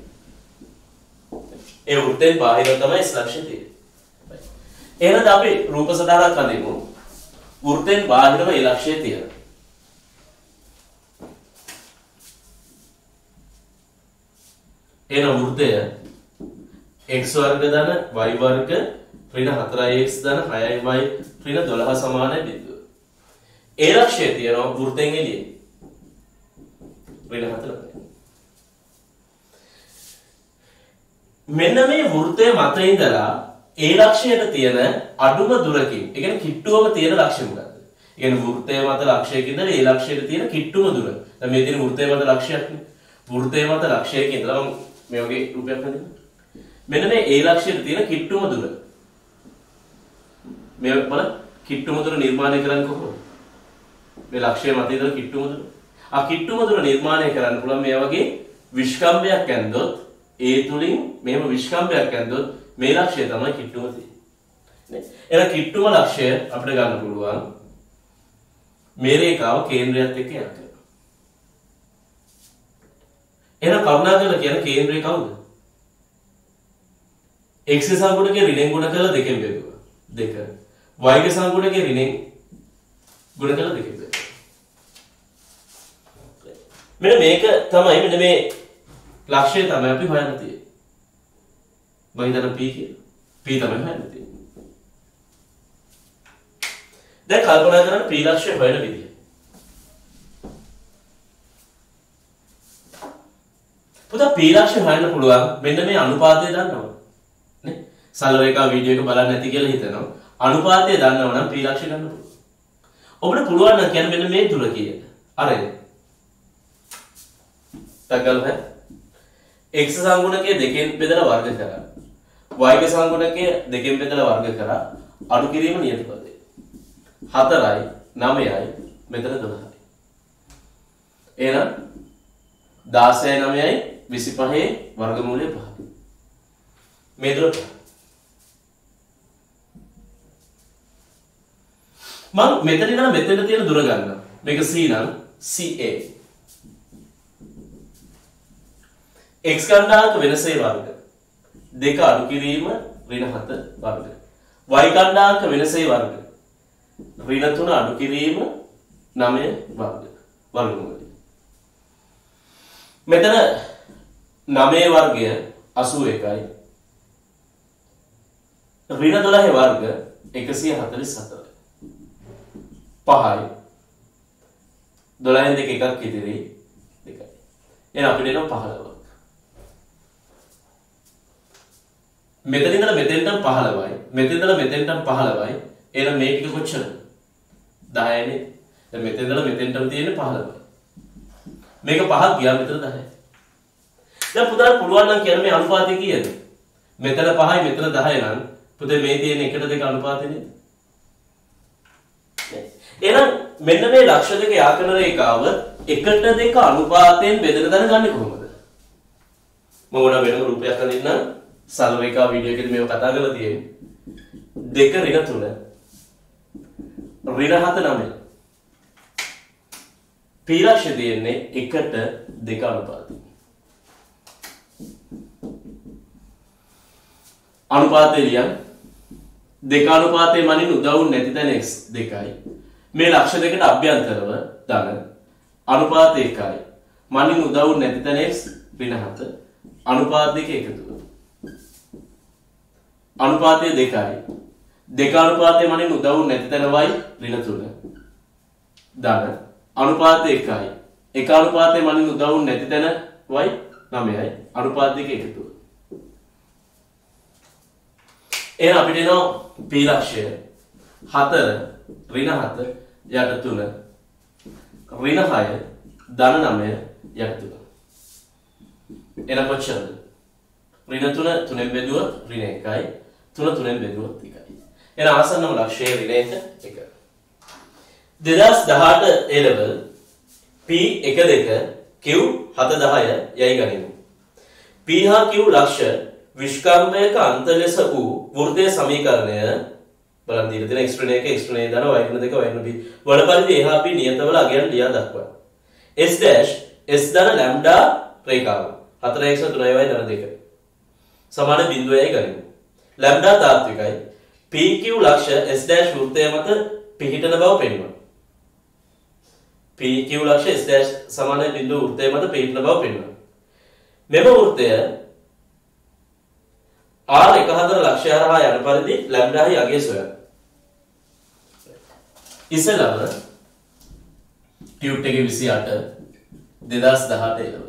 ඒ වෘත්තයෙන් බාහිරව තමයි S ලක්ෂ්‍ය තියෙන්නේ. එහෙනම් අපි රූප සටහනක් අඳිමු. වෘත්තයෙන් බාහිරව ඒ ලක්ෂ්‍ය තියෙනවා. එහෙනම් වෘත්තය x වර්ග ධන y වර්ග ඍණ හතරයි x ධන හයයි y ඍණ දොළහ සමාන බිඳුව. ඒ ලක්ෂ්‍ය තියෙනවා වෘත්තයෙන් එළියේ. ඍණ හතර. මෙන්න මේ වෘත්තය මත ඉඳලා ඒ ලක්ෂයට තියෙන අඩුම දුරකින්, ඒ කියන්නේ කිට්ටුවම තියෙන ලක්ෂ්‍ය මොකක්ද? ඒ කියන්නේ වෘත්තය මත ලක්ෂයකින් ඉඳලා ඒ ලක්ෂයට තියෙන කිට්ටුම දුර. දැන් මේ තියෙන වෘත්තය මත ලක්ෂයක් නේ. වෘත්තය මත ලක්ෂයකින් ඉඳලා මම මේ වගේ රූපයක් හදන්න. මෙන්න මේ ඒ ලක්ෂයට තියෙන කිට්ටුම දුර. මේ බලන්න කිට්ටුම දුර නිර්මාණය කරන්න කොහොමද? මේ ලක්ෂය මත ඉඳලා කිට්ටුම දුර. ආ කිට්ටුම දුර නිර්මාණය කරන්න පුළුවන් මේ වගේ විස්කම්භයක් ඇන්දොත් ඒ තුලින් මෙහෙම විස්කම්භයක් ඇන්දොත් මේ ලක්ෂය තමයි කිට්ටුම තියෙන්නේ. නේ? එහෙනම් කිට්ටුම ලක්ෂය අපිට ගන්න පුළුවන් මේ රේඛාව කේන්ද්‍රයත් එක්ක යක් කරනවා. එහෙනම් කරුණාකරලා කියන කේන්ද්‍රය කවුද? x සංගුණකේ ඍණෙන් ගුණ කරලා දෙකෙන් බෙදුවා. දෙක. y ගේ සංගුණකේ ඍණෙන් ගුණ කරලා දෙකෙන් බෙදුවා. මෙන්න මේක තමයි මෙන්න මේ ලක්ෂය තමයි අපි හොයන්න තියෙන්නේ. මම හිතන p කියලා. p තමයි හොයන්න තියෙන්නේ. දැන් කල්පනා කරන්න p ලක්ෂය හොයන විදිය. පුතා p ලක්ෂය හොයන්න පුළුවන් මෙන්න මේ අනුපාතය දන්නවද? නේ? සරල රේඛා වීඩියෝ එක බලන්න නැති කියලා හිතනවා. අනුපාතය දන්නව නම් p ලක්ෂය ගන්න පුළුවන්. ඔබට පුළුවන් නම් කියන්නේ මෙන්න මේ දුර කීයද? අරද? තකල්හ x සංගුණකයේ දෙකෙන් බෙදලා වර්ග කරා. y ගේ සංගුණකයේ දෙකෙන් බෙදලා වර්ග කරා. අඩු කිරීම නියත පදේ. හතරයි නවයයි මෙතන දොළහයි. එහෙනම් දාසයයි නවයයි විසිපහේ වර්ගමූලය පහ. මේ දුර මම මෙතන ඉඳලා මෙතන තියෙන දුර ගන්නවා. මේක c නම් ca. x කණ්ඩායමක වෙනසේ වර්ග. දෙක අඩු කිරීම ඍණ හත වර්ග. y කණ්ඩායමක වෙනසේ වර්ග. ඍණ තුන අඩු කිරීම නවය වර්ග. වර්ගමූලය. මෙතන නවය වර්ගය අසූ එකයි. ඍණ දොළහ වර්ග එකසිය හතළිස් හතරයි. පහයි. දොළහෙන් දෙක එකක් ඉදිරි දෙකයි. එහෙනම් අපිට එනවා පහළොව. මෙතන ඉඳලා මෙතෙන්ට පහළොවයි. මෙතන ඉඳලා මෙතෙන්ට පහළොවයි. එහෙනම් මේ ටික කොච්චරද? දහයනේ. දැන් මෙතන ඉඳලා මෙතෙන්ටම තියෙන්නේ පහළොවයි. මේක පහක් ගියා මෙතන දහයයි. දැන් පුතාට පුළුවන් නම් කියන මේ අනුපාතය කීයද? මෙතන පහයි මෙතන දහය නම් පුතේ මේ තියෙන එකට දෙක අනුපාතය නේද? එහෙනම් මෙන්න මේ ලක්ෂ දෙක යාකන රේඛාව එකට දෙක අනුපාතයෙන් බෙදලා දැනගන්නේ කොහොමද? මම උන වෙනම රූපයක් අඳින්න සරල රේඛා වීඩියෝ එකේදී මේව කතා කරලා තියෙන්නේ. දෙක ඍණ තුන ඍණ හත නවය. p ලක්ෂය දෙන්නේ එකට දෙක අනුපාතය. අනුපාතය ලියන්න. දෙක අනුපාතයේ මනින් උදව් නැති තැන x දෙකයි. මේ ලක්ෂ දෙකට අභ්‍යන්තරව ධන අනුපාත එකයි. මනින් උදව් නැති තැන x ඍණ හත. අනුපාත දෙක එකතුව. අනුපාතය දෙකයි. දෙක අනුපාතයේ මනින් උදව් නැති තැන y ඍණ තුන. ධන අනුපාත එකයි. එක අනුපාතයේ මනින් උදව් නැති තැන y නවයයි. අනුපාත දෙක එකතුව. එහෙනම් අපිට එනවා p ලක්ෂය හතර ඍණ හත යට තුන ඍණ හය ධන නවය යට තුන. එන කොච්චරද? ඍණ තුන තුනෙන් බෙදුවොත් ඍණ එකයි. තුන තුනෙන් බෙදුවොත් එකයි. එන ආසන්නම ලක්ෂයේ ඍණ එක එක. දෙදාස් දහඅට A level P එක දෙක Q හත දහය යයි ගනිමු. P හා Q ලක්ෂ විස්කම්භයක අන්ත ලෙස වූ වෘත්තීය සමීකරණය බලන් දීලා තියෙන x ඍණ එක x ඍණ ධන y ඍණ දෙක y ඍණ b වල පරිදි a හා b නියතවල අගයන් ලියා දක්වන්න. s dash s ධන ලැම්ඩා රේඛාව හතර x තුනයි y ධන දෙක සමාන බිඳුවයි ගනිමු. ලැම්ඩා තාත්විකයි. pq ලක්ෂ s dash වෘත්තය මත පිහිටන බව පෙන්වනවා. pq ලක්ෂ s dash සමාන බිඳුව වෘත්තය මත පිහිටන බව පෙන්වනවා. මෙම වෘත්තය R එක හතර ලක්ෂය හරහා යන පරිදි ලැම්ඩාහි අගය සොයන්න. ඉස්සෙල්ලාම ටියුට් එකේ විසි අට දෙදාස් දහඅට එළවලු.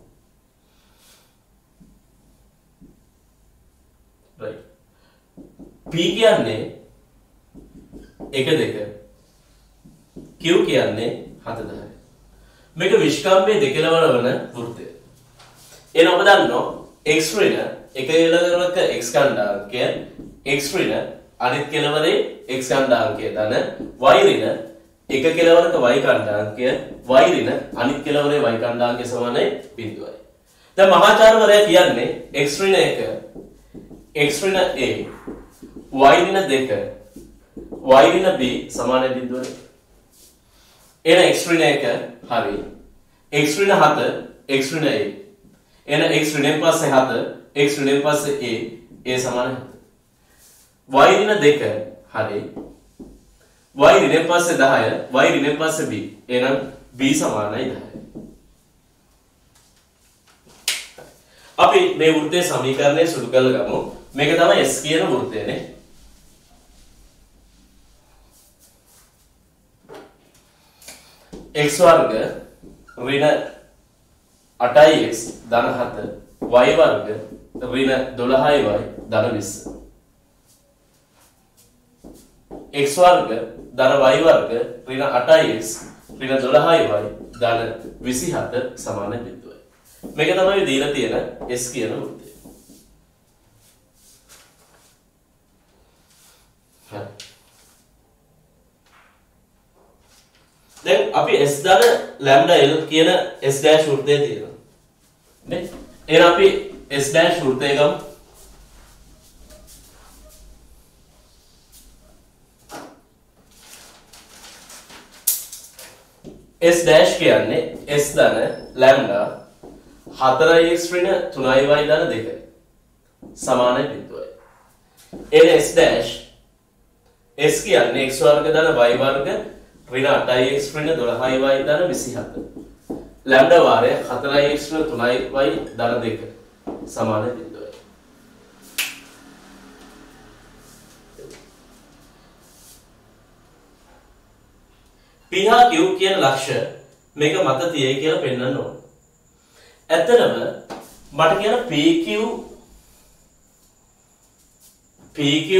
right. P කියන්නේ එක දෙක. Q කියන්නේ හත දහය. මේක විස්කම්භයේ දෙකලවර වන වෘත්තය. එන ඔබ දන්නවා x ඍණ එක කෙලවරක x ඛණ්ඩාංකය x ඍණ අනිත් කෙලවරේ x ඛණ්ඩාංකය ධන y ඍණ එක කෙලවරක y ඛණ්ඩාංකය y ඍණ අනිත් කෙලවරේ y ඛණ්ඩාංකය සමානයි බිඳුවයි. දැන් මහාචාර්යවරයා කියන්නේ x ඍණ එක x ඍණ a y ඍණ දෙක y ඍණ b සමානයි බිඳුවයි. එන x ඍණ එක හරි x ඍණ හත x ඍණ a එන x ඍණයෙන් පස්සේ හත x ඍණයෙන් පස්සේ a a සමාන y ඍණ දෙක හරි y ඍණයෙන් පස්සේ දහය y ඍණයෙන් පස්සේ b එහෙනම් b සමානයි දහය. අපි මේ වෘත්තයේ සමීකරණය සුළු කරලා ගමු. මේක තමයි s කියන වෘත්තයනේ. x වර්ග ඍණ අටයි x ධන හත y වර්ග ඍණ දොළහයි y ධන විස්ස x වර්ග ධන y වර්ග ඍණ අටයි x ඍණ දොළහයි y ධන විසිහත සමාන බිඳුවයි. මේක තමයි දීලා තියෙන s කියන වෘත්තය. හරි. දැන් අපි s ධන ලැම්ඩා l කියන s dash වෘත්තය තියෙනවා. නේ? එහෙනම් අපි s dash වෘත්තය ගමු. s dash කියන්නේ s ධන ලැම්ඩා හතරයි x ඍණ තුනයි y ධන දෙකයි සමානයි බිඳුවයි. එන s dash s කියන්නේ x වර්ග ධන y වර්ග ඍණ අටයි x ඍණ දොළහයි y ධන විසිහත. ලැම්ඩා වාරය හතරයි x ඍණ තුනයි y ධන දෙක සමාන බිඳුවයි. P හා Q කියන ලක්ෂ මේක මත තියෙයි කියලා පෙන්වන්න ඕන. ඇත්තටම මට කියන PQ PQ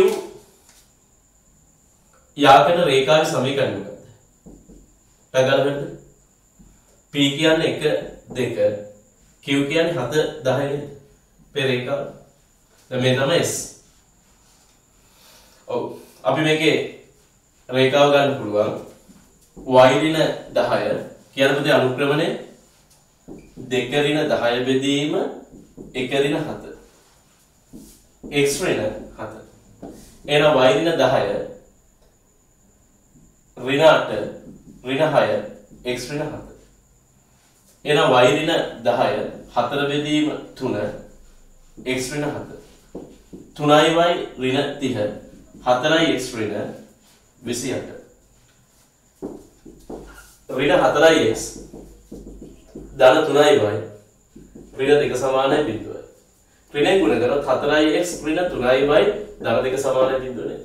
යාකන රේඛාවේ සමීකරණය මොකක්ද? පැගලවෙන්න P කියන්නේ එක දෙක Q කියන්නේ හත දහය නේද? මේ රේඛාව. දැන් මේ තමයි S. ඔව් අපි මේකේ රේඛාව ගන්න පුළුවන්. y ඍණ දහය කියන පුතේ අනුක්‍රමණය දෙක ඍණ දහය බෙදීම එක ඍණ හත x ඍණ හත එන y ඍණ දහය ඍණ අට ඍණ හය x ඍණ හත එන y ඍණ දහය හතර බෙදීම තුන x ඍණ හත තුනයි y ඍණ තිහ හතරයි x ඍණ විසිඅට ඍණ හතරයි x ධන තුනයි y ඍණ දෙක සමානයි බිඳුවයි ඍණෙන් ගුණ කරොත් හතරයි x ඍණ තුනයි y ධන දෙක සමානයි බිඳුව නේද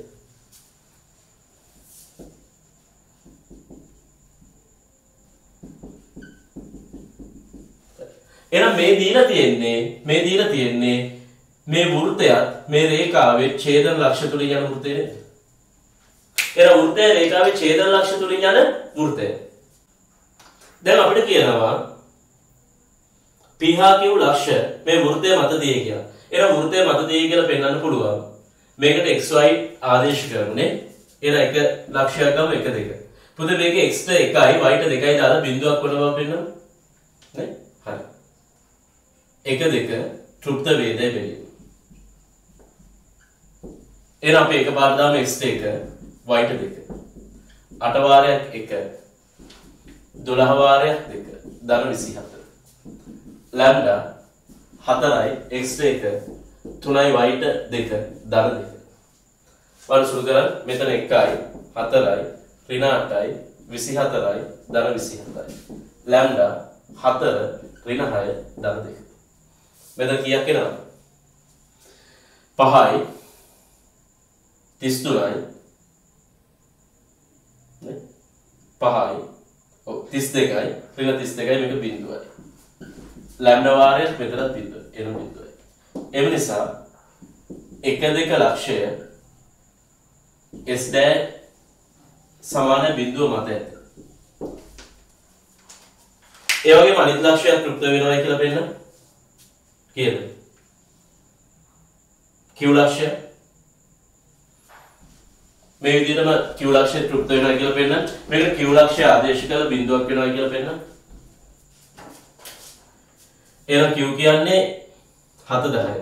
එහෙනම් මේ දීලා තියෙන්නේ මේ දීලා තියෙන්නේ මේ වෘත්තයත් මේ රේඛාවේ ඡේදන ලක්ෂ්‍ය තුලින් යන වෘත්තය නේද? එහෙනම් වෘත්තයේ රේඛාවේ ඡේදන ලක්ෂ්‍ය තුලින් යන වෘත්තය. දැන් අපිට කියනවා P හා Q ලක්ෂ්‍ය මේ වෘත්තය මත දී කියලා. එහෙනම් වෘත්තය මත දී කියලා පෙන්වන්න පුළුවන්. මේකට xy ආදේශ කරන්නේ. එහෙනම් එක ලක්ෂ්‍යයක් ගමු එක දෙක. පුතේ මේක x ට එකයි y ට දෙකයි දාලා බිඳුවක් වන බව පෙන්වන්න. නේ? හරි. එක දෙක තෘප්ත වේදය බැලීම. එහෙනම් අපි එකපාර දාමු x ට එක y ට දෙක. අට වාරයක් එක දොළහ වාරයක් දෙක ධන විසිහතර. ලැම්ඩා හතරයි x ට එක තුනයි y ට දෙක ධන දෙක. වල සුළු කරන් මෙතන එකයි හතරයි ඍණ අටයි විසිහතරයි ධන විසිහතරයි. ලැම්ඩා හතර ඍණ හය ධන දෙක. මෙතන කීයක් එනවද? පහයි තිස් තුනයි නේ පහයි ඔව් තිස් දෙකයි ඍණ තිස් දෙකයි මේක බිඳුවයි. ලැම්ඩා වාරය මෙතනත් බිඳුව එන බිඳුවයි. ඒ නිසා එක දෙක ලක්ෂය s dash සමාන බිඳුව මත ඇත. ඒ වගේම අනිත් ලක්ෂයක් තෘප්ත වෙනවා කියලා පෙන්නන්න. කීයද? Q ලක්ෂය මේ විදිහටම Q ලක්ෂය තෘප්ත වෙනවා කියලා පෙන්නන්න. මේක Q ලක්ෂය ආදේශ කරලා බිඳුවක් වෙනවා කියලා පෙන්නන්න. එහෙනම් Q කියන්නේ හත දහය.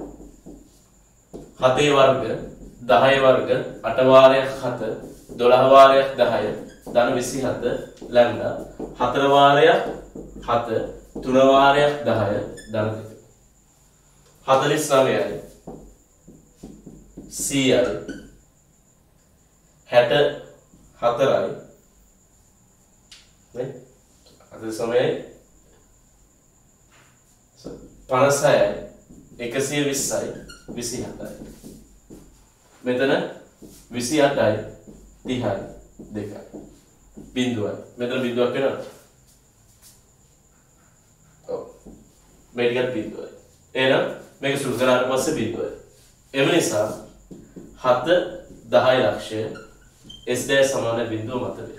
හතේ වර්ග දහය වර්ග අට වාරයක් හත දොළහ වාරයක් දහය ධන විසිහත ලැම්ඩා හතර වාරයක් හත තුන වාරයක් දහය ධන දෙක. හතළිස් නවයයි සීයයි හැට හතරයි නේ හතළිස් නවයයි පනස් හයයි එකසිය විස්සයි විසිහතයි. මෙතන විසිඅටයි තිහයි දෙකයි බිඳුවයි. මෙතන බිඳුවක් වෙනවද? ඔව් මේ ටිකත් බිඳුවයි. එහෙනම් මේක සුළු කරාට පස්සේ බිඳුවයි. එම නිසා හත දහය ලක්ෂය s dash සමාන බිඳුව මත වේ.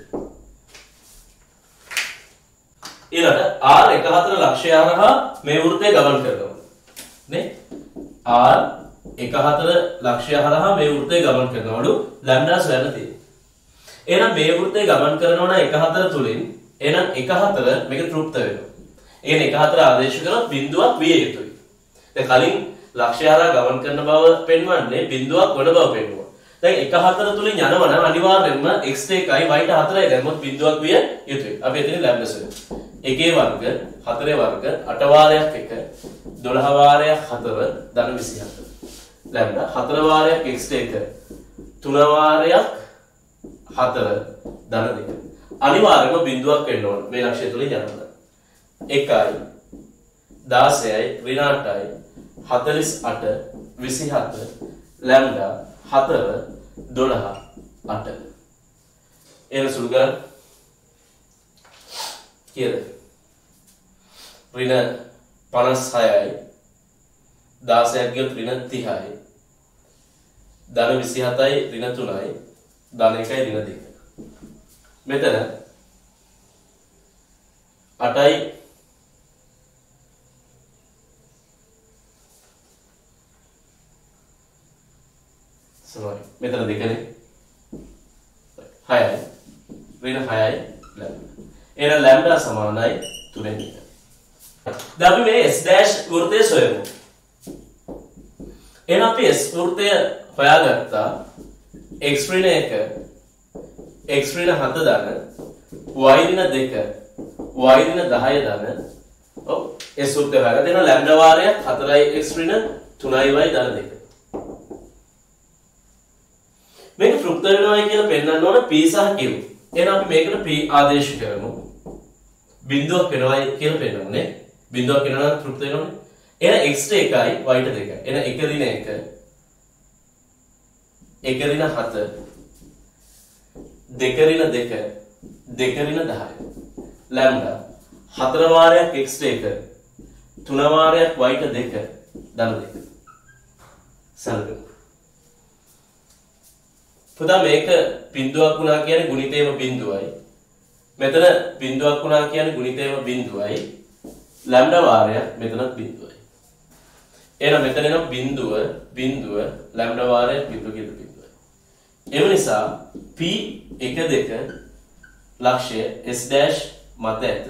ඊළඟට r එක හතර ලක්ෂය හරහා මේ වෘත්තය ගමන් කරනවා. නේ? r එක හතර ලක්ෂය හරහා මේ වෘත්තය ගමන් කරනවලු ලැම්ඩා සොයන්න තියෙනවා. එහෙනම් මේ වෘත්තය ගමන් කරනවා නම් එක හතර තුලින් එහෙනම් එක හතර මේක තෘප්ත වෙනවා. ඒ කියන්නේ එක හතර ආදේශ කරොත් බිඳුවක් විය යුතුයි. දැන් කලින් ලක්ෂය හරහා ගමන් කරන බව පෙන්වන්නේ බිඳුවක් වන බව පෙන්වුවා. දැන් එක හතර තුලින් යනවා නම් අනිවාර්යයෙන්ම x ට එකයි y ට හතරයි දැම්මොත් බිඳුවක් විය යුතුයි. අපි එතන ලැම්ඩා සොයමු. එකේ වර්ග හතරේ වර්ග අට වාරයක් එක දොළහ වාරයක් හතර ධන විසිහතර. ලැම්ඩා හතර වාරයක් x ට එක තුන වාරයක් හතර ධන දෙක. අනිවාර්යයෙන්ම බිඳුවක් වෙන්න ඕන මේ ලක්ෂය තුලින් යනවා. එකයි දාසයයි ඍණ අටයි හතළිස් අට විසිහත ලැම්ඩා හතර දොළහ අට. එන සුළු ගන්න කීයද? ඍණ පනස් හයයි දාසයක් ගියොත් ඍණ තිහයි ධන විසිහතයි ඍණ තුනයි ධන එකයි ඍණ දෙක. මෙතන අටයි sorry මෙතන දෙකනේ හයයි ඍණ හයයි ලැම්ඩා. එහෙනම් ලැම්ඩා සමානයි තුනෙන් එක. දැන් අපි මේ s dash වෘත්තය සොයමු. එහෙනම් අපි s වෘත්තය හොයාගත්තා. x ඍණ එක x ඍණ හත ධන y ඍණ දෙක y ඍණ දහය ධන ඔව් s වෘත්තය හොයාගත්තා. එහෙනම් ලැම්ඩා වාරයක් හතරයි x ඍණ තුනයි y ධන දෙක. තෘප්ත වෙනවයි කියලා පෙන්නන්න ඕන p සහ q. එහෙනම් අපි මේකට p ආදේශ කරමු. බිඳුවක් වෙනවයි කියලා පෙන්නන්නේ. බිඳුවක් වෙනවා නම් තෘප්ත වෙනවනේ. එහෙනම් x ට එකයි y ට දෙකයි. එහෙනම් එක ඍණ එක එක ඍණ හත දෙක ඍණ දෙක දෙක ඍණ දහය. ලැම්ඩා හතර වාරයක් x ට එක තුන වාරයක් y ට දෙක ධන දෙක. සල්කමු. පුතා මේක බිඳුවක් වුණා කියන්නේ ගුණිතේම බිඳුවයි. මෙතන බිඳුවක් වුණා කියන්නේ ගුණිතේම බිඳුවයි. ලැම්ඩා වාරයක් මෙතනත් බිඳුවයි. එහෙනම් මෙතන එන බිඳුව බිඳුව ලැම්ඩා වාරයක් බිඳුව කියලා බිඳුවයි. ඒ නිසා p එක දෙක ලක්ෂය s dash මත ඇත.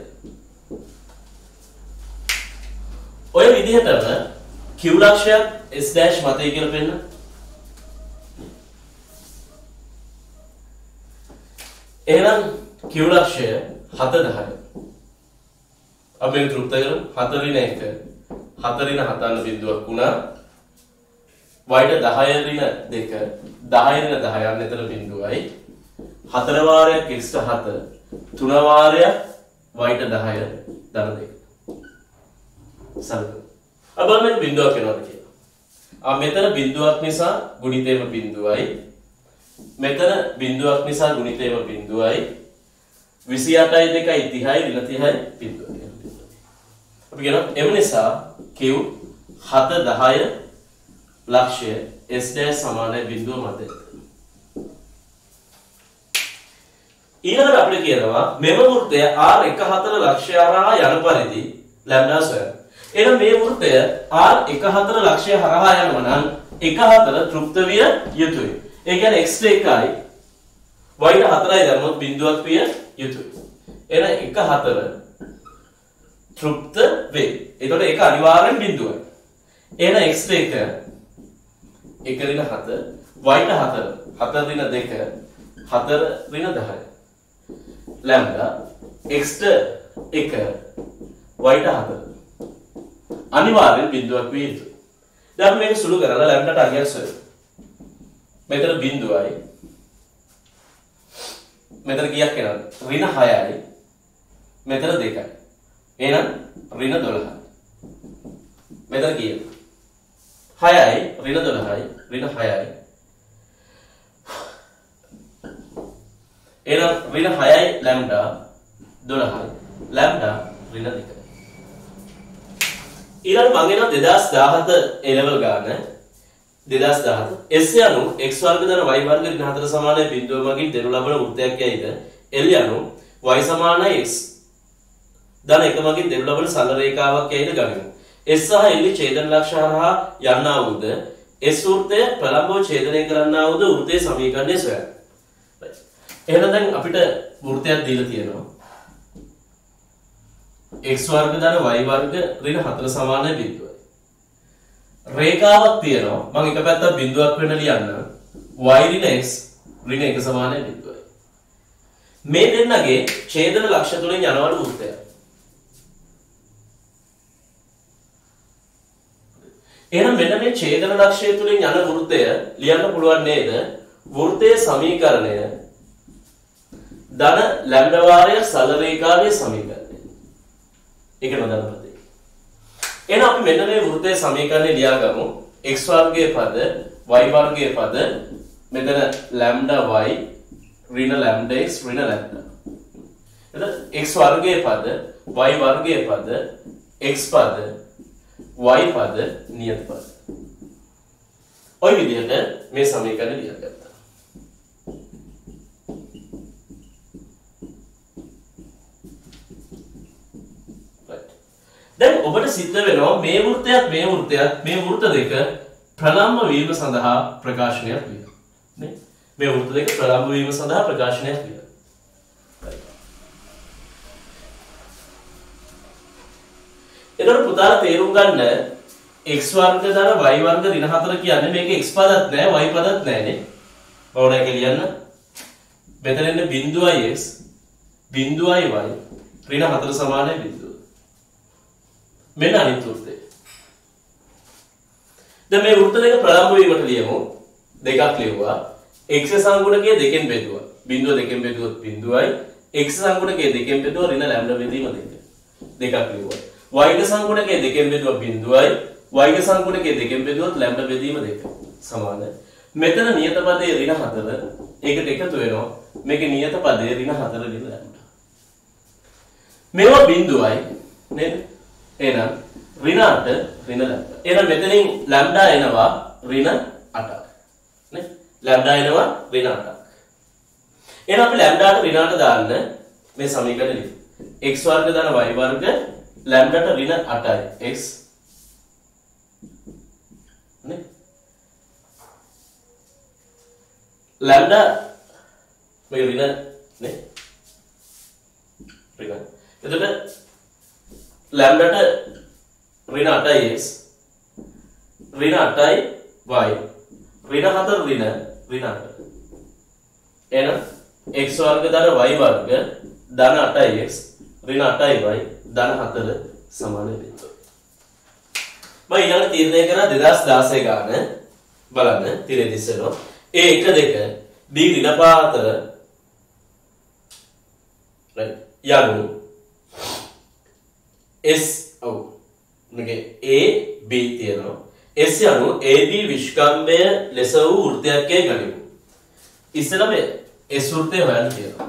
ඔය විදිහටම q ලක්ෂයක් s dash මතයි කියලා පෙන්නන. එහෙනම් q ලක්ෂය හත දහය. අපි මේක තෘප්ත කරමු. හත ඍණ එක හත ඍණ හතන්න බිඳුවක් වුණා. y ට දහය ඍණ දෙක දහය ඍණ දහය යන එතන බිඳුවයි. හතර වාරයක් x ට හත තුන වාරයක් y ට දහය ධන දෙක. සල්කමු. අප බලන්න බිඳුවක් වෙනවද කියලා. ආ මෙතන බිඳුවක් නිසා ගුණිතේම බිඳුවයි. මෙතන බිඳුවක් නිසා ගුණිතේම බිඳුවයි. විසි අටයි දෙකයි තිහයි ඍණ තිහයි බිඳුවයි. අපි කියනවා එම නිසා q හත දහය ලක්ෂය s dash සමානයි බිඳුව මත. ඊළඟට අපිට කියනවා මෙම වෘත්තය r එක හතර ලක්ෂය හරහා යන පරිදි ලැම්ඩා සොයන්න. එහෙනම් මේ වෘත්තය r එක හතර ලක්ෂය හරහා යනවා නම් එක හතර තෘප්ත විය යුතුයි. ඒ කියන්නේ x ට එකයි y ට හතරයි දැම්මොත් බිඳුවක් විය යුතුයි. එහෙනම් එක හතර තෘප්ත වේ. ඒතකොට ඒක අනිවාර්යෙන් බිඳුවයි. එහෙනම් x ට එක එක ඍණ හත y ට හතර හතර ඍණ දෙක හතර ඍණ දහය. ලැම්ඩා x ට එක y ට හතර අනිවාර්යෙන් බිඳුවක් විය යුතුයි. දැන් මේක සුළු කරලා ලැම්ඩාට අගයක් සොයමු. මෙතන බිඳුවයි මෙතන කීයක් එනවද? ඍණ හයයි මෙතන දෙකයි. එහෙනම් ඍණ දොළහයි. මෙතන කීයද? හයයි ඍණ දොළහයි ඍණ හයයි. එහෙනම් ඍණ හයයි ලැම්ඩා දොළහයි ලැම්ඩා ඍණ දෙකයි. ඊළඟ මම එන දෙදාස් දහහත A level ගාන දෙදාස් දහහත S යනු x වර්ග ධන y වර්ග ඍණ හතර සමානයි බිඳුව මගින් දෙනු ලබන වෘත්තයක් යයිද L යනු y සමානයි x ධන එක මගින් දෙනු ලබන සරල රේඛාවක් යයිද ගනිමු. S සහ L ඡේදන ලක්ෂ හරහා යන්නා වූද S වෘත්තය ප්‍රලම්බව ඡේදනය කරන්නා වූද වෘත්තයේ සමීකරණය සොයන්න. එහෙනම් දැන් අපිට වෘත්තයක් දීලා තියෙනවා. x වර්ග ධන y වර්ග ඍණ හතර සමානයි බිඳුවයි. රේඛාවක් තියෙනවා. මම එක පැත්තක් බිඳුවක් වෙන ලියන්න. y ඍණ x ඍණ එක සමානයි බිඳුවයි. මේ දෙන්නගේ ඡේදන ලක්ෂ තුනෙන් යනවලු වෘත්තය. එහෙනම් මෙන්න මේ ඡේදන ලක්ෂය තුලින් යන වෘත්තය ලියන්න පුළුවන් නේද? වෘත්තයේ සමීකරණය ධන ලැම්ඩා වාරය සරල රේඛාවේ සමීකරණය. ඒක නොදන්න පදේ. එහෙනම් අපි මෙන්න මේ වෘත්තයේ සමීකරණය ලියාගමු. x වර්ගයේ පද y වර්ගයේ පද මෙතන ලැම්ඩා y ඍණ ලැම්ඩා x ඍණ ලැම්ඩා. එතන x වර්ගයේ පද y වර්ගයේ පද x පද y පද නියත පද. ඔය විදිහට මේ සමීකරණය ලියාගත්තා. දැන් ඔබට සිද්ධ වෙනවා මේ වෘත්තයත් මේ වෘත්තයත් මේ වෘත්ත දෙක ප්‍රලම්බ වීම සඳහා ප්‍රකාශනයක් ලියන්න. නේ? මේ වෘත්ත දෙක ප්‍රලම්බ වීම සඳහා ප්‍රකාශනයක් ලියන්න. එතකොට පුතාලා තේරුම් ගන්න x වර්ග ධන y වර්ග ඍණ හතර කියන්නේ මේක x පදත් නැහැ y පදත් නැහැ නේ. බවුණා කියලා ලියන්න. මෙතන ඉන්න බිඳුවයි x බිඳුවයි y ඍණ හතර සමානයි බිඳුව. මෙන්න අනිත් වෘත්තය. දැන් මේ වෘත්ත දෙක ප්‍රලම්බ වීමට ලියමු. දෙකක් ලියුවා. x සංගුණකයේ දෙකෙන් බෙදුවා. බිංදුව දෙකෙන් බෙදුවොත් බිංදුවයි. x සංගුණකයේ දෙකෙන් බෙදුවා ඍණ ලැම්ඩා බෙදීම දෙක. දෙකක් ලියුවා. y ක සංගුණකයේ දෙකෙන් බෙදුවා බිංදුවයි. y ක සංගුණකයේ දෙකෙන් බෙදුවොත් ලැම්ඩා බෙදීම දෙක. සමානයි. මෙතන නියත පදයේ ඍණ හතර ඒකට එකතු වෙනවා. මේකේ නියත පදයේ ඍණ හතර ඍණ ලැම්ඩා. මේවා බිංදුවයි නේද? එහෙනම් ඍණ අට ඍණ ලැම්ඩා. එහෙනම් මෙතනින් ලැම්ඩා එනවා ඍණ අටක්. නේ? ලැම්ඩා එනවා ඍණ අටක්. එහෙනම් අපි ලැම්ඩාට ඍණ අට දාන්න මේ සමීකරණය ලියමු. x වර්ග දාන y වර්ග ලැම්ඩාට ඍණ අටයි. x නේ? ලැම්ඩා මේ ඍණ නේ? ඍණ. එතකොට ලැම්ඩාට ඍණ අටයි x ඍණ අටයි y ඍණ හතර ඍණ ඍණ අට. එහෙනම් x වර්ග ධන y වර්ග ධන අටයි x ඍණ අටයි y ධන හතර සමාන වෙනවා. මම ඊළඟ තීරණය කරා දෙදාස් දාසය ගාන බලන්න තිරේ දිස්සනවා. a එක දෙක b ඍණ පහ හතර right යනු s ඔව් මේකේ a b තියෙනවා. s යනු ab විශ්කම්භය ලෙස වූ වෘත්තයක් යේ ගනිමු. ඉස්සෙල්ලා මේ s වෘත්තය හොයන්න තියෙනවා.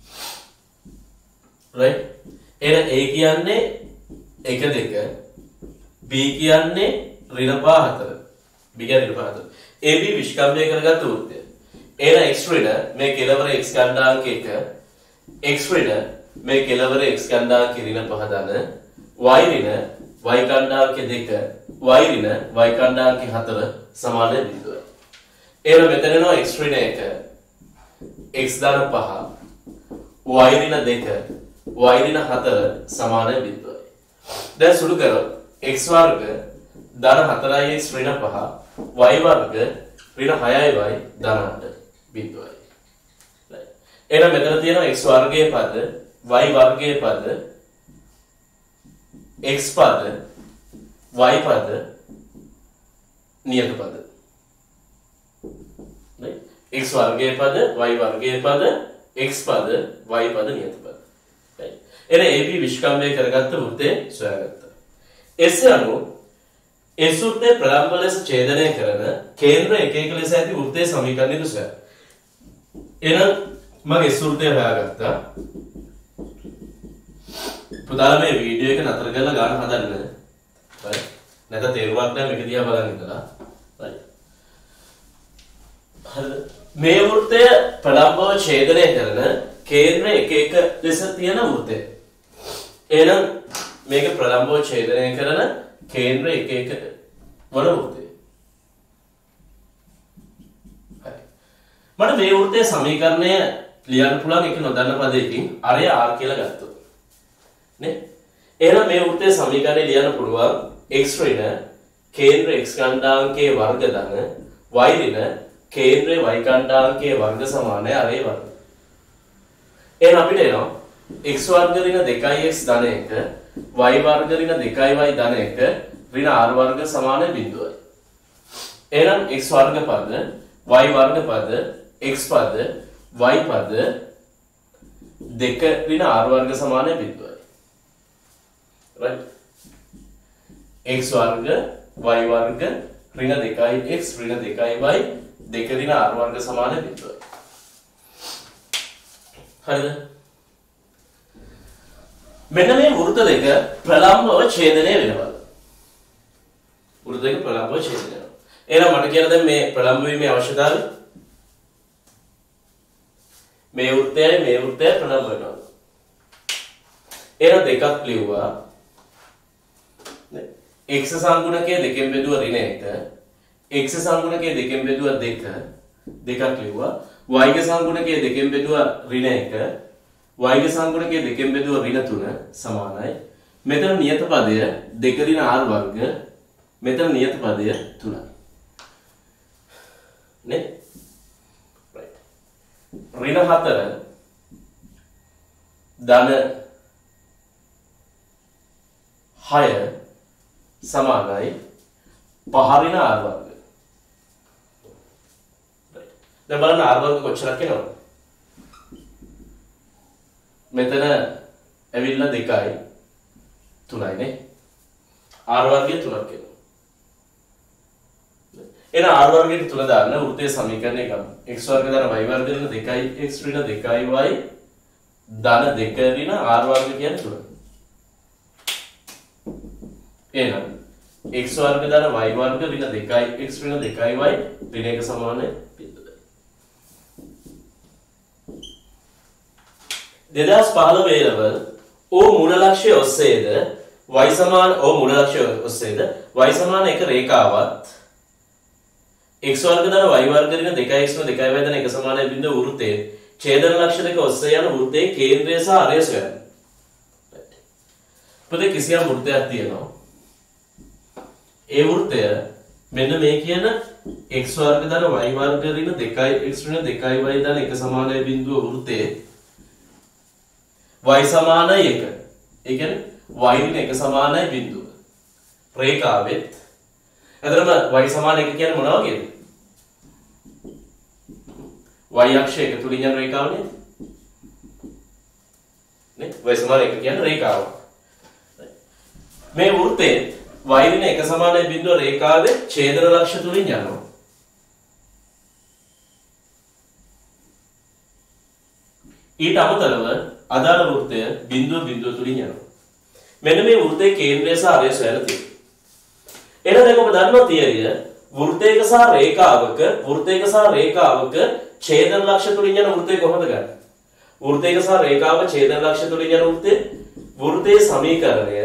right එහෙනම් a කියන්නේ එක දෙක b කියන්නේ ඍණ පහ හතර b කියන්නේ ඍණ පහ හතර ab විශ්කම්භය කරගත්තු වෘත්තය. එහෙනම් x ඍණ මේ කෙලවර x ගණ්ඩාංක එක x ඍණ මේ කෙලවර x ගණ්ඩාංක ඍණ පහ දන y ඍණ y ගණ්ඩාංක දෙක y ඍණ y ගණ්ඩාංක හතර සමාන බිඳුවයි. එහෙනම් මෙතන එනවා x ඍණ එක x ධන පහ y ඍණ දෙක y ඍණ හතර සමාන බිඳුවයි. දැන් සුළු කරොත් x වර්ග ධන හතරයි x ඍණ පහ y වර්ග ඍණ හයයි y ධන අට බිඳුවයි. right එහෙනම් මෙතන තියෙනවා x වර්ගයේ පද y වර්ගයේ පද x පද y පද නියත පද. right x වර්ගයේ පද y වර්ගයේ පද x පද y පද නියත පද. right එහෙනම් ab විශ්කම්භය කරගත්ත වෘත්තය සොයාගත්තා. s අනුව s වෘත්තයේ ප්‍රලම්බ ලෙස ඡේදනය කරන කේන්ද්‍ර එක එක ලෙස ඇති වෘත්තයේ සමීකරණය දුසය. එහෙනම් මම s වෘත්තය හොයාගත්තා. පුතාලා මේ වීඩියෝ එක නතර කරලා ගන්න හදන්න. right නැත්නම් තේරුමක් නැහැ මේක දිහා බලන් ඉඳලා. right හරිද? මේ වෘත්තය ප්‍රලම්බව ඡේදනය කරන කේන්ද්‍ර එක එක ලෙස තියෙන වෘත්තය. එහෙනම් මේක ප්‍රලම්බව ඡේදනය කරන කේන්ද්‍ර එක එක වන වෘත්තය. හරි. මට මේ වෘත්තයේ සමීකරණය ලියන්න පුළුවන් එක නොදන්න පදයකින් අරය r කියලා ගත්තොත්. නේ? එහෙනම් මේ වෘත්තයේ සමීකරණය ලියන්න පුළුවන් x ඍණ කේන්ද්‍ර x ගණ්ඩාංකයේ වර්ග ධන y ඍණ කේන්ද්‍ර y ගණ්ඩාංකයේ වර්ග සමානයි අරේ වර්ග. එහෙනම් අපිට එනවා x වර්ග ඍණ දෙකයි x ධන එක y වර්ග ඍණ දෙකයි y ධන එක ඍණ r වර්ග සමාන බිඳුවයි. එහෙනම් x වර්ග පද y වර්ග පද x පද y පද දෙක ඍණ r වර්ග සමාන බිඳුවයි. right x වර්ග y වර්ග ඍණ දෙකයි x ඍණ දෙකයි y දෙක ඍණ r වර්ග සමාන බිඳුවයි. හරිද? මෙන්න මේ වෘත්ත දෙක ප්‍රලම්බව ඡේදනය වෙනවා. වෘත්ත දෙක ප්‍රලම්බව ඡේදනය වෙනවා. එහෙනම් මට කියන්න දැන් මේ ප්‍රලම්බ වීමේ අවශ්‍යතාවය මේ වෘත්තයයි මේ වෘත්තයයි ප්‍රලම්බ වෙනවා. එහෙනම් දෙකක් ලියුවා. x සංගුණකයේ දෙකෙන් බෙදුවා ඍණ එක x සංගුණකයේ දෙකෙන් බෙදුවා දෙක දෙකක් ලියුවා. y ගේ සංගුණකයේ දෙකෙන් බෙදුවා ඍණ එක y ගේ සංගුණකයේ දෙකෙන් බෙදුවා ඍණ තුන සමානයි. මෙතන නියත පදය දෙක ඍණ r වර්ග මෙතන නියත පදය තුනයි. නේ? right ඍණ හතර ධන හය සමානයි පහ ඍණ r වර්ග. right දැන් බලන්න r වර්ග කොච්චරක් එනවද? මෙතන ඇවිල්ලා දෙකයි තුනයි නේ. r වර්ගය තුනක් එනවා. එන r වර්ගයට තුන දාන්න වෘත්තයේ සමීකරණය ගමු. x වර්ග ධන y වර්ග ඍණ දෙකයි x ඍණ දෙකයි y ධන දෙක ඍණ r වර්ග කියන්නේ තුන. එහෙනම් x වර්ග ධන y වර්ග ඍණ දෙකයි x ඍණ දෙකයි y ඍණ එක සමාන බිඳුවයි. දෙදාස් පහළොව වේලවල O මූල ලක්ෂ්‍ය ඔස්සේද y සමාන O මූල ලක්ෂ්‍ය ඔස්සේද y සමාන එක රේඛාවත් x වර්ග ධන y වර්ග ඍණ දෙකයි x ඍණ දෙකයි y ධන එක සමාන බිඳුව වෘත්තයේ ඡේදන ලක්ෂ දෙක ඔස්සේ යන වෘත්තයේ කේන්ද්‍රය සහ අරය සොයන්න. පොතේ කිසියම් වෘත්තයක් තියෙනවා. ඒ වෘත්තය මෙන්න මේ කියන x වර්ග ධන y වර්ග ඍණ දෙකයි x ඍණ දෙකයි y ධන එක සමාන බිඳුව වෘත්තයේ y සමාන එක. ඒ කියන්නේ y ඍණ එක සමානයි බිඳුව. රේඛාවෙත්. එතනම y සමාන එක කියන්නේ මොනවා වගේද? y අක්ෂය එක තුලින් යන රේඛාව නේද? නේ? y සමාන එක කියන්නේ රේඛාව. මේ වෘත්තයේ y ඍණ එක සමානයි බිඳුව රේඛාවේ ඡේදන ලක්ෂ තුලින් යනවා. ඊට අමතරව අදාළ වෘත්තය බිඳුව බිඳුව තුලින් යනවා. මෙන්න මේ වෘත්තයේ කේන්ද්‍රය සහ අරය සොයලා තියෙනවා. එහෙනම් දැන් ඔබ දන්නවා තියරිය වෘත්තයක සහ රේඛාවක වෘත්තයක සහ රේඛාවක ඡේදන ලක්ෂ තුලින් යන වෘත්තය කොහොමද ගන්නේ? වෘත්තයක සහ රේඛාවක ඡේදන ලක්ෂ තුලින් යන වෘත්තේ වෘත්තයේ සමීකරණය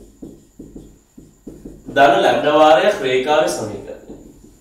ධන ලැම්ඩා වාරයක් රේඛාවේ සමීකරණය.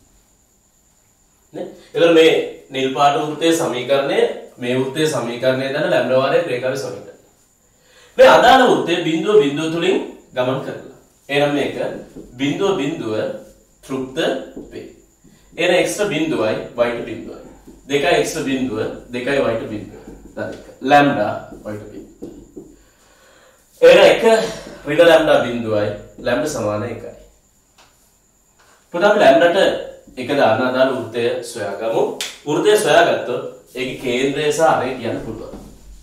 නේ? එතකොට මේ නිල් පාට වෘත්තයේ සමීකරණය මේ වෘත්තයේ සමීකරණය ධන ලැම්ඩා වාරයක් රේඛාවේ සමීකරණය. මේ අදාළ වෘත්තයේ බිඳුව බිඳුව තුලින් ගමන් කරනවා. එහෙනම් මේක බිඳුව බිඳුව තෘප්ත වේ. එහෙනම් x බිඳුවයි y බිඳුවයි. දෙකයි x බිඳුව දෙකයි y බිඳුව. දැන් ලැම්ඩා y බිඳුව. එහෙනම් එක ඍණ ලැම්ඩා බිඳුවයි ලැම්ඩා සමාන එකයි. පුතා අපි ලැම්ඩාට එක දාන්න අදාළ වෘත්තය සොයාගමු. වෘත්තය සොයාගත්තොත් ඒකේ කේන්ද්‍රය සහ අරය කියන්න පුළුවන්.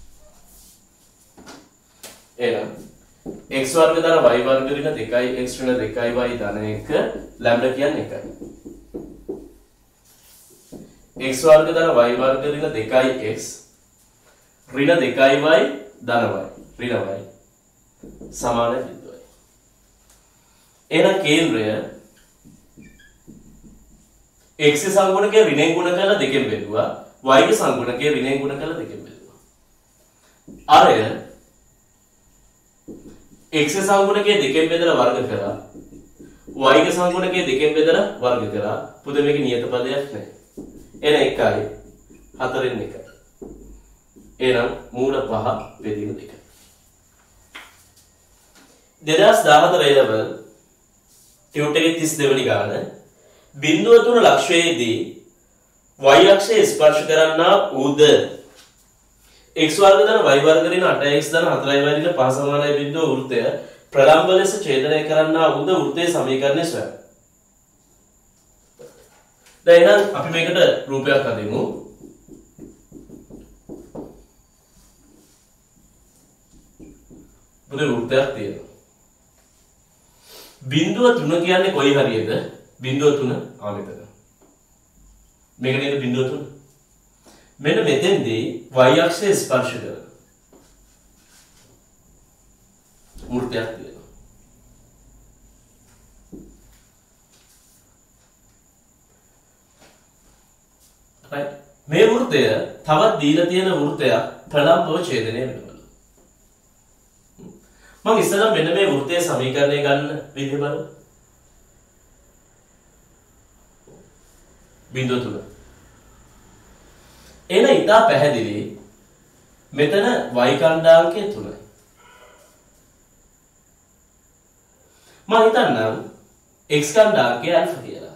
එහෙනම් x වර්ග ධන y වර්ග ඍණ දෙකයි x ඍණ දෙකයි y ධන එක ලැම්ඩා කියන්නේ එකයි. x වර්ග ධන y වර්ග ඍණ දෙකයි x ඍණ දෙකයි y ධන y ඍණ y සමාන බිඳුවයි. එහෙනම් කේන්ද්‍රය x සංගුණකයේ ඍණෙන් ගුණ කරලා දෙකෙන් බෙදුවා y ගේ සංගුණකයේ ඍණෙන් ගුණ කරලා දෙකෙන් බෙදුවා. අරය x සංගුණකයේ දෙකෙන් බෙදලා වර්ග කරා y ගේ සංගුණකයේ දෙකෙන් බෙදලා වර්ග කරා පුතේ මේකේ නියත පදයක් නැහැ. එන එකයි හතරෙන් එකයි. එහෙනම් මූල පහ බෙදීම දෙකයි. දෙදාස් දහහතර ලෙවල් ටියුට් එකේ තිස් දෙක වෙනි ගාන බිඳුව තුන ලක්ෂයේදී y අක්ෂයේ ස්පර්ශ කරන්නා උද x වර්ග ධන y වර්ග ඍණ අට x ධන හතරයි y ඍණ පහ සමානයි බිඳුව වෘත්තය ප්‍රලම්බ ලෙස ඡේදනය කරන්නා උද වෘත්තයේ සමීකරණය සොයන්න. දැන් එහෙනම් අපි මේකට රූපයක් හදමු. බුදු වෘත්තයක් තියෙනවා. බිඳුව තුන කියන්නේ කොයි හරියද? බිඳුව තුන ආ මෙතන. මේක නේද බිඳුව තුන? මෙන්න මෙතෙන්දී y අක්ෂය ස්පර්ශ කරන වෘත්තයක් තියෙනවා. right මේ වෘත්තය තවත් දීලා තියෙන වෘත්තයක් ප්‍රලම්බව ඡේදනය වෙනවා. මම ඉස්සෙල්ලා මෙන්න මේ වෘත්තයේ සමීකරණය ගන්න විදිහ බලමු. බිඳුව තුන. එන ඉතා පැහැදිලි මෙතන y කණ්ඩාංකය තුනයි. මම හිතන්නම් x කණ්ඩාංකය alpha කියලා.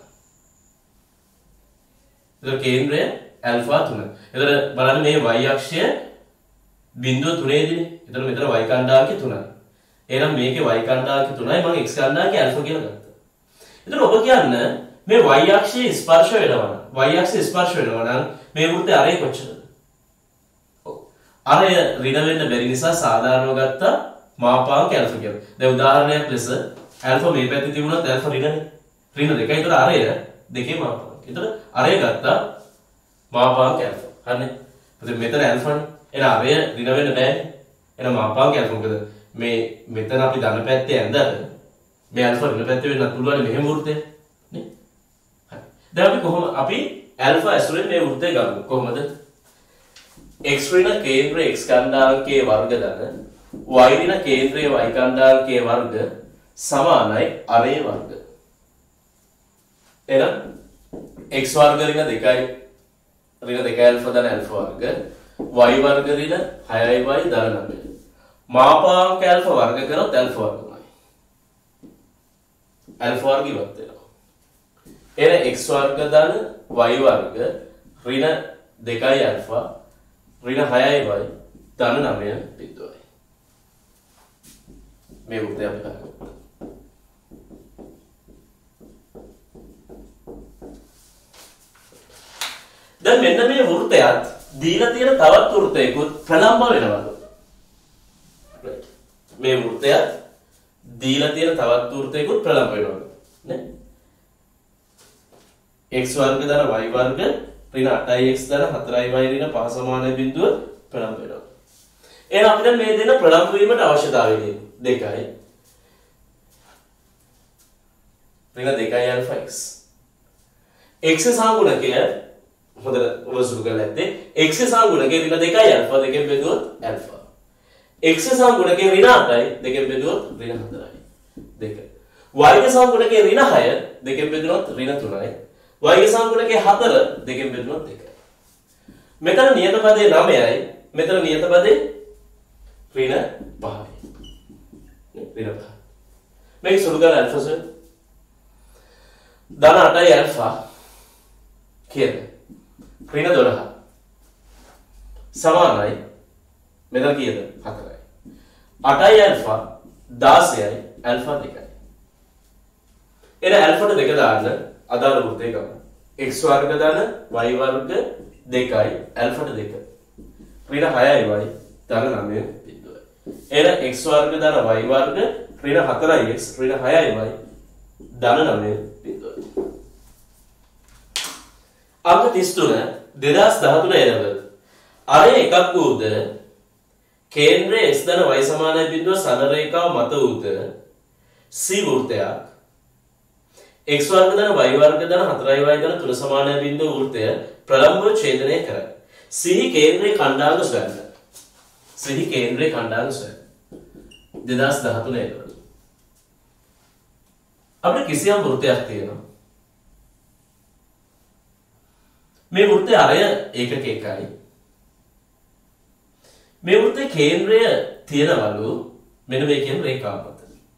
ඒක කේන්ද්‍රය alpha තුන. එතන බලන්න මේ y අක්ෂය බිඳුව තුනේදීනේ. එතන මෙතන y කණ්ඩාංකය තුනයි. එහෙනම් මේකේ y කණ්ඩාංකය තුනයි මම x කණ්ඩාංකය alpha කියලා ගත්තා. එතන ඔබ කියන්න මේ y අක්ෂයේ ස්පර්ශ වෙනවා නම් y අක්ෂයේ ස්පර්ශ වෙනවා නම් මේ වෘත්තයේ අරය කොච්චරද? ඔව්. අරය ඍණ වෙන්න බැරි නිසා සාධාරණව ගත්ත මාපාංක ඇල්ෆා කියලා. දැන් උදාහරණයක් ලෙස ඇල්ෆා මේ පැත්තේ තිබුණත් ඇල්ෆා ඍණනේ. ඍණ දෙකයි. ඒතර අරය දෙකේ මාපාංක. ඒතර අරය ගත්තා මාපාංක ඇල්ෆා. හරිනේ. ඉතින් මෙතන ඇල්ෆානේ. එහෙනම් අරය ඍණ වෙන්න බෑනේ. එහෙනම් මාපාංක ඇල්ෆා මොකද මේ මෙතන අපි ධන පැත්තේ ඇඳලා මේ ඇල්ෆා ඍණ පැත්තේ වෙන්නත් පුළුවන් මෙහෙම වෘත්තය නේ. හරි. දැන් අපි කොහොම අපි ඇල්ෆා ඇසුරෙන් මේ වෘත්තය ගමු. කොහොමද? x ඍණ කේන්ද්‍රය x කණ්ඩායමකයේ වර්ග ධන y ඍණ කේන්ද්‍රය y කණ්ඩායමකයේ වර්ග සමානයි අරේ වර්ග. එහෙනම් x වර්ග ඍණ දෙකයි ඍණ දෙකයි ඇල්ෆා ධන ඇල්ෆා වර්ග y වර්ග ඍණ හයයි y ධන නවයයි. මාපාංක ඇල්ෆා වර්ග කරොත් ඇල්ෆා වර්ගමයි. ඇල්ෆා වර්ග ඉවත් වෙනවා. එහෙනම් x වර්ග ධන y වර්ග ඍණ දෙකයි ඇල්ෆා ඍණ හයයි y ධන නවය බිඳුවයි. මේ වෘත්තය අපි ගන්නවා. දැන් මෙන්න මේ වෘත්තයත් දීලා තියෙන තවත් වෘත්තයකුත් ප්‍රලම්බ වෙනවලු. right. මේ වෘත්තයත් දීලා තියෙන තවත් වෘත්තයකුත් ප්‍රලම්බ වෙනවලු. නේ? x වර්ග ධන y වර්ග ඍණ අටයි x ධන හතරයි y ඍණ පහ සමාන බිඳුව ප්‍රලම්බ වෙනවා. එහෙනම් අපිට මේ දෙන ප්‍රලම්බ වීමට අවශ්‍යතාවය දෙකයි. ඍණ දෙකයි ඇල්ෆා x. x සාගුණකය හොඳට වසුරු කරලා ඇත්තේ x සාගුණකේ ඍණ දෙකයි ඇල්ෆා දෙකෙන් බෙදුවොත් ඇල්ෆා. x සාගුණකේ ඍණ අටයි දෙකෙන් බෙදුවොත් ඍණ හතරයි. දෙක. y සාගුණකේ ඍණ හය දෙකෙන් බෙදුනොත් ඍණ තුනයි. y සාගුණකේ හතර දෙකෙන් බෙදුනොත් එකයි. මෙතන නියත පදේ නවයයි මෙතන නියත පදේ ඍණ පහයි. ඍණ පහ. මේක සුළු කරලා ඇල්ෆා සර් ධන අටයි ඇල්ෆා කියන්නේ ඍණ දොළහ සමානයි මෙතන කීයද? හතරයි. අටයි ඇල්ෆා දාසයයි ඇල්ෆා දෙකයි. එන ඇල්ෆාට දෙක දාන්න අදාළ වෘත්තය ගමු. x වර්ග ධන y වර්ග දෙකයි ඇල්ෆාට දෙක. ඍණ හයයි y ධන නවය බිඳුවයි. එන x වර්ග ධන y වර්ග ඍණ හතරයි x ඍණ හයයි y ධන නවය බිඳුවයි. අංක තිස් තුන දෙදාස් දහතුන එළවලු. අරය එකක් වූද කේන්ද්‍රය x ධන y සමානයි බිඳුව සරල රේඛාව මත වූද C වෘත්තයක් x වර්ග ධන y වර්ග ධන හතරයි y ධන තුන සමානයි බිඳුව වෘත්තය ප්‍රලම්බව ඡේදනය කරයි. C කේන්ද්‍රයේ ඛණ්ඩාංග සොයන්න. C කේන්ද්‍රයේ ඛණ්ඩාංග සොයන්න. දෙදාස් දහතුන එළවලු. අපිට කිසියම් වෘත්තයක් තියෙනවා. මේ වෘත්තයේ අරය ඒකක එකයි. මේ වෘත්තයේ කේන්ද්‍රය තියෙනවලු මෙන්න මේ කියන රේඛාව මත.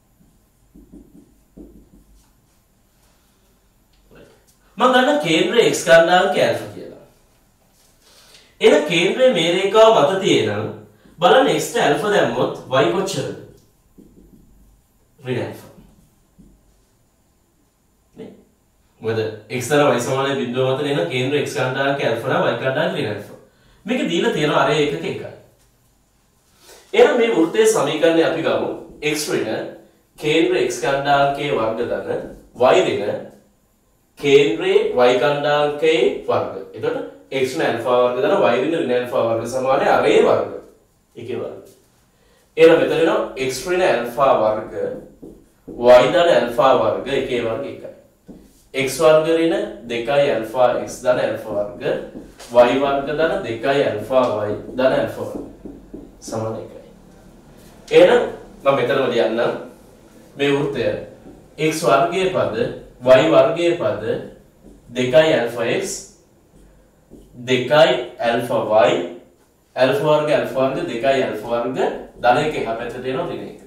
මම ගන්න කේන්ද්‍රය x කණ්ඩායමක ඇල්ෆා කියලා. එන කේන්ද්‍රය මේ රේඛාව මත තියෙනම් බලන්න x ට ඇල්ෆා දැම්මොත් y කොච්චරද? ඍණ ඇල්ෆා. නේ? මොකද x තර y සමානයි බිඳුව මත එන කේන්ද්‍ර x කණ්ඩායමක ඇල්ෆා නම් y කණ්ඩායමක ඍණ ඇල්ෆා. මේක දීලා තියෙනවා අරය ඒකක එකයි. එහෙනම් මේ වෘත්තයේ සමීකරණය අපි ගමු. x ඍණ කේන්ද්‍ර x කණ්ඩායමකයේ වර්ග ධන y ඍණ කේන්ද්‍රයේ y කණ්ඩායමකයේ වර්ග. එතකොට x න ඇල්ෆා වර්ග ධන y ඍණ ඍණ ඇල්ෆා වර්ග සමානයි අරේ වර්ග. ඒකේ වර්ග. එහෙනම් මෙතන එනවා x ඍණ ඇල්ෆා වර්ග y ධන ඇල්ෆා වර්ග එකේ වර්ග එකයි. x වර්ග ඍණ දෙකයි ඇල්ෆා x ධන ඇල්ෆා වර්ග y වර්ග ධන දෙකයි ඇල්ෆා y ධන ඇල්ෆා වර්ග සමාන එකයි. එහෙනම් මම මෙතනම ලියන්නම් මේ වෘත්තය x වර්ගයේ පද y වර්ගයේ පද දෙකයි ඇල්ෆා x දෙකයි ඇල්ෆා y ඇල්ෆා වර්ග ඇල්ෆා වර්ග දෙකයි ඇල්ෆා වර්ග ධන එක එහා පැත්තට එනවා ඍණ එක.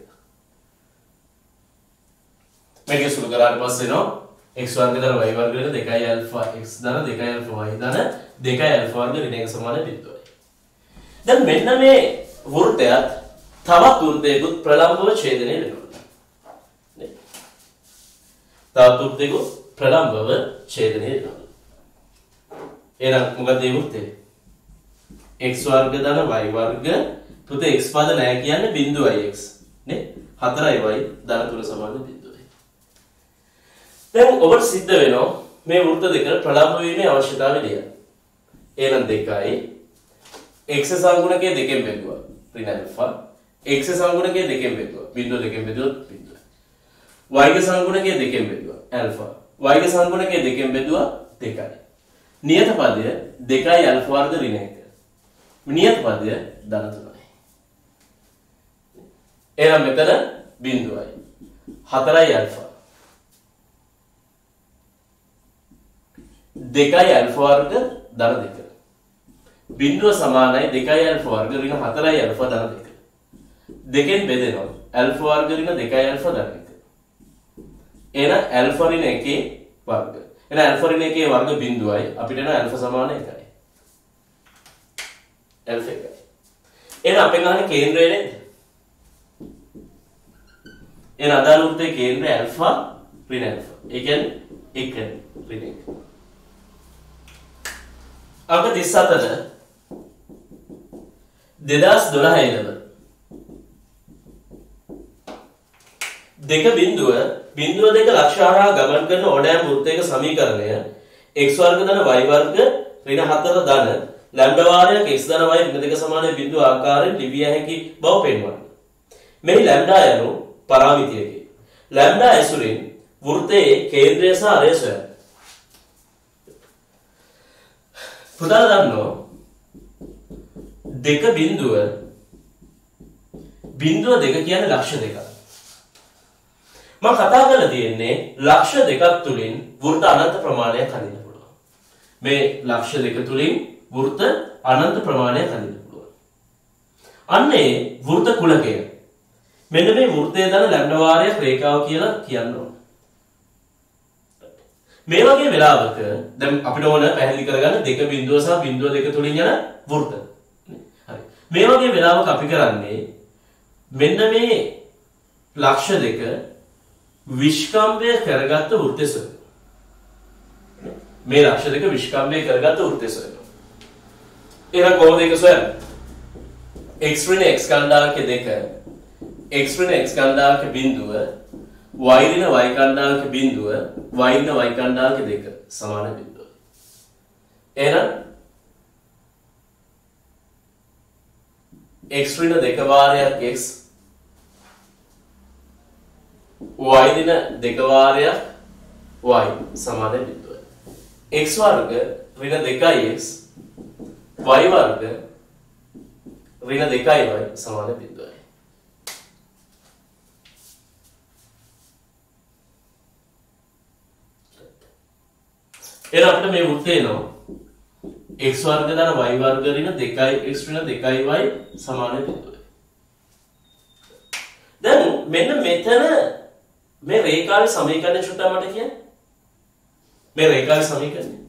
මේක සුළු කරාට පස්සේ එනවා x වර්ග ධන y වර්ග ඍණ දෙකයි ඇල්ෆා x ධන දෙකයි ඇල්ෆා y ධන දෙකයි ඇල්ෆා වර්ග ඍණ එක සමාන බිඳුවයි. දැන් මෙන්න මේ වෘත්තයත් තවත් වෘත්තයකුත් ප්‍රලම්බව ඡේදනය වෙනවා. නේ? තවත් වෘත්තයකුත් ප්‍රලම්බව ඡේදනය වෙනවා. එහෙනම් මොකද මේ වෘත්තේ? x වර්ග ධන y වර්ග පුතේ x පද නැහැ කියන්නේ බිංදුවයි x නේ හතරයි y ධන තුන සමාන බිංදුවයි. දැන් ඔබට සිද්ධ වෙනවා මේ වෘත්ත දෙක ප්‍රලම්බ වීමේ අවශ්‍යතාවය ලියන්න. එහෙනම් දෙකයි x සංගුණකයේ දෙකෙන් බෙදුවා ඍණ ඇල්ෆා x සංගුණකයේ දෙකෙන් බෙදුවා බිංදුව දෙකෙන් බෙදුවොත් බිංදුව y ගේ සංගුණකයේ දෙකෙන් බෙදුවා ඇල්ෆා y ගේ සංගුණකයේ දෙකෙන් බෙදුවා දෙකයි. නියත පදය දෙකයි ඇල්ෆා වර්ග ඍණ එක. නියත පදය ධන තුනයි. එහෙනම් මෙතන බිංදුවයි හතරයි ඇල්ෆා දෙකයි ඇල්ෆා වර්ග ධන දෙක. බිංදුව සමානයි දෙකයි ඇල්ෆා වර්ග ඍණ හතරයි ඇල්ෆා ධන දෙක. දෙකෙන් බෙදෙනවා ඇල්ෆා වර්ග ඍණ දෙකයි ඇල්ෆා ධන එක. එහෙනම් ඇල්ෆා ඍණ එකේ වර්ග. එහෙනම් ඇල්ෆා ඍණ එකේ වර්ග බිංදුවයි අපිට එන ඇල්ෆා සමාන එකයි. ඇල්ෆා එකයි. එහෙනම් අපෙන් අහන්නේ කේන්ද්‍රය නේද? එහෙනම් අදාළ වෘත්තයේ කේන්ද්‍රය ඇල්ෆා ඍණ ඇල්ෆා. ඒ කියන්නේ එක ඍණ එක. අංක තිස් හතර දෙදාස් දොළහ ඉඳලා දෙක බිංදුව බිංදුව දෙක ලක්ෂ හරහා ගමන් කරන ඕනෑම වෘත්තයක සමීකරණය x වර්ග ධන y වර්ග ඍණ හතර ධන ලැම්ඩා වාරයක් x ධන y ඍණ දෙක සමාන බිංදුව ආකාරයෙන් ලිවිය හැකි බව පෙන්වන්න. මෙහි ලැම්ඩා යනු පරාමිතියකි. ලැම්ඩා ඇසුරින් වෘත්තයේ කේන්ද්‍රය සහ අරය සොයන්න. පුතාලා දන්නවා දෙක බිංදුව බිංදුව දෙක කියන්නේ ලක්ෂ දෙකක්. මම කතා කරලා තියෙන්නේ ලක්ෂ දෙකක් තුලින් වෘත්ත අනන්ත ප්‍රමාණයක් හදින්න පුළුවන්. මේ ලක්ෂ දෙක තුලින් වෘත්ත අනන්ත ප්‍රමාණයක් හදින්න පුළුවන්. අන්නේ වෘත්ත කුලකය. මෙන්න මේ වෘත්තයේ දන ලැම්ඩා වාරයක් රේඛාව කියලා කියන්න ඕන. මේ වගේ වෙලාවක දැන් අපිට ඕන පැහැදිලි කරගන්න දෙක බිංදුව සහ බිංදුව දෙක තුලින් යන වෘත්ත. හරි. මේ වගේ වෙලාවක අපි කරන්නේ මෙන්න මේ ලක්ෂ දෙක විස්කම්භය කරගත්ත වෘත්තය සොයනවා. මේ ලක්ෂ දෙක විස්කම්භය කරගත්ත වෘත්තය සොයනවා. එහෙනම් කොහොමද ඒක සොයන්නේ? x ඍණ x කණ්ඩායක දෙක x ඍණ x කණ්ඩායක බිංදුව y ඍණ y කණ්ඩායක බිංදුව y ඍණ y කණ්ඩායක දෙක සමාන බිංදුව. එහෙනම් x ඍණ දෙක වාරයක් x y ඍණ දෙක වාරයක් y සමාන බිංදුවයි. x වර්ග ඍණ දෙකයි x y වර්ග ඍණ දෙකයි y සමාන බිංදුවයි. එහෙනම් අපිට මේ වෘත්තය එනවා x වර්ග ධන y වර්ග ඍණ දෙකයි x ඍණ දෙකයි y සමාන බිංදුවයි. දැන් මෙන්න මෙතන මේ රේඛාවේ සමීකරණය චුට්ටක් මට කියන්න. මේ රේඛාවේ සමීකරණය.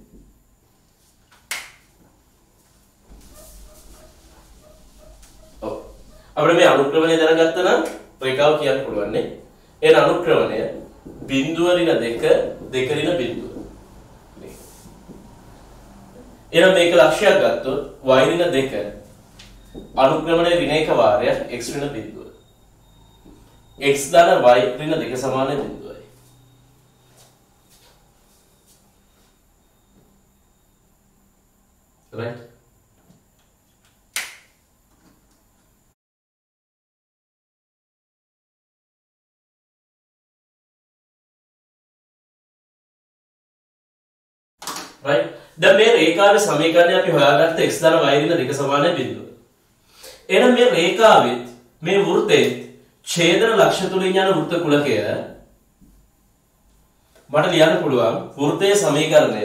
ඔව්. අපිට මේ අනුක්‍රමණය දැනගත්තා නම් රේඛාව කියන්න පුළුවන් නේ. ඒ අනුක්‍රමණය බිංදුව ඍණ දෙක දෙක ඍණ බිංදුව. එහෙනම් මේක ලක්ෂයක් ගත්තොත් y ඍණ දෙක අනුක්‍රමණය ඍණ එක වාරයක් x ඍණ බිංදුව. x ධන y ඍණ දෙක සමාන බිංදුවයි. right? right? දැන් මේ රේඛාවේ සමීකරණය අපි හොයාගත්ත x ධන y ඍණ දෙක සමාන බිංදුව. එහෙනම් මේ රේඛාවෙත් මේ වෘත්තෙත් ඡේදන ලක්ෂ තුලින් යන වෘත්ත කුලකය මට ලියන්න පුළුවන් වෘත්තයේ සමීකරණය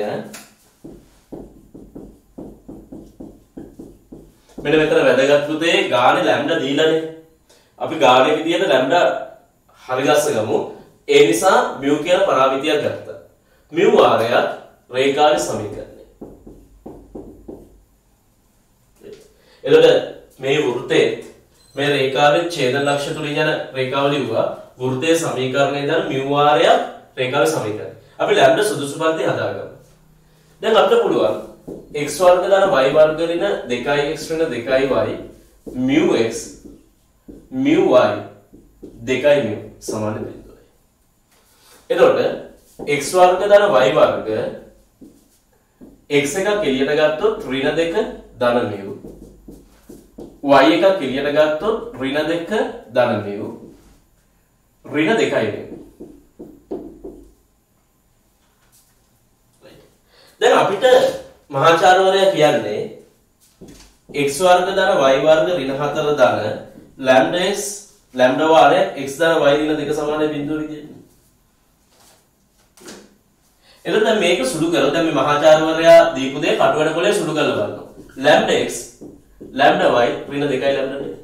මෙන්න මෙතන වැදගත් පුතේ ගානේ ලැම්ඩා දීලානේ. අපි ගානේ විදියට ලැම්ඩා හරි ගස්ස ගමු. ඒ නිසා mu කියන පරාමිතියක් ගත්තා. mu වාරයක් රේඛාවේ සමීකරණය. එතකොට මේ වෘත්තයේ මේ රේඛාවේ ඡේදන ලක්ෂ තුලින් යන රේඛාව ලිව්වා. වෘත්තයේ සමීකරණය දාන mu වාරයක් රේඛාවේ සමීකරණය. අපි ලැම්ඩා සුදුසු පරිදි හදාගමු. දැන් අපිට පුළුවන් x වර්ග දාන y වර්ග ඍණ දෙකයි x ඍණ දෙකයි y mu x mu y දෙකයි mu සමාන බිඳුවයි. එතකොට x වර්ග දාන y වර්ග x එකක් එළියට ගත්තොත් ඍණ දෙක ධන mu y එකක් එළියට ගත්තොත් ඍණ දෙක ධන mu ඍණ දෙකයි mu. දැන් අපිට මහාචාර්යවරයා කියන්නේ x වර්ග ධන y වර්ග ඍණ හතර ධන lambda x lambda වාරය x ධන y ඍණ දෙක සමාන බිඳුව විදියට. එතකොට දැන් මේක සුළු කරලා දැන් මේ මහාචාර්යවරයා දීපු දේ කටුවැඩ කොලේ සුළු කරලා බලනවා. lambda x lambda y ඍණ දෙකයි lambda දෙක.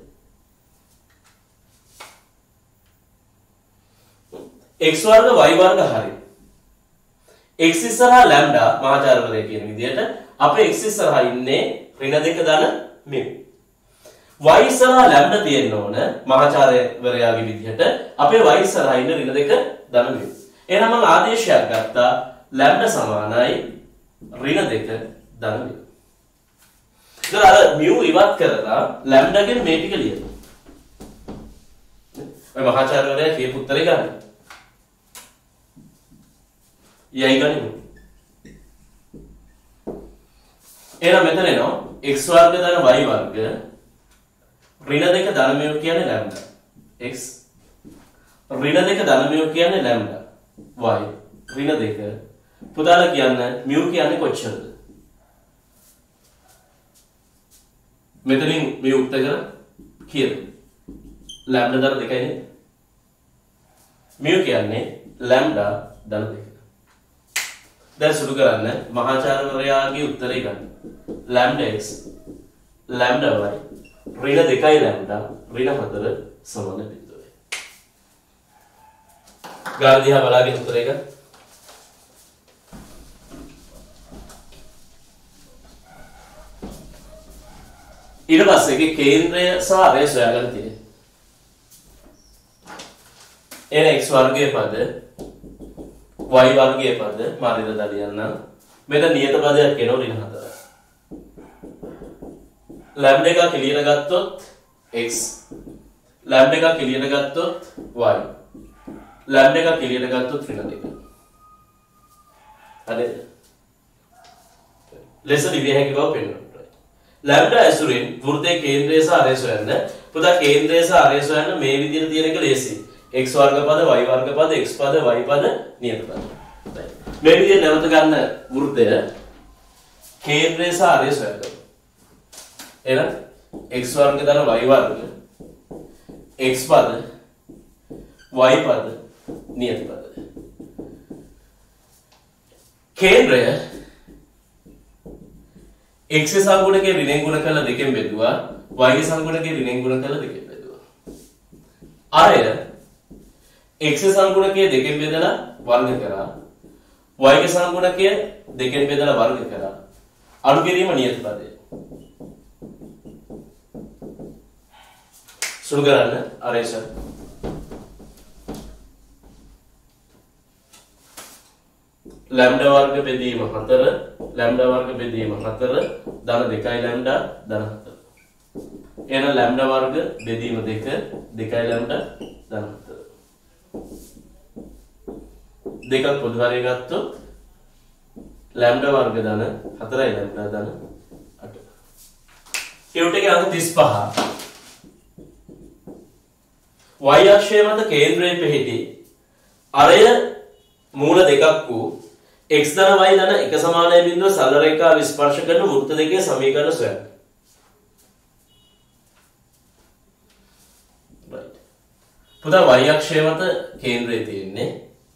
x වර්ග y වර්ග හරි. x ඉස්සරහා lambda මහාචාර්යවරයා කියන විදිහට අපේ x ඉස්සරහා ඉන්නේ ඍණ දෙක ධන mu. y ඉස්සරහා lambda තියෙන්න ඕන මහාචාර්යවරයාගේ විදිහට අපේ y ඉස්සරහා ඉන්නේ ඍණ දෙක ධන mu. එහෙනම් මම ආදේශයක් ගත්තා lambda සමානයි ඍණ දෙක ධන mu. ඉතින් අර mu ඉවත් කරලා lambda ගෙන් මේ ටික ලියන්න. ඔය මහාචාර්යවරයා කියපු උත්තරේ ගන්න. යයි ගනිමු. එහෙනම් මෙතන එනවා x වර්ග ධන y වර්ග ඍණ දෙක ධන mu කියන්නේ lambda x ඍණ දෙක ධන mu කියන්නේ lambda y ඍණ දෙක පුතාලා කියන්නේ mu කියන්නේ කොච්චරද? මෙතනින් මේ උක්ත කර කියන lambda ධන දෙකයි නේද? mu කියන්නේ lambda ධන දෙක. දැන් සුළු කරන්න මහාචාර්යවරයාගේ උත්තරේ ගන්න. lambda x lambda y ඍණ දෙකයි lambda ඍණ හතර සමාන බිඳුවයි. ගාන දිහා බලාගෙන උත්තරේ ගන්න. ඊට පස්සේ ඒකේ කේන්ද්‍රය සහ අරය සොයාගන්න තියෙනවා. එන x වර්ගයේ පද y වර්ගයේ පද මාරිද දාලියන්න මෙතන නියත පදයක් එනවා ඍණ හතර. lambda එක කෙලියට ගත්තොත් x lambda එක කෙලියට ගත්තොත් y lambda එක කෙලියට ගත්තොත් ඍණ දෙක. හරිද? ලෙස දිවිය හැකි බව පෙන්වනවා. lambda ඇසුරින් වෘත්තයේ කේන්ද්‍රය සහ අරය සොයන්න. පුතා කේන්ද්‍රය සහ අරය සොයන්න මේ විදිහට තියෙන එක ලේසි. x වර්ග පද y වර්ග පද x පද y පද නියත පද. මේ විදිහට නැවත ගන්න වෘත්තය කේන්ද්‍රය සහ අරය සොයන්න. එහෙනම් x වර්ග ධන y වර්ග x පද y පද නියත පද. කේන්ද්‍රය x සංගුණකේ ඍණෙන් ගුණ කළ දෙකෙන් බෙදුවා y සංගුණකේ ඍණෙන් ගුණ කළ දෙකෙන් බෙදුවා. අරය x සංගුණකයේ දෙකෙන් බෙදලා වර්ග කරා y සංගුණකය දෙකෙන් බෙදලා වර්ග කරා අඩු කිරීම නියත පදය. සුළු කරන්න අරේෂ lambda වර්ග බෙදීම හතර lambda වර්ග බෙදීම හතර ධන දෙකයි lambda ධන හතර. එහෙනම් lambda වර්ග බෙදීම දෙක දෙකයි lambda ධන හතර. දෙකක් පොදු හරිය ගත්තොත් lambda වර්ග ධන හතරයි lambda ධන අට. ඒකට එකේ අංක තිස් පහ. y අක්ෂය මත කේන්ද්‍රයේ පිහිටි අරය මූල දෙකක් වූ x ධන y ධන එක සමානයි බිඳුව සරල රේඛාව ස්පර්ශ කරන වෘත්ත දෙකේ සමීකරණ සොයන්න. right. පුතා y අක්ෂය මත කේන්ද්‍රය තියෙන්නේ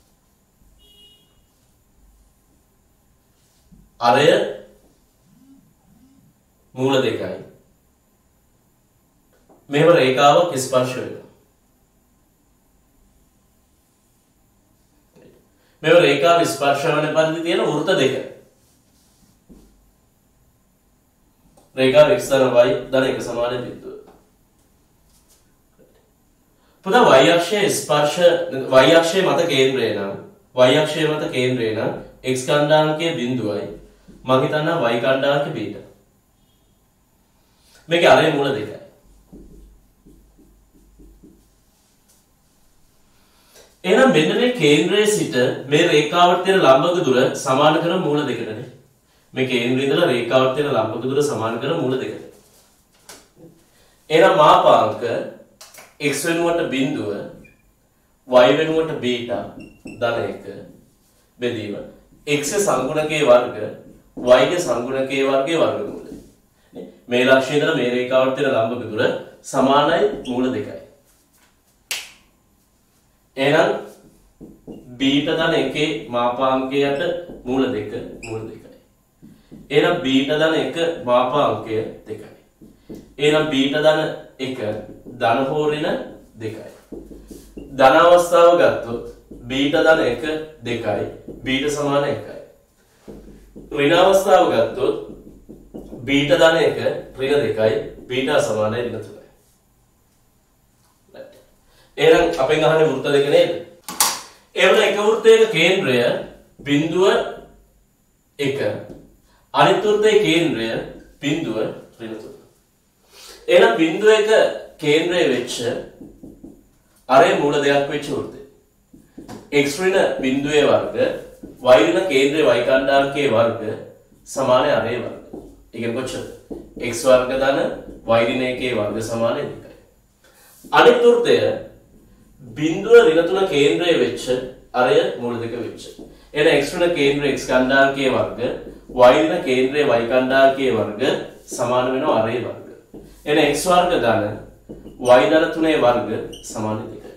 අරය මූල දෙකයි. මෙහෙම රේඛාවක් ස්පර්ශ වෙනවා. මෙව රේඛාව ස්පර්ශ වන පරිදි තියෙන වෘත්ත දෙක. රේඛාව x ධන y ධන එක සමාන බිඳුව. පුතා y අක්ෂයේ ස්පර්ශ y අක්ෂයේ මත කේන්ද්‍රය නම් y අක්ෂය මත කේන්ද්‍රය නම් x කණ්ඩායමකයේ බිඳුවයි මම හිතනවා y කණ්ඩායමකයේ බීටා. මේකේ අරේ මූල දෙකයි. එහෙනම් මෙන්න මේ කේන්ද්‍රයේ සිට මේ රේඛාවට තියෙන ලම්බක දුර සමාන කරන මූල දෙකටනේ. මේ කේන්ද්‍රයේ ඉඳලා රේඛාවට තියෙන ලම්බක දුර සමාන කරන මූල දෙකට. එහෙනම් මාපාංක x වෙනුවට බිඳුව y වෙනුවට බීටා ධන එක බෙදීම x සංගුණකයේ වර්ග y ගේ සංගුණකයේ වර්ගයේ වර්ගමූලය. නේ මේ ලක්ෂණය ඉඳලා මේ රේඛාවට තියෙන ලම්බක දුර සමානයි මූල දෙකයි. එහෙනම් බීටා ධන එකේ මාපාංකයට මූල දෙක මූල දෙකයි. එහෙනම් බීටා ධන එක මාපාංකය දෙකයි. එහෙනම් බීටා ධන එක ධන හෝ ඍණ දෙකයි. ධන අවස්ථාව ගත්තොත් බීටා ධන එක දෙකයි බීටා සමාන එකයි. ඍණ අවස්ථාව ගත්තොත් බීටා ධන එක ඍණ දෙකයි බීටා සමාන ඍණ තුනයි. එහෙනම් අපෙන් අහන්නේ වෘත්ත දෙක නේද? එවන එක වෘත්තයක කේන්ද්‍රය බිඳුව එක අනිත් වෘත්තයේ කේන්ද්‍රය බිඳුව ඍණ තුන. එහෙනම් බිඳුව එක කේන්ද්‍රය වෙච්ච අරේ මූල දෙකක් වෙච්ච වෘත්තය. x ඍණ බිඳුවේ වර්ග y ඍණ කේන්ද්‍රයේ y කණ්ඩායමකයේ වර්ග සමාන අරේ වර්ග. ඒ කියන්නේ කොච්චරද? x වර්ග ධන y ඍණ එකේ වර්ග සමාන දෙකයි. අනිත් වෘත්තය බිඳුව ඍණ තුන කේන්ද්‍රයේ වෙච්ච අරය මූල දෙක වෙච්ච. එහෙනම් x ඍණ කේන්ද්‍රයේ x කණ්ඩායමකයේ වර්ග y ඍණ කේන්ද්‍රයේ y කණ්ඩායමකයේ වර්ග සමාන වෙනවා අරේ වර්ග. එහෙනම් x වර්ග ධන y ධන තුනේ වර්ග සමාන දෙකයි.